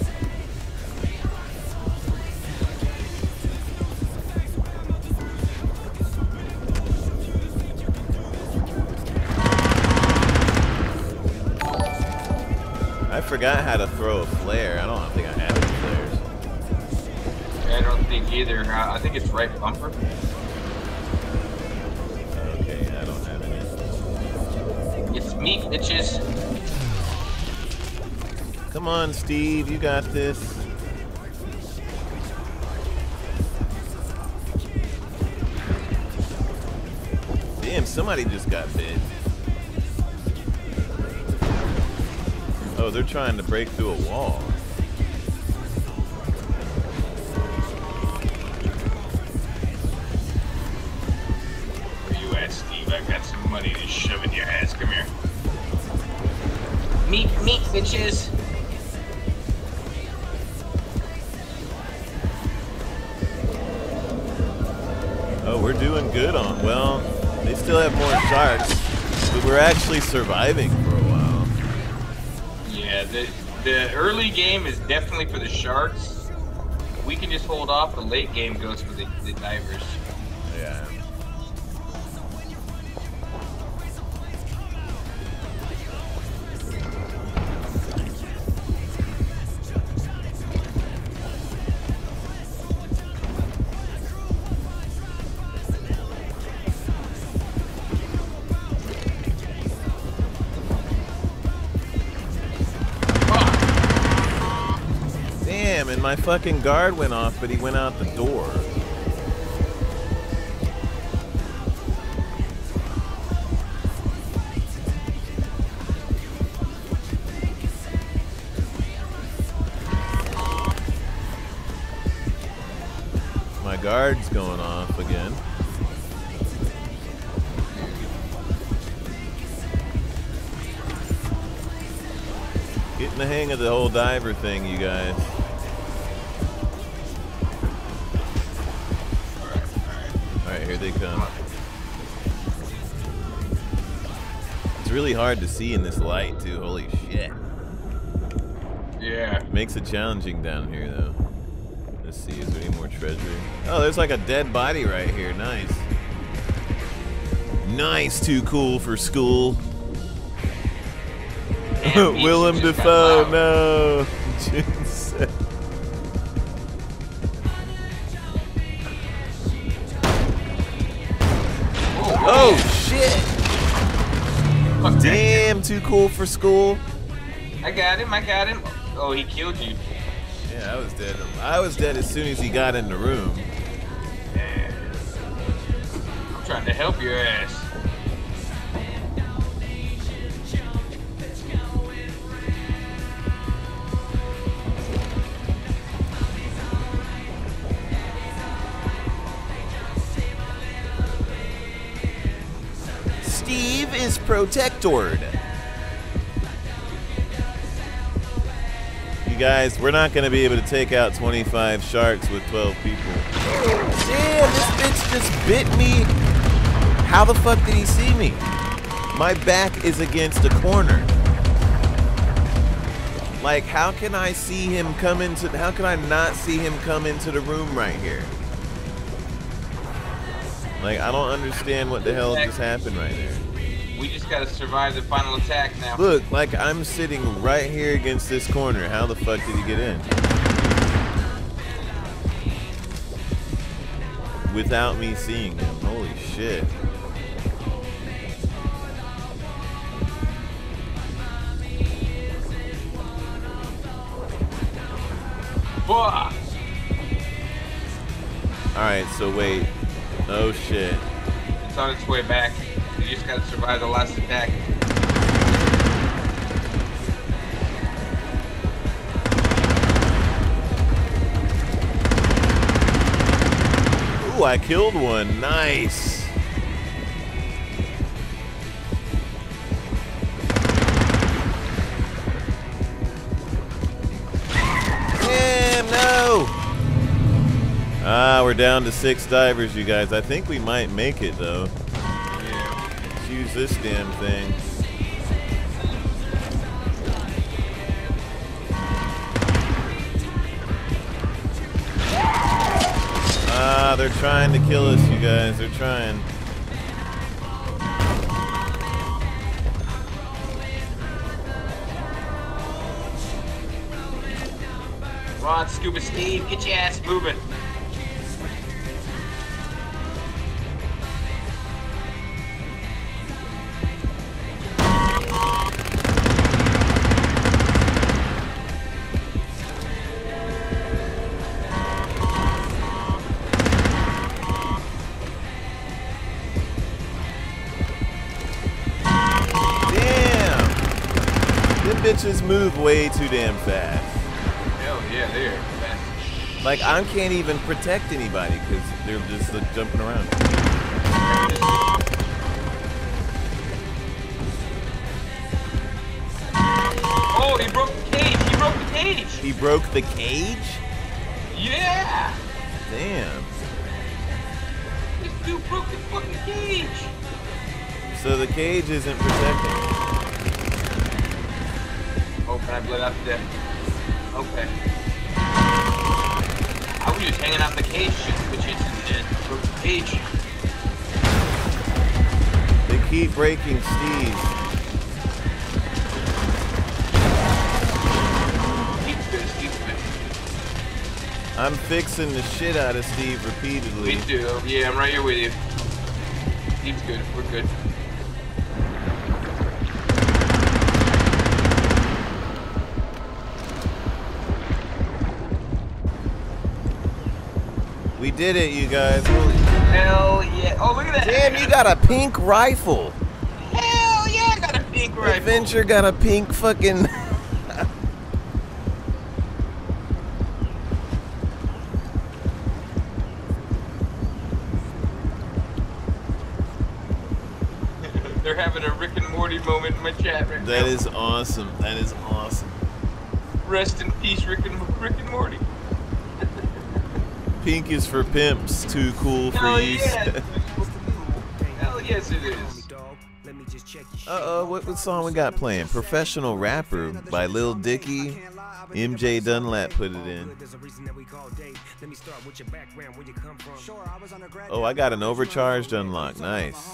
I forgot how to throw a flare. I don't think I have any flares. I don't think either. I think it's right bumper. Okay, I don't have any. It's meat, bitches. Come on, Steve, you got this. Damn, somebody just got bit. Oh, they're trying to break through a wall. Where you at, Steve? I got some money to shove in your ass. Come here. Meat, meat, bitches. Oh, we're doing good on, well, they still have more sharks, but we're actually surviving for a while. Yeah, the, the early game is definitely for the sharks. We can just hold off. The late game goes for the, the divers. Yeah. And my fucking guard went off, but he went out the door. My guard's going off again. Getting the hang of the whole diver thing, you guys. Here they come. It's really hard to see in this light too, holy shit. Yeah. Makes it challenging down here though. Let's see, is there any more treasure? Oh, there's like a dead body right here, nice. Nice, too cool for school. Willem Dafoe, no. Oh shit! Fuck Damn, that. Too cool for school. I got him, I got him. Oh, he killed you. Yeah, I was dead. I was dead as soon as he got in the room. Yeah. I'm trying to help your ass. Steve is protectored. You guys, we're not going to be able to take out twenty-five sharks with twelve people. Damn, this bitch just bit me. How the fuck did he see me? My back is against a corner. Like, how can I see him come into, how can I not see him come into the room right here? Like, I don't understand what the hell just happened right there. We just gotta survive the final attack now. Look, like I'm sitting right here against this corner. How the fuck did he get in? without me seeing him. Holy shit. Whoa. Alright, so wait. Oh shit. It's on its way back. You just gotta survive the last attack. Ooh, I killed one. Nice. Damn, no. Ah, we're down to six divers, you guys. I think we might make it, though. Yeah. Let's use this damn thing. Ah, they're trying to kill us, you guys. They're trying. Come on, Scuba Steve, get your ass moving. Bitches move way too damn fast. Hell yeah, they are fast. Like, I can't even protect anybody because they're just like, jumping around. Oh, he broke the cage! He broke the cage! He broke the cage? Yeah! Damn. This dude broke the fucking cage! So the cage isn't protecting. Oh, can I blow out to death? Okay. I was just hanging out in the cage, shooting bitches, and broke the cage. They keep breaking Steve. Steve's good, Steve's good. I'm fixing the shit out of Steve repeatedly. Me too. Yeah, I'm right here with you. Steve's good. We're good. We did it, you guys. Holy Hell yeah. Oh, look at that. damn, you got a pink rifle. Hell yeah, I got a pink rifle. Adventure got a pink fucking... They're having a Rick and Morty moment in my chat right now. That is awesome. That is awesome. Rest in peace, Rick and, Rick and Morty. Pink is for pimps, too cool for Hell use. yeah. Hell yes it is. Uh-oh, what, what song we got playing? Professional Rapper by Lil Dicky. M J Dunlap put it in. Oh, I got an overcharged unlock. Nice.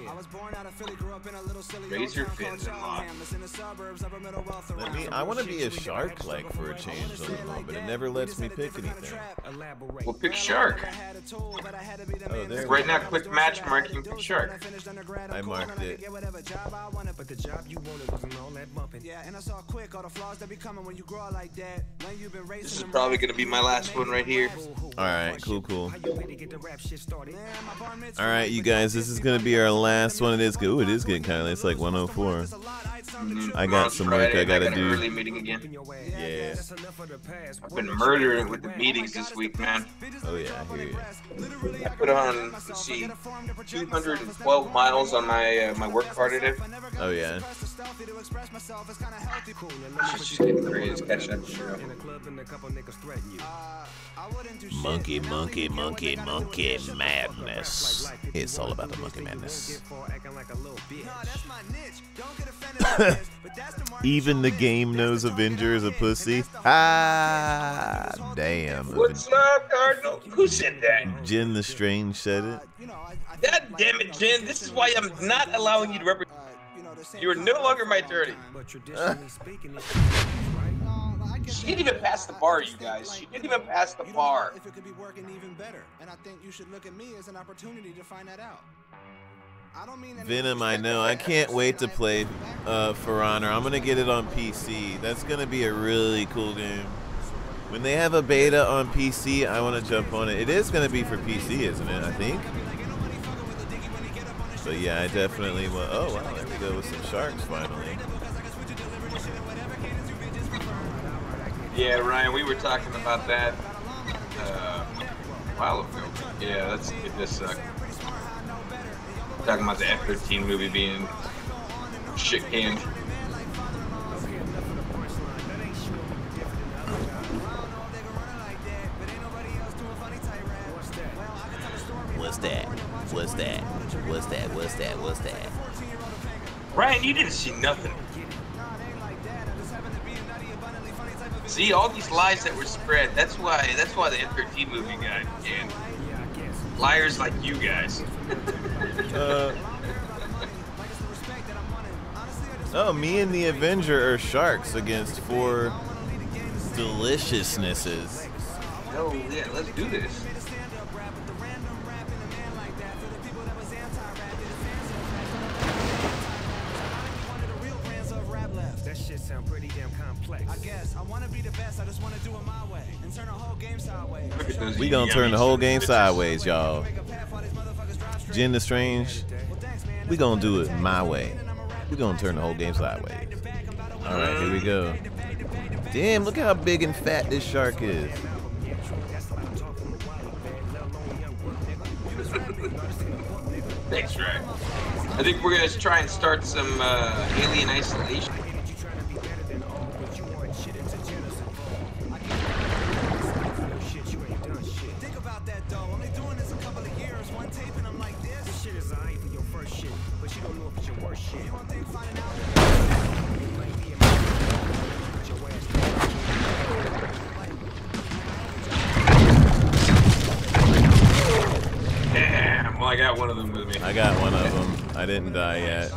Razor fins unlocked. Let me, I want to be a shark, like, for a change on the moment, but it never lets me pick anything. Well, pick shark. Oh, there. Right now, click match marking, pick shark. I marked it. This is probably gonna be my last one right here. Alright, cool, cool. Alright, you guys, this is gonna be our last one. It is good. Ooh, it is getting kind of late. It's like one oh four. Mm-hmm. I got some work I gotta do. Early meeting again. Yeah. I've been murdering with the meetings this week, man. Oh yeah, I hear you. I put on, let's see, two hundred twelve miles on my uh, my work car today. Oh yeah. She's just getting crazy, catching up. Monkey, monkey, monkey, monkey madness. It's all about the monkey madness. Even the game knows Avenger is a pussy. Ah, damn. What's up, Cardinal? Who said that? Jen the Strange said it. God damn it, Jen. This is why I'm not allowing you to represent. You are no longer my attorney. She didn't even pass the bar, you guys. She didn't even pass the bar. If it could be working even better, and I think you should look at me as an opportunity to find that out. I don't mean Venom, I know. I can't wait to play uh, For Honor. I'm gonna get it on P C. That's gonna be a really cool game. When they have a beta on P C, I want to jump on it. It is gonna be for P C, isn't it? I think. So yeah, I definitely will. Oh wow, there we go with some sharks finally. Yeah, Ryan, we were talking about that uh, a while ago. Yeah, let's get this. Uh, talking about the F thirteen movie being shit canned. What's that? What's that? What's that? What's that? What's that? Ryan, you didn't see nothing. See all these lies that were spread. That's why. That's why the F thirteen movie got canned. Liars like you guys. uh, oh, me and the Avenger are sharks against four deliciousnesses. Oh yeah, let's do this. Sound pretty damn complex. I guess I want to be the best. I just want to do it my way and turn the whole game sideways. We gonna turn the whole game sideways, y'all. Jin the Strange, we gonna do it my way. We gonna turn the whole game sideways. All right, here we go. Damn, look how big and fat this shark is. Thanks, Ryan. I think we're gonna try and start some uh, Alien Isolation. Damn, well I got one of them with me. I got one of them. I didn't die yet.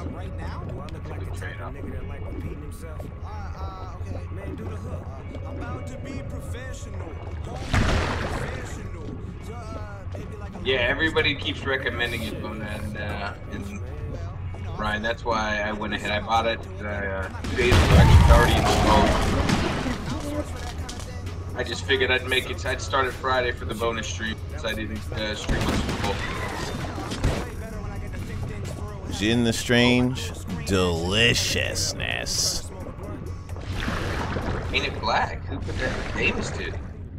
Yeah, everybody keeps recommending it, Bona, and, uh, and Ryan, that's why I went ahead. I bought it uh, two days ago. It's already installed. I just figured I'd make it. I'd start it Friday for the bonus stream, so I didn't uh, stream on Super Bowl. Jin the Strange, deliciousness. Ain't it black? Who put that? Davis did.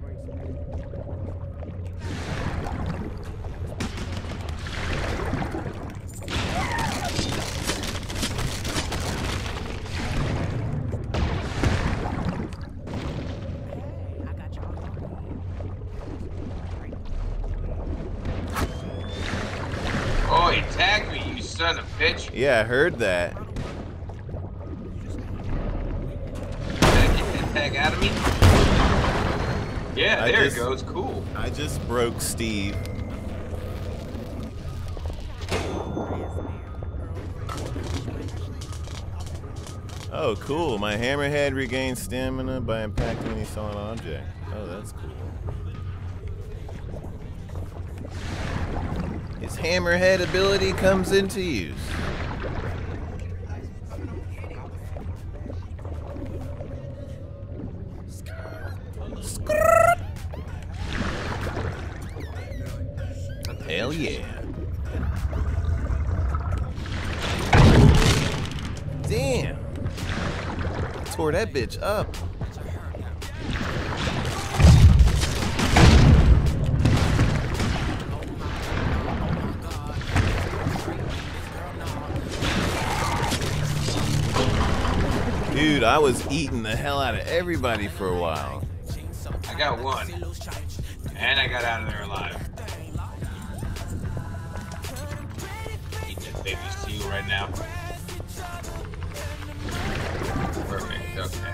Oh, he tagged me, you son of a bitch. Yeah, I heard that. Did I get that tag out of me? Yeah, I there just, it goes. Cool. I just broke Steve. Oh, cool. My hammerhead regains stamina by impacting any solid object. Oh, that's cool. His hammerhead ability comes into use. Hell yeah. Damn. Tore that bitch up. Dude, I was eating the hell out of everybody for a while. I got one. And I got out of there alive. Eat that baby seal right now. Perfect, okay.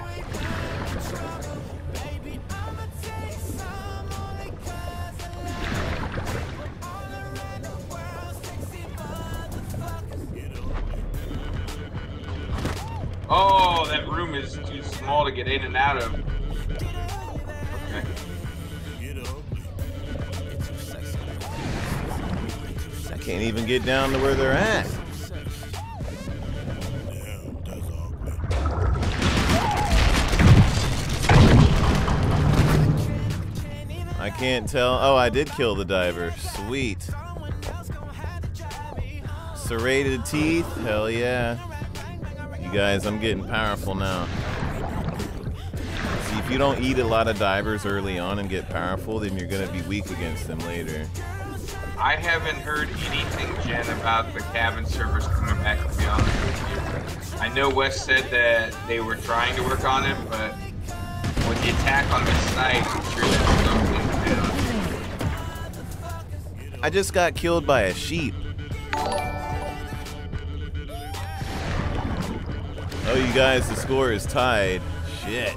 Oh, that room is too small to get in and out of. Can't even get down to where they're at. I can't tell. Oh, I did kill the diver. Sweet. Serrated teeth? Hell yeah. You guys, I'm getting powerful now. See, if you don't eat a lot of divers early on and get powerful, then you're gonna be weak against them later. I haven't heard anything, Jen, about the cabin servers coming back, to be honest with you. I know Wes said that they were trying to work on it, but with the attack on the site, I'm sure that's something bad on. I just got killed by a sheep. Oh, you guys, the score is tied. Shit.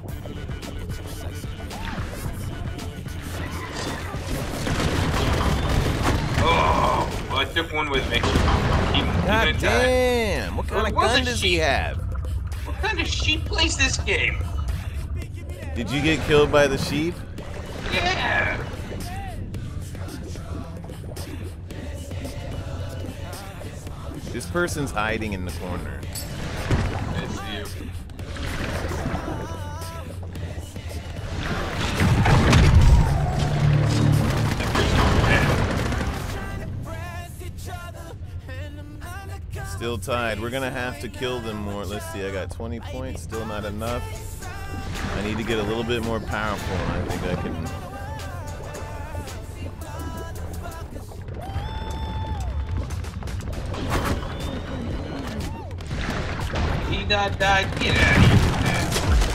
Oh, well, I took one with me. He, God damn! What kind of gun does he have? What kind of sheep plays this game? Did you get killed by the sheep? Yeah. This person's hiding in the corner. I see you. Still tied. We're gonna have to kill them more. Let's see, I got twenty points, still not enough. I need to get a little bit more powerful, and I think I can. He not died. Get out of here.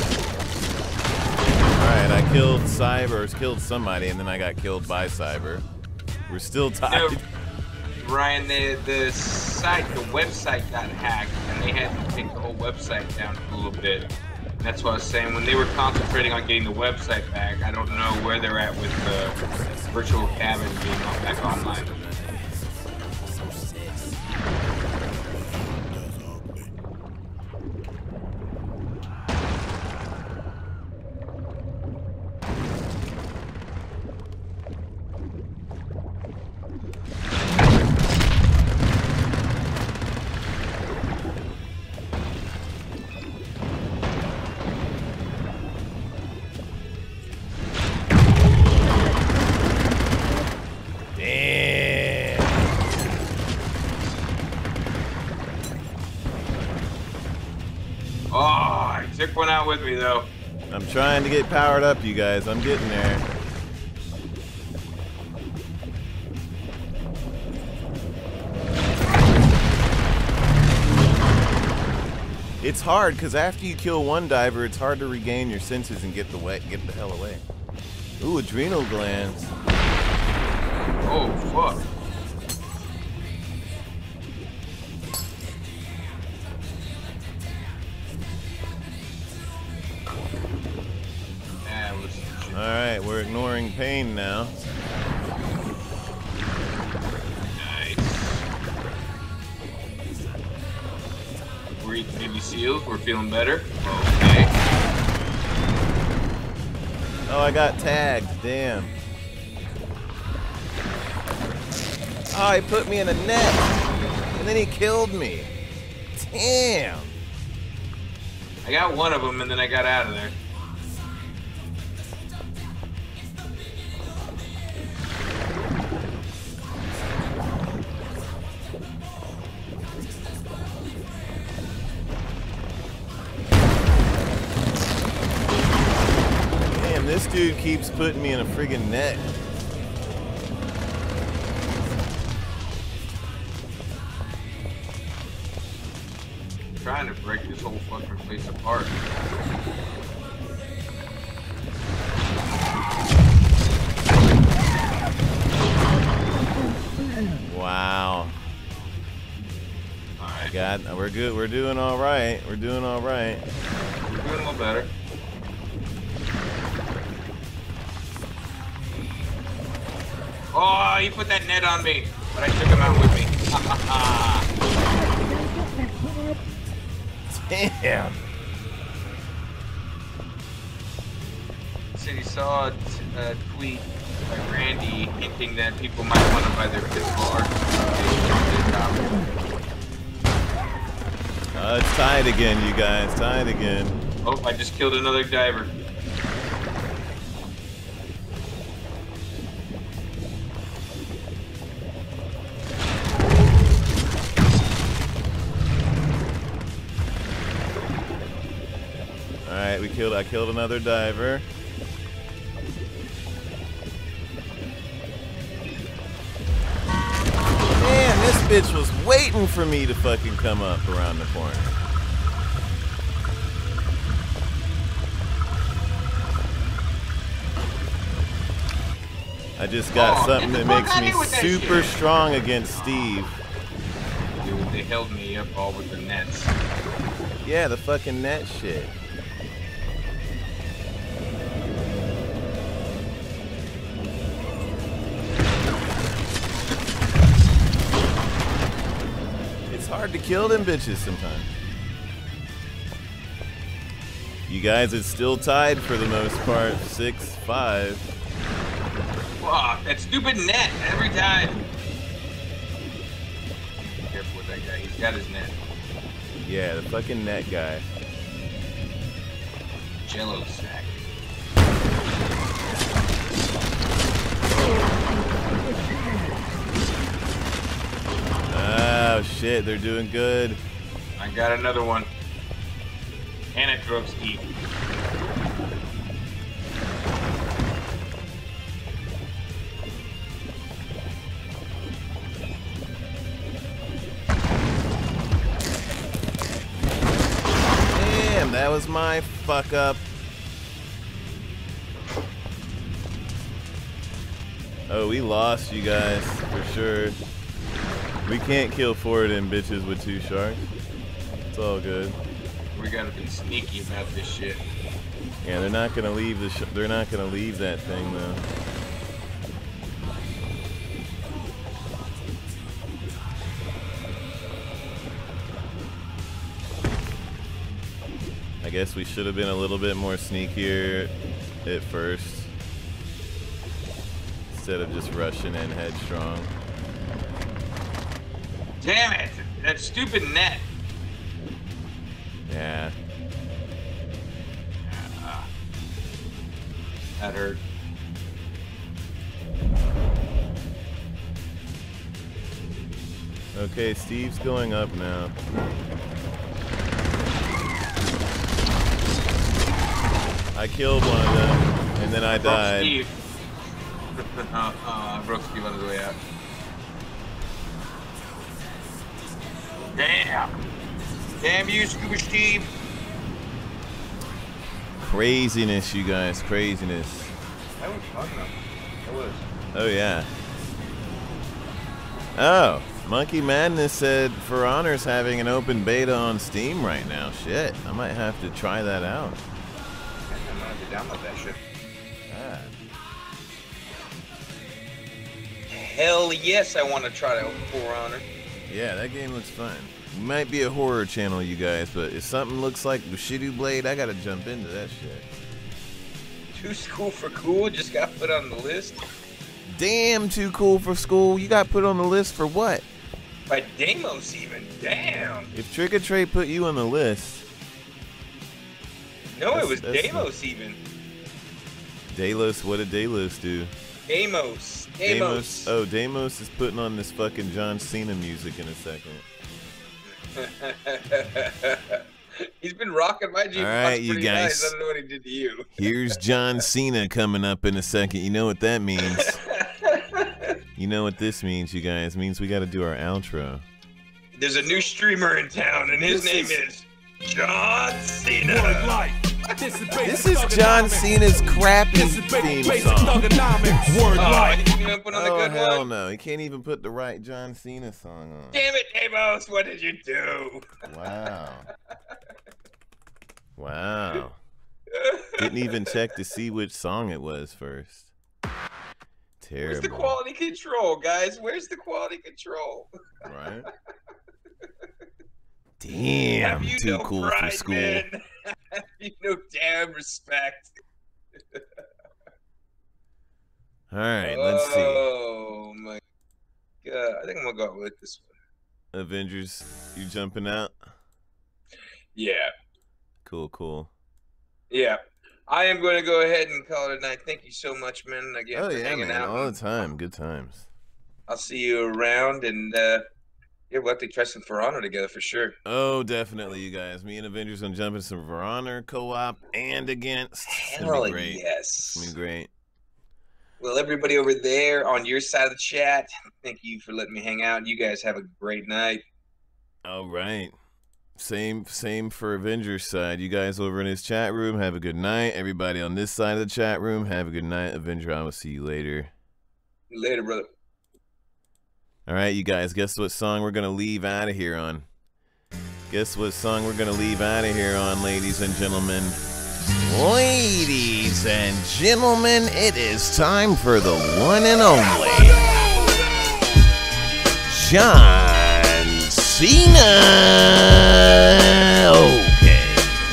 Alright, I killed Cyber, killed somebody, and then I got killed by Cyber. We're still tied. No, Ryan, the, the site, the website got hacked, and they had to take the whole website down a little bit. And that's what I was saying. When they were concentrating on getting the website back, I don't know where they're at with the virtual cabin being back online. Took one out with me, though. I'm trying to get powered up, you guys. I'm getting there. It's hard, because after you kill one diver, it's hard to regain your senses and get the way, get the hell away. Ooh, adrenal glands. Oh, fuck. Alright, we're ignoring pain now. Nice. We're eating baby seals. We're feeling better. Okay. Oh, I got tagged. Damn. Oh, he put me in a net. And then he killed me. Damn. I got one of them and then I got out of there. This dude keeps putting me in a friggin' net. I'm trying to break this whole fucking place apart. Wow. Alright. God, we're good. We're doing all right. We're doing all right. We're doing a little better. Oh, he put that net on me, but I took him out with me. Damn. See, said he saw a, a tweet by Randy hinting that people might want to buy their physical art. Uh, it's tied again, you guys. Tied again. Oh, I just killed another diver. Alright, we killed I killed another diver. Man, this bitch was waiting for me to fucking come up around the corner. I just got oh, something that makes me super shit. strong against Steve. Dude, they held me up all with the nets. Yeah, the fucking net shit. It's hard to kill them bitches sometimes. You guys, it's still tied for the most part, six five. Fuck, that stupid net every time. Be careful with that guy, he's got his net. Yeah, the fucking net guy. Jello sack. Oh shit, they're doing good. I got another one. And it drove Steve. Damn, that was my fuck up. Oh, we lost, you guys, for sure. We can't kill four of them bitches with two sharks. It's all good. We gotta be sneaky about this shit. Yeah, they're not gonna leave the. Sh they're not gonna leave that thing though. I guess we should have been a little bit more sneakier at first, instead of just rushing in headstrong. Damn it! That stupid net. Yeah. Uh, that hurt. Okay, Steve's going up now. I killed one of them, and then I broke died. Steve. uh, uh, I broke Steve on his way out. Damn! Damn you, Scuba Steve! Craziness, you guys, craziness. That was fun though. That was. Oh yeah. Oh, Monkey Madness said For Honor's having an open beta on Steam right now. Shit, I might have to try that out. I'm gonna have to download that shit. Ah. Hell yes, I want to try to For Honor. Yeah, that game looks fun. We might be a horror channel, you guys, but if something looks like Bushido Blade, I gotta jump into that shit. Too Cool for Cool just got put on the list. Damn, Too Cool for School. You got put on the list for what? By Deimos even. Damn. If Trick or Treat put you on the list. No, that's, it was that's Deimos even. Delos, what did Delos do? Deimos. Deimos. Deimos. Oh, Deimos is putting on this fucking John Cena music in a second. He's been rocking my G. All right, you pretty guys. Nice. I don't know what he did to you. Here's John Cena coming up in a second. You know what that means. You know what this means, you guys. It means we got to do our outro. There's a new streamer in town, and his This name is- is John Cena. This is John Cena's crappy theme song. Word Oh, life. you gonna put on the Oh, good hell one? no. He can't even put the right John Cena song on. Damn it, Deimos! What did you do? Wow. Wow. Didn't even check to see which song it was first. Terrible. Where's the quality control, guys? Where's the quality control? Right? Damn, Have you too no cool pride, for school. man? Have you no damn respect? All right, let's see. Oh my god! I think I'm gonna go with this one. Avengers, you jumping out? Yeah. Cool, cool. Yeah. I am going to go ahead and call it a night. Thank you so much, man. Again, Oh for yeah, hanging man, out. all the time. Good times. I'll see you around, and uh, yeah, we'll have to try some For Honor together for sure. Oh, definitely, you guys. Me and Avengers gonna jump into some For Honor co-op and against. It's gonna Hell be great. yes. It's gonna be great. Well, everybody over there on your side of the chat, thank you for letting me hang out. You guys have a great night. All right. Same same for Avengers side. You guys over in his chat room, have a good night. Everybody on this side of the chat room, have a good night. Avenger, I will see you later. Later, brother. All right, you guys, guess what song we're going to leave out of here on? Guess what song we're going to leave out of here on, ladies and gentlemen? Ladies and gentlemen, it is time for the one and only John Cena. Okay.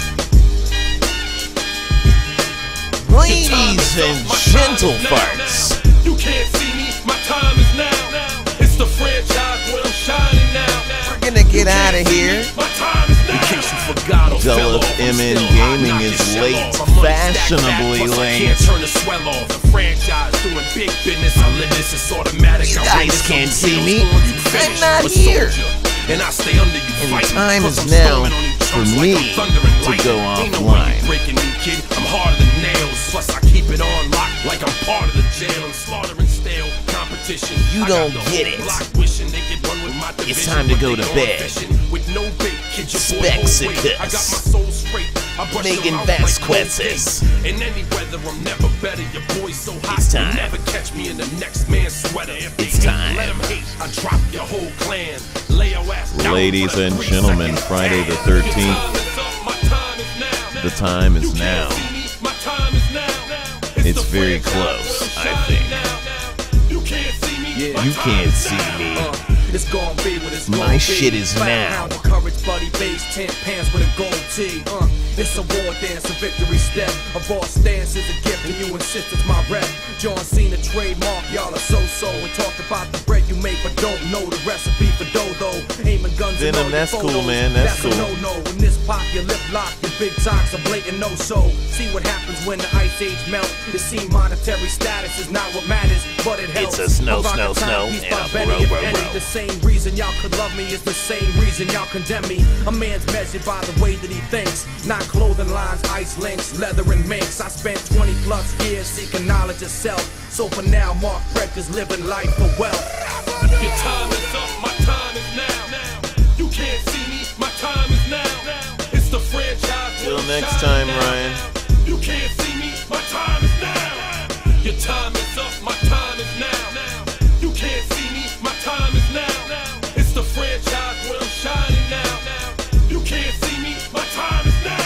Ladies and gentlefarts. You can't see me, my time is now. It's the franchise where I'm shining now. We're gonna get out of here. My time is now. In case you forgot, or fell Dull off, M I'm N still Gaming hot, is knock your late, shell off. My money stacked fashionably back, plus I late. can't turn the swell off. The franchise doing big business. I live this, it's automatic. You I guys win this, can't I'm see wheels me. on, you I'm finish, not a here. soldier. And I stay under you And the fighting, time plus is I'm now storming on you for chumps like me I'm thunder and to go lightning. Ain't no way offline. you breaking me, kid. I'm harder than nails. Plus I keep it on lock like I'm part of the jail. I'm slaughtering stale competition. You I don't got the get whole it. block wishing they could run with my It's division, time to but go they to going bed. fishing with no bait. Kid, your boy won't wait. I got my Spexicus. soul straight. I brush Megan your mouth like Vasquez's. Colgate. In any weather, I'm never better. Your boy's so hot, It's you time. never catch me in the next man's sweater. If they It's hate, time. let 'em hate. I drop your whole clan. Lay your ass down Ladies for the and three gentlemen, seconds. Friday the Your thirteenth. time is up, my time is now. The time is You can't now. see me, my time is now. It's the very franchise close, where I'm I think. shining now. You can't see me, my You time can't is see now. me. Uh, It's gonna be what it's My gonna be. shit is Five now. pounds of courage, buddy, base, ten pants with a gold tee. Uh, it's a war dance, a victory step. A raw stance is a gift, and you insist it's my rep. John Cena trademark, y'all are so-so. And talk about the bread you make, but don't know the recipe for dough, aiming guns Venom, and all your that's cool, photos. man, that's a cool. no-no. When this pop, your lip lock, your big talks are blatant no-so. See what happens when the ice age melt. You see, monetary status is not what matters, but it helps. It's a snow, I'm rocking snow, snow, timepieces and by a Benny, row, if row, any. row. The same reason y'all could love me is the same reason y'all condemn me. A man's measured by the way that he thinks, not clothing lines, ice links, leather and minks. I spent twenty plus years seeking knowledge of self. So for now, Mark Breck is living life for wealth. Your time is up, my time is now. You can't see me, my time is now. It's the franchise. Till next time, Ryan. You can't see me, my time is now. Your time is up, my time is now. You can't see me, my time is now. It's the franchise where I'm shining now. You can't see me, my time is now.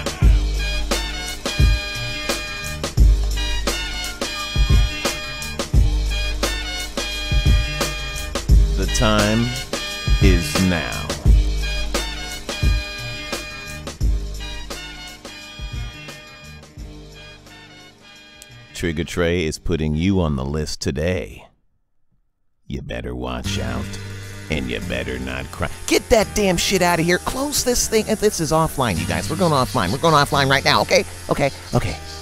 The time is now. Trigger Trey is putting you on the list today. You better watch out. And you better not cry. Get that damn shit out of here. Close this thing. This is offline, you guys. We're going offline. We're going offline right now, okay? Okay, okay.